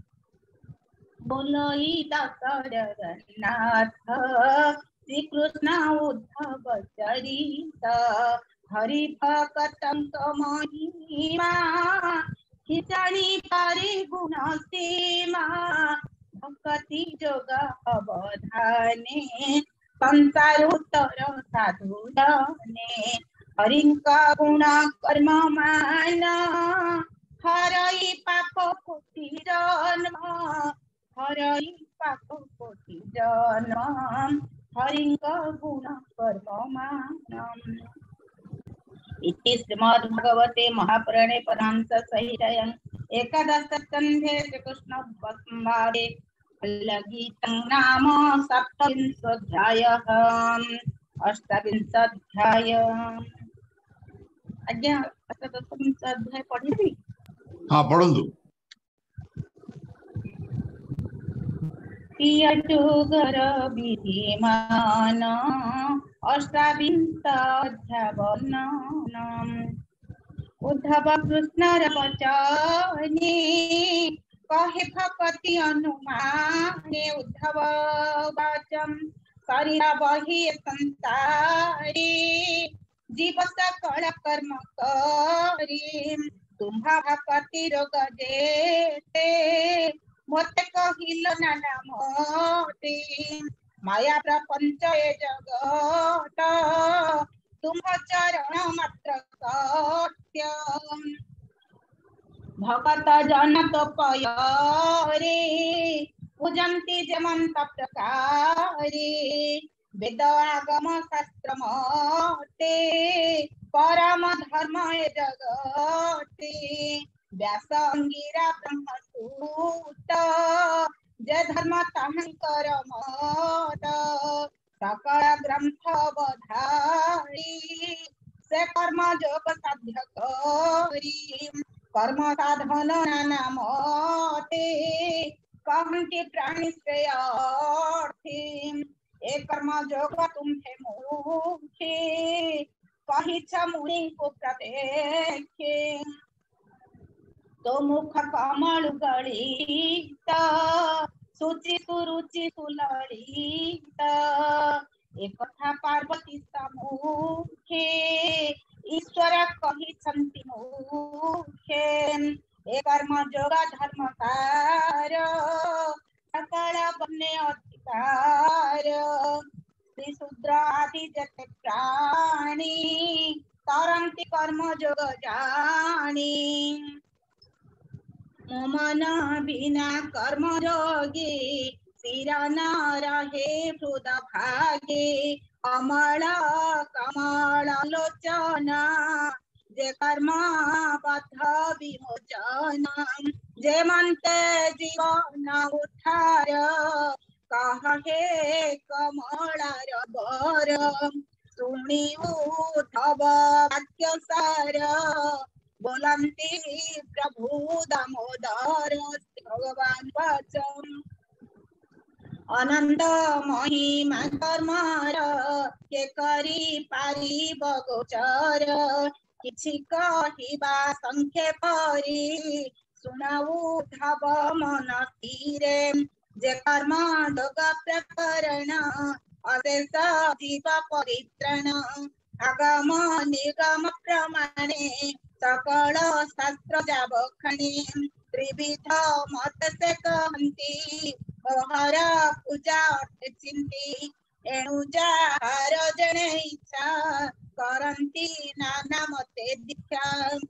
बोलई दास जगन्नाथ श्री कृष्ण उद्धव चरित हरि भक्तंक महिमा जानी पारे गुण सीमा भक्ति जोग अवधाने संसार उत्तर साधु जाने हरिंका गुण कर्म मान हरई पाप कोटि जन्म हरई पाप कोटि जन्म हरिंका गुण कर्म मान इति श्रीमद्भगवते महापुराणे परांश संहितायां एकादश स्कन्धे श्रीकृष्ण संवादे गीतं नाम सप्तविंशोऽध्यायः अष्टाविंशोऽध्याय आज्ञा अष्टादशविंशोऽध्याय पढ़िबी
हाँ पढ़ंतु
पियटुगर विधिमान अष्टाविंशोऽध्यायवर्णनम् उद्धव कृष्णर वचने कहे भक्ति अनुमाने उद्धव वाचम शरीर बहि संसारे जीव सकल कर्म करी तुम्हा भक्ति रोग जेते मोते कहिल नाना मोते माया प्रपंच ए जगत तुम चरण मात्र सत्यम भगत जनक पयरे पूजन्ति जमंत प्रकारे वेद आगम शास्त्र मते परम धर्म ए जगते व्यास अंगिरा ब्रह्म सूत जय धर्म ताहंकर मत सकल ग्रंथ बधारी से कर्म योग साध्य करी कर्म साधन नाना मते कहन्ति प्राणी श्रेयार्थी ए कर्म योग तुम्हे मुखे कहिछ मुनि को प्रत्यक्षे तो मुख कमल गणित सुचि सुरुचि सुललित एक कथा पार्वती सम्मुखे ईश्वर कहिछन्ति मुखे ए कर्म योग धर्म सार सकल बन्ने अधिकार श्री शूद्र आदि जते प्राणी करन्ति कर्म योग जानी मन बिना कर्म योगी सिर न रहे हृद भागे अमल कमल लोचन जे कर्म बद्ध विमोचन जे मनते जीवन उद्धार कहे कमलार बर सुनी उद्धव वाक्य सार बोलन्ति प्रभु दामोदर भगवान वचन अनंत महिमा कर्मर के करी पारिब गोचर किछि कहिबा संक्षेपरी सुनाऊ उद्धव मन स्थिरे जे कर्म योग प्रकरण अशेष जीव परित्रण आगम निगम प्रमाणे सकल शास्त्र जाबखाने त्रिविध मत से कहन्ति हर पूजा चिंती एणु जार जने इच्छा करन्ति नाना मते दीक्षा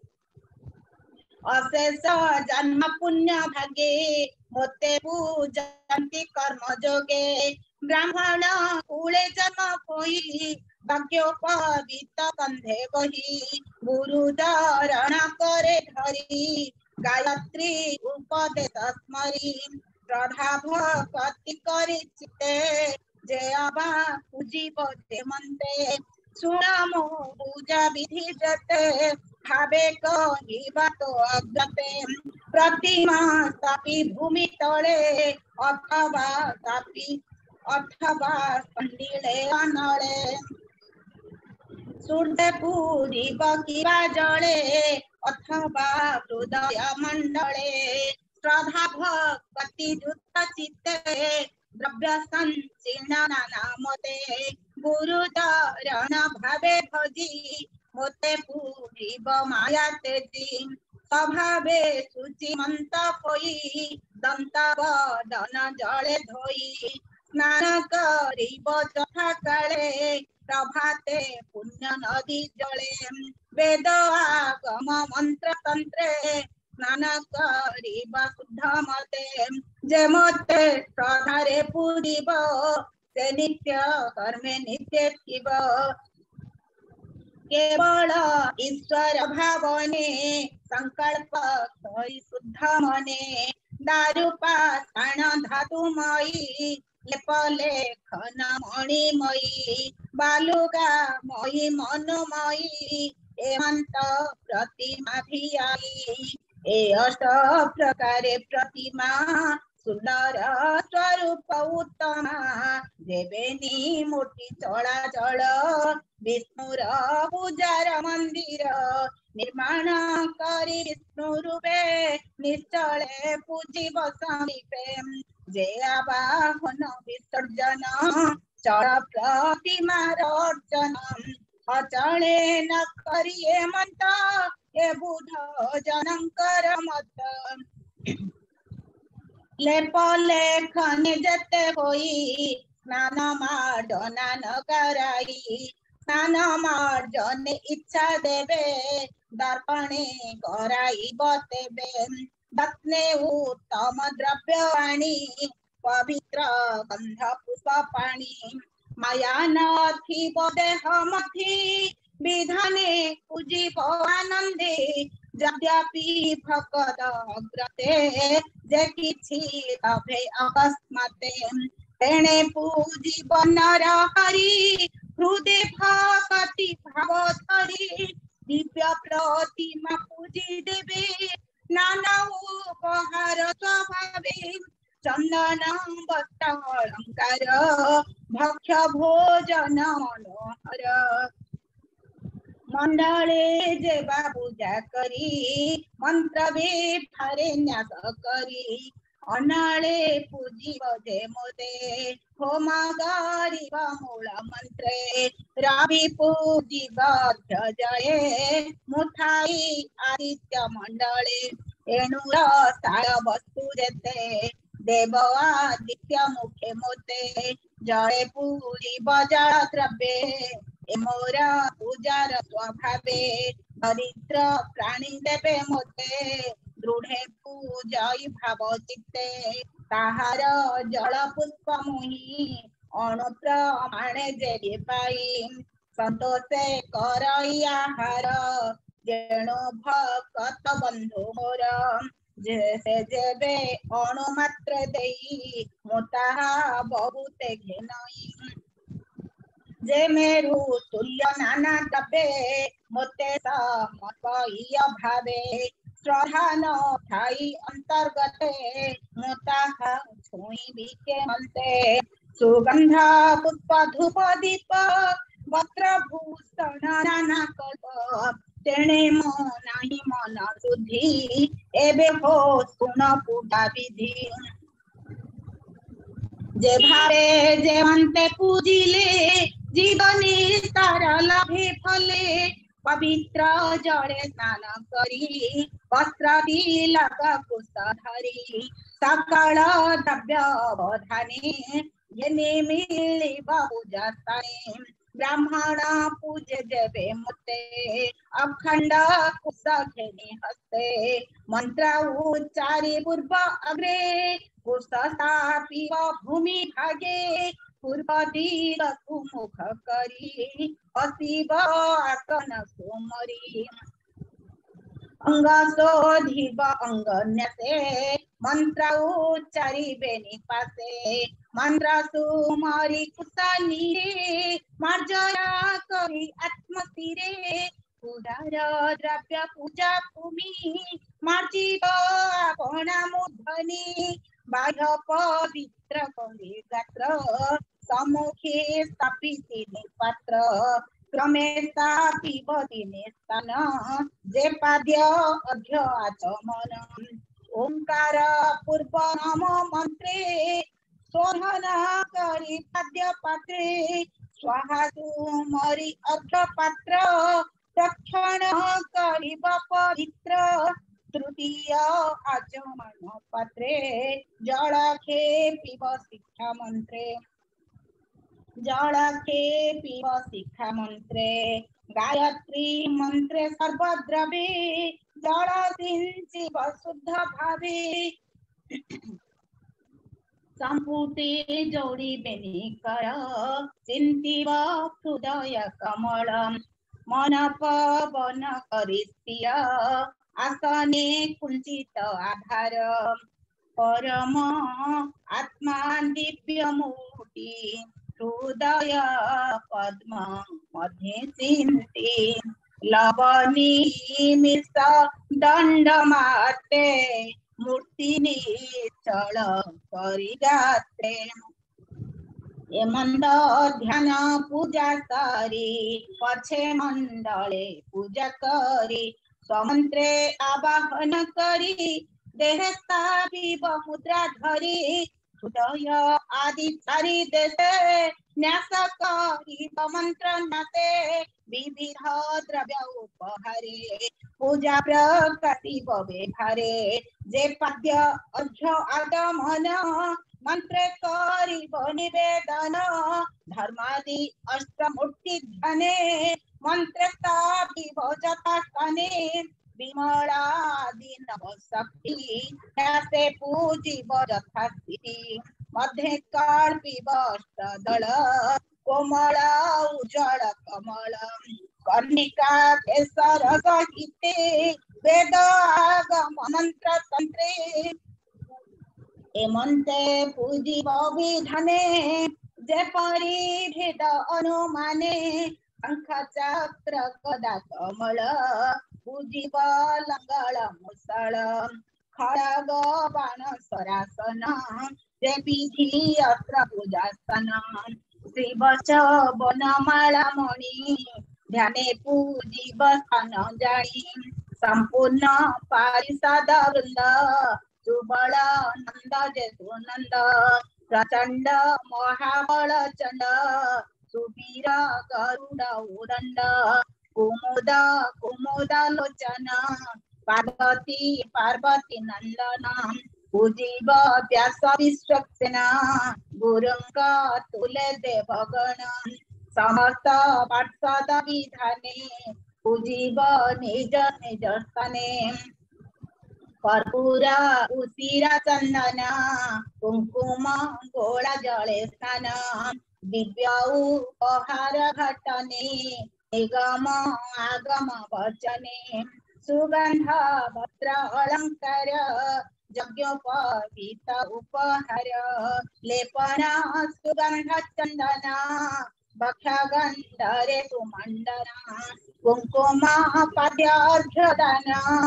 अशेष जन्म पुण्य भागे मोते पूजन्ति कर्म जोगे ब्राह्मण कूले जन्म होई भाग्योपवीत कंधे बही गुरु धारण करे धरी गायत्री उपदेश स्मरी श्रद्धा भक्ति करी चिते जे अबा पूजिब जे मनते सुनामो पूजा विधि जते भावे कहिबा तो अग्रते प्रतिमा स्थापी भूमि तले अथवा स्थापी अथवा संदिले अनले सूर्य पूरी बकिबा जले अथवा हृदय मंडले श्रद्धा भक्ति युक्त चित्ते द्रव्य संचीर्ण नामते गुरुचरण भावे भजी मोते पूजिब माया तेजी स्वभावे शुचिमंत होई दंत बदन जले धोई स्नान करिब जथा काले प्रभाते पुण्य नदी जले वेद आगम मंत्र तंत्रे स्नान करिब शुद्ध मते जे मते श्रद्धारे पूजिब से नित्य कर्मे नित्य थिब केवल ईश्वर भावने संकल्प करी शुद्ध मने दारुपाषाण धातुमयी लेप लेखन मणिमयी बालुगा मयी मनोमयी एमंत प्रतिमा भियाई ए अष्ट प्रकारे प्रतिमा सुंदर स्वरूप उत्तम देवेनी मूर्ति चलाचल विष्णुर पूजार मंदिर निर्माण करी विष्णु रूपे निश्चले पूजिब समीपे जे आवाहन विसर्जन चल प्रतिमार अर्चन अचले न करिए मंत ए बुध जनकर मत लेप लेखन जते होई स्नान मार्जन न कराई स्नान मार्जन इच्छा देवे दर्पणे कराई बतेबे दत्ने उत्तम द्रव्य आनी पवित्र गंध पुष्प पानी माया नथी देह मथी विधाने पूजिब आनंदे यद्यपि भगत अग्रते जे किछि लभे अकस्माते तेणे पूजिब नर हरि हृदय भक्ति भाव धरि दिव्य प्रतिमा पूजी देवे नाना उपहार स्वभावे चंदन वस्त्र अलंकार भक्ष्य भोजन मनोहर मंडले जेवा पूजा करी मंत्र बेठारे न्यास करी अनाळे पूजिब जे मोते होम गरिब मूल मंत्रे रावि पूजिब जये मुठाई आदित्य मंडले एणुर सार वस्तु जेते देव आदित्य मुखे मोते जये पूजिब जल द्रव्ये मोर पूजार स्वभावे दरिद्र प्राणी देवे मोते दृढ़े पूजय भाव चित्ते ताहार जल पुष्प मुहि अणुप्रमाणे जे पाई संतोषे करई आहार जेणु भक्त बंधु मोर जैसे जेबे अणु मात्र देई मोता बहुते घेनई जे मेरु तुल्य नाना तपे मोते समपय भावे श्रद्धा न थाई अंतर्गते मोता छुई बिके मनते सुगंध पुष्प धूप दीप वस्त्र भूषण नाना कल्प तेणे मनाही मन शुद्धि एबे हो सुन पूजा विधि जे भावे जे मंते पूजिले जीवनी तार लाभे फले पवित्र जड़े स्नान करी वस्त्र तिलक कुश धरी सकल द्रव्य अवधाने येने मिलिब पूजा स्थाने ब्राह्मण पूजे जेबे मोते अखंड कुश घेने हस्ते मंत्र उच्चारे पूर्व अग्रे कुश स्थापिव भूमि भागे पूर्व दिगकु मुख करी अशिव आसन सोमरी अंग शोधिब अंग न्यसे मंत्र उच्चारिबे निपासे मंत्र सुमरी कुशनी मार्जया करी आत्मस्थिरे पूजार द्रव्य पूजा भूमि मार्जिब आपणा मूर्धनि बाह्य पवित्र करी गात्र सम्मुखे स्थापित पात्र क्रमे सा पिबती निस्तान जे पाद्य अध्य आचमन ओंकार पूर्व नम मंत्रे शोधन करी पाद्य पात्रे स्वाहा तुमरी अर्घ पात्र दक्षिण करिब पवित्र तृतीय आचमन पात्रे जलाखे पिब शिक्षा मंत्रे जलाखे पिब शिक्षा मंत्रे गायत्री मंत्रे सर्वद्रवे जल सिंचिब शुद्ध भावे संपुटे जोड़ी बेनी कर चिंतिव हृदय कमल मन पवन करिस्थिर आसने कुंचित आधार परम आत्मा दिव्य मूर्ति हृदय पद्म मध्ये चिंति लवनी मिश्र दंड माते मूर्ति निश्चल करिगाते ए मंद ध्यान पूजा करी पछे मंडले पूजा करी समंत्रे आवाहन करी देह स्थापिब मुद्रा धरी हृदय आदि चारि देशे न्यास करी मंत्र नाते विविध द्रव्य उपहारे पूजा प्रकृति व्यवहारे जे पाद्य अर्घ्य आगमन मंत्र करिब निवेदन धर्मादि अष्टमूर्ति ध्याने मंत्र स्थापिब जथास्थाने विमलादि नव शक्ति न्यासे पूजिब यथास्थिति मध्ये कल्पिब अष्टदल कोमल उज्जवल कमल कर्णिका केसर सहिते वेद आगम मंत्र तंत्रे एमंते पूजिब विधाने जेपरि भेद अनुमाने शंख चक्र गदा कमल पूजिब लंगल मुसल खड़ग बाण सरासन जे विधि अस्त्र पूजासन श्रीवच बनमाला मणि ध्याने पूजिब स्थान जानी संपूर्ण पारिषद वृंद सुबल नंद जसुनंद प्रचंड महाबल चंड सुबीर गरुड़ उदंड कुमुद कुमुद लोचन पार्वती पार्वती नंदन पूजिब व्यास विश्वक्सेना गुरुंग तुले देवगण समस्त पार्षद विधाने पूजिब निज निज स्थाने कर्पूर उसिरा चंदन कुंकुम गोला जले स्नान दिव्य उपहार घटने निगम आगम वचने सुगंध वस्त्र अलंकार यज्ञोपवीत उपहार लेपन सुगंध चंदन भक्षगंधरे सुमंडन कुंकुम पाद्यार्घ्यदान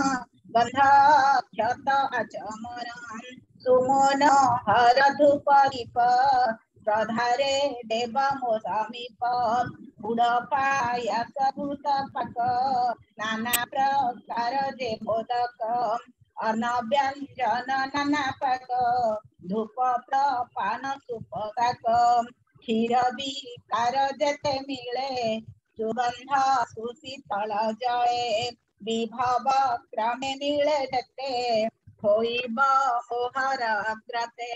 गंधाक्षत आचमन सुमन हर धूप दीप श्रद्धारे देव मो समीप गुड़ पायस भूत पाक नाना प्रकार जे मोदक अन्न व्यंजन नाना पाक धूप प्रपान सुपकाक क्षीर विकार जेते मिले सुगंध सुशीतल जले विभव क्रमे मिले जेते होइब मोहर अग्रते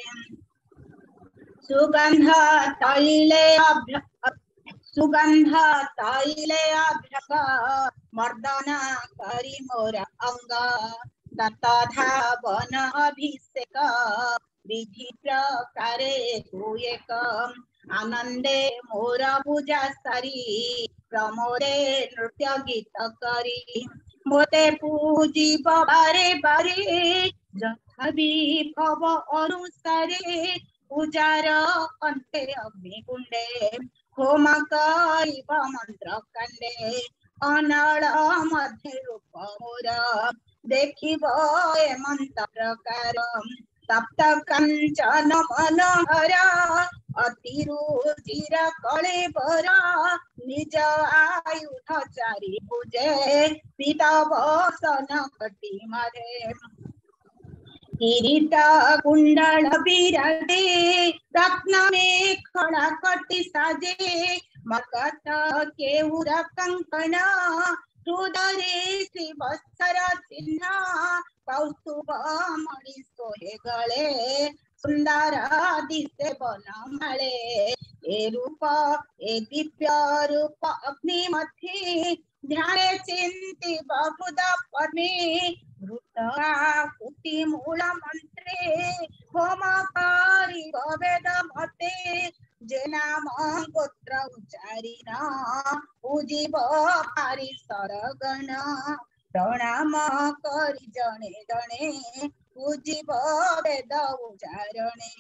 सुगंध तैले अभ्य सुगंध तैले अभ्यक मर्दन करी मोर अंग दत्तधावन अभिषेक विधि प्रकारे एक आनंदे मोर पूजा सारी प्रमोदे नृत्य गीत करी मोते पूजिब बारे बारे यथा विभव अनुसारे पूजार अंते अग्निकुंडे होम करिब मंत्र कांडे अनल मध्य रूप मोर देखिब एमंत प्रकार सप्त कंचन मनोहर अति रुचिर कलेबर निज आयुध चारि भुजे पीत वसन कटी मारे किरीट कुंडल विराजे रत्न में खड़ा कटी साजे मकत केऊर कंकण हृदय श्री वत्सर चिन्ह कौस्तुभ मणि सोहे गले सुंदर दिशे बनमाले ए रूप ए दिव्य रूप अग्नि मथि ध्याने चिंति बहुध पद्मे वृत्ति मूल मंत्रे होमकारी वेद मते जे नाम गोत्र उच्चारिण उजीव पारि सरगण प्रणाम करी जणे जणे उजीव वेद उच्चारणे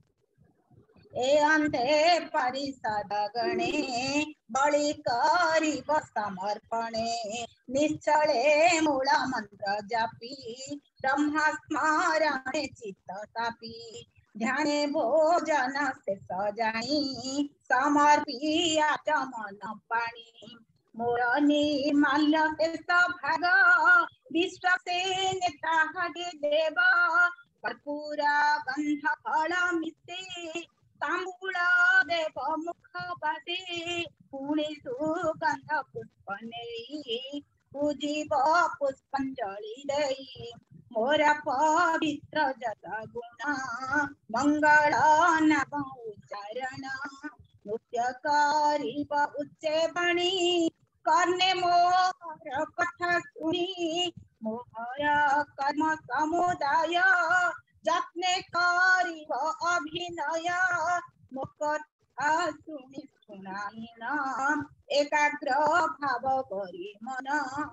ए अंधे परिषद गणे बलि करिब समर्पणे निश्चले मूल मंत्र जपी ब्रह्म स्मरणे चित्त तापी ध्याने भोजन से सजाई समर्पी आचमन पाणी मोर निर्माल्य शेष भाग विश्व से नेता हगे देव कर्पूर गंध फल मिसे तांबूल देव मुख बाटे पुणे सुगंध पुष्प नेई पूजिब पुष्पांजलि देई मोर पवित्र जत गुण मंगल नाम उच्चारण नृत्य करिब उच्चे बणी कर्णे मोर कथा सुनी मोहर कर्म समुदाय जत्ने करिब अभिनय मुकथा सुनी सुनाइन एकाग्र भाव करी मन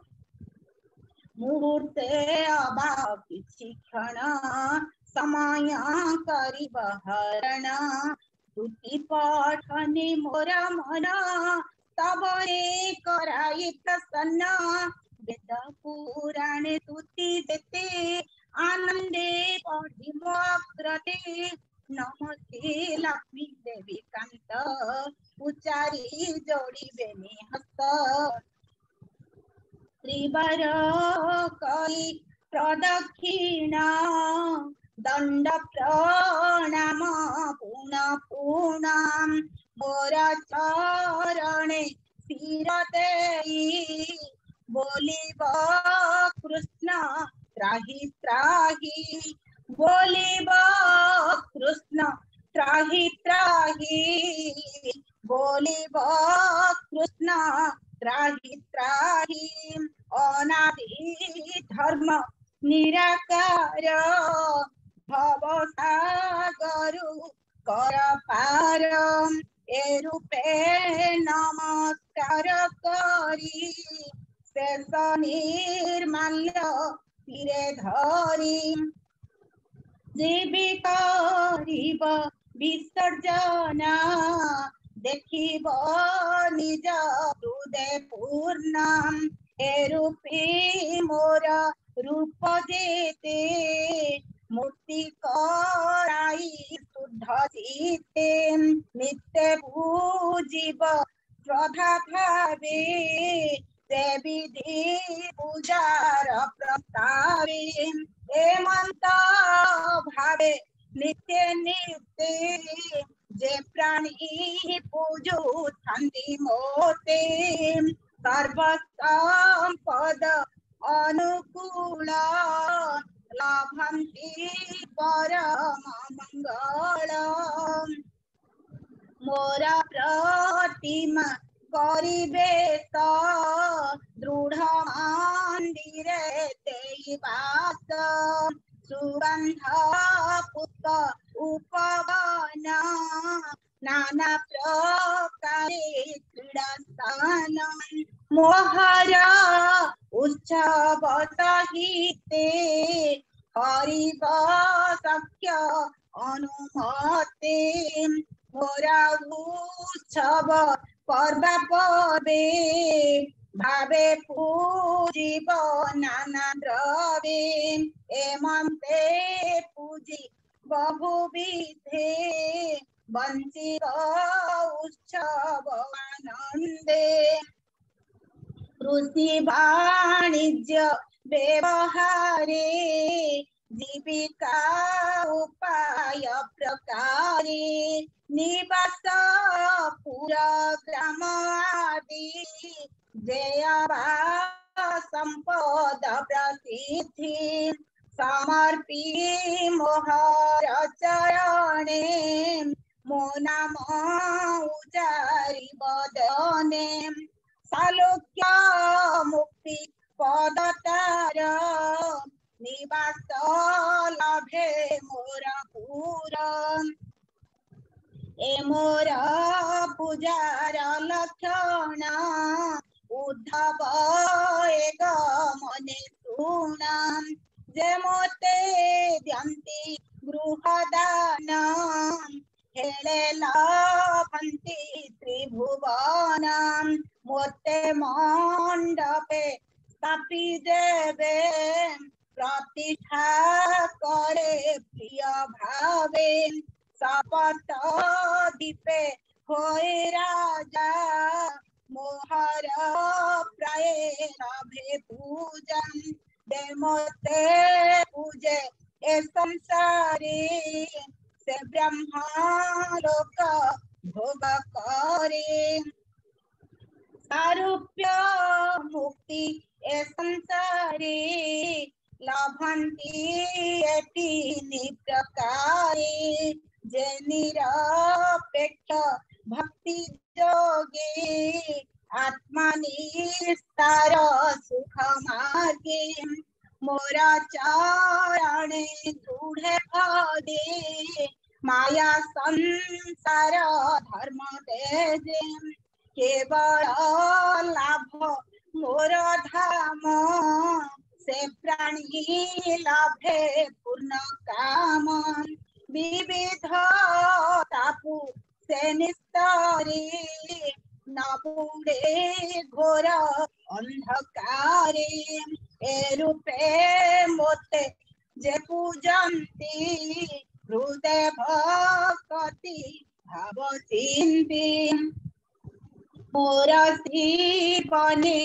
मुहूर्ते अबा किछि क्षण समय करिब हरण स्तुति पठने मोर मन तब रे कराई प्रसन्न वेद पुराणे स्तुति देते आनंदे पढ़ी मोग्रते नमस्ते लक्ष्मी देवी कांत उच्चारी जोड़ी बेनी हस्त त्रिवर कई प्रदक्षिणा दंड प्रणाम पुनः पुनाम मोर चरणे सिर देई बोलिब कृष्ण त्राहि त्राहि बोलिब कृष्ण त्राहि त्राहि बोलिब कृष्ण त्राहि त्राहि अनादि धर्म निराकार भव सागर कर पार ए रूपे नमस्कार करी शेष निर्माल्य सिरे धरी जीवित करिब विसर्जन देखिब निज हृदय पूर्ण ए रूपी मोर रूप जेते मूर्ति कराई शुद्ध चित्ते नित्य पूजिब श्रद्धा भावे से विधि पूजार प्रस्तावे हेमंत भावे नित्य नित्य जे प्राणी पूजु थांती मोते सर्व संपद अनुकूल लभंती परम मंगल मोर प्रतिमा करिबे दृढ़ मंदिरे तेई वास सुगंध पुष्प उपवन नाना प्रकारे क्रीड़ा स्थान मोहर उत्सव सहिते हरिब शक्य अनुमते मोरा उत्सव पर्व पर्वे भावे पूजिब नाना द्रवे एमंते पूजी बहुविधे वंचित उत्सव आनंदे कृषि वाणिज्य व्यवहारे जीविका उपाय प्रकारे निवास पुर ग्राम आदि जया संपद प्रसिद्धि समर्पी मोहर चरणे मो नाम उचारि बदने सालोक्य मुक्ति पदतार निवास लाभे मोर पूर ए मोर पूजार लक्षण उद्धव एक मने शुण जे मोते द्यन्ति गृहदान हेले लभन्ति त्रिभुवन मोते मंडपे स्थापि देवे प्रतिष्ठा करे प्रिय भावे सपत दीपे होए राजा मोहर प्राय लभे पूजन दे मोते पूजे ए संसारी से ब्रह्मा लोक भोग करे सारूप्य मुक्ति ए संसारी लभन्ति एति प्रकारे जे निरपेक्ष भक्ति जोगे आत्मनिस्तार सुख मार्गे मोर चरणे दृढ़ पदे माया संसार धर्म तेजे केवल लाभ मोर धाम से प्राणी लाभे पूर्ण काम विविध तापु से निस्तारी न पूरे घोर अंधकारे ए रूपे मोते जे पूजन्ति हृदय भक्ति भाव चिंती मोर श्रीपने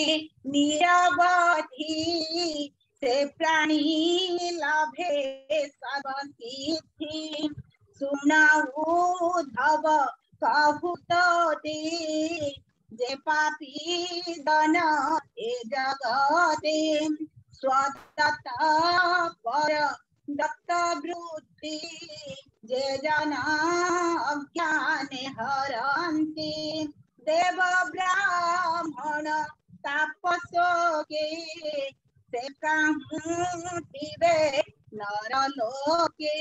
निरवधि से प्राणी लाभे सब सिद्धि सुनाऊ धव कहु तो दे जे पापी दन ए जगते स्वदत्त पर दत्त वृत्ति जे जना अज्ञान हरन्ति देव ब्राह्मण तापसोगे से काहुतिवे नरलोके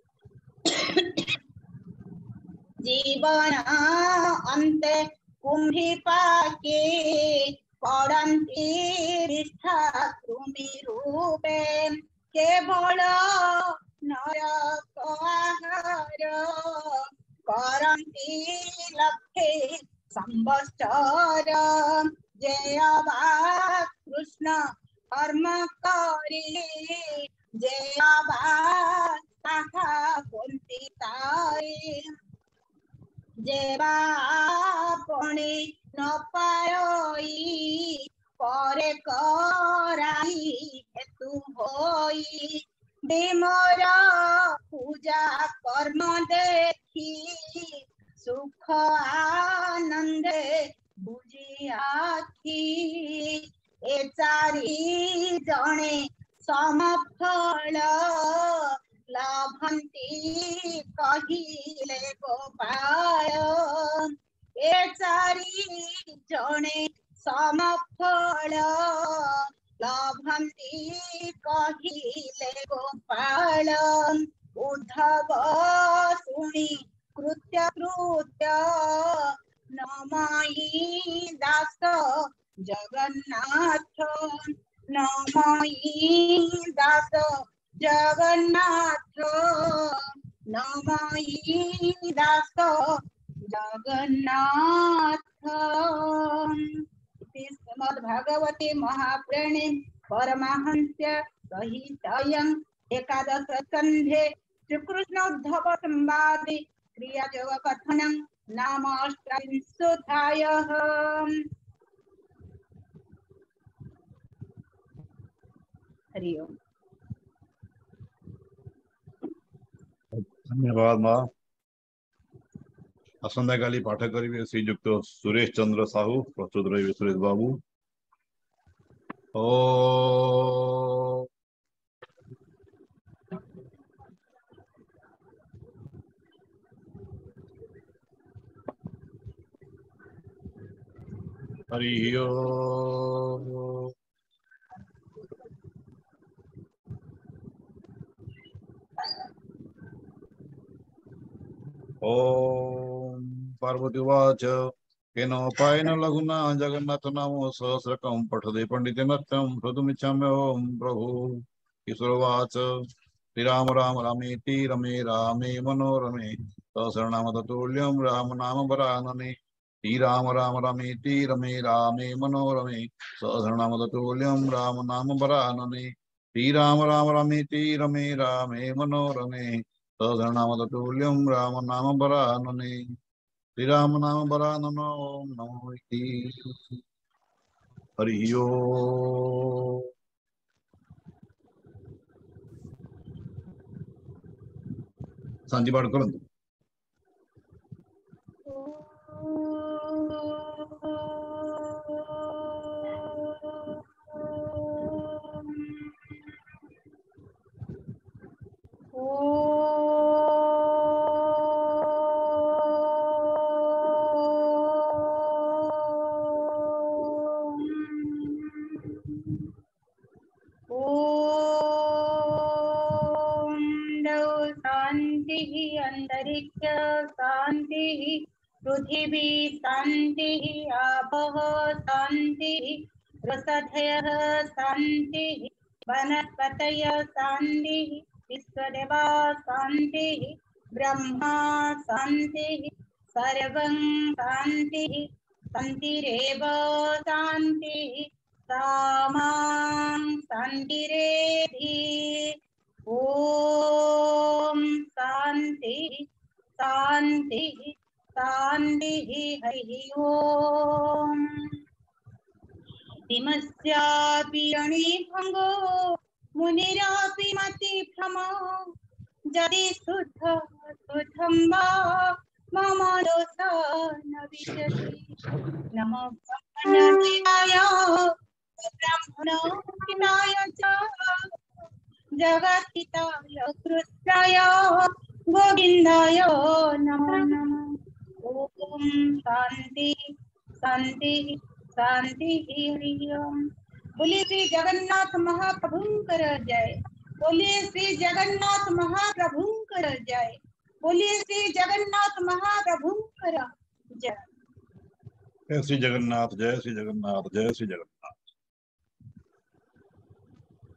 जीवन अन्ते कुम्भी पाके पड़न्ति विष्ठा कृमि रूपे केवल नरक आहार करन्ति लक्षे संवत्सर जयवा कृष्ण कर्म करी जयवा साखा कुंती तारी जेवा पणे न पाई परे कराई हेतु होई बिमर पूजा कर्म देखी सुख आनंदे बुझी आखी ए चारि जणे समफल लभन्ति कहिले गोपाल ए चारि जणे समफल लभन्ति कहिले गोपाल उद्धव सुनि कृत्य कृत्य नमयी दास जगन्नाथ नमयी दास जगन्नाथ नमयी दास जगन्नाथ। श्रीमद्भागवते महापुराणे परमहंस सहितायां एकादश स्कन्धे श्रीकृष्ण उद्धव संवादे क्रियायोग कथनं नाम अष्टाविंशोऽध्यायः। हरि ओम।
धन्यवाद माँ। आसंता काली पाठ करेंगे श्रीजुक्त सुरेश चंद्र साहू, प्रस्तुत रहे सुरेश बाबू। ओ हरि ओम। ओम पार्वती उवाच केनोपायेन लघुना जगन्नाथ नामो सहस्रकं पठते पंडितेन नित्यं श्रोतुमिच्छाम्यहं प्रभु। ईश्वरोवाच श्रीराम राम रामेति रमे रामे मनोरमे सहस्रनाम तत्तुल्यं राम नाम वरानने। श्रीराम राम रामेति रमे रामे मनोरमे सहस्रनाम तत्तुल्यं राम नाम वरानने। श्रीराम राम रामेति रमे रामे मनोरमे सहस्रनाम तत्तुल्यं राम नाम वरानने। श्रीराम नाम वराननो ओम नमो इति। हरि ओम। सांजी पाठ करंतु।
अंतरिक्ष शांति, पृथिवी शांति, आपः शांति, रसधयः शांति, वनस्पतयः शांति, विश्वदेवा शांति, ब्रह्मा शांति, सर्वं शांति, शांतिरेव शांति, सामां शांतिरेधि। ओम शांति शांति शांति। हरि ओम। धीमस्यापि अणिभङ्गो मुनिरापि मतिभ्रमो यदि शुद्ध शुद्धं वा मम दोषो न विद्यते। नमो ब्रह्मणस्पताय ब्रह्मणोऽखिलाय च जगत्पिताय कृष्णाय गोविन्दाय नमो नमः। ओम शांति शांति शांति। हरि ओम। बोलिए श्री जगन्नाथ महाप्रभुंकर जय। बोलिए श्री जगन्नाथ महाप्रभुंकर जय। बोलिए श्री जगन्नाथ महाप्रभुंकर जय।
जय श्री जगन्नाथ, जय श्री जगन्नाथ, जय श्री जगन्नाथ।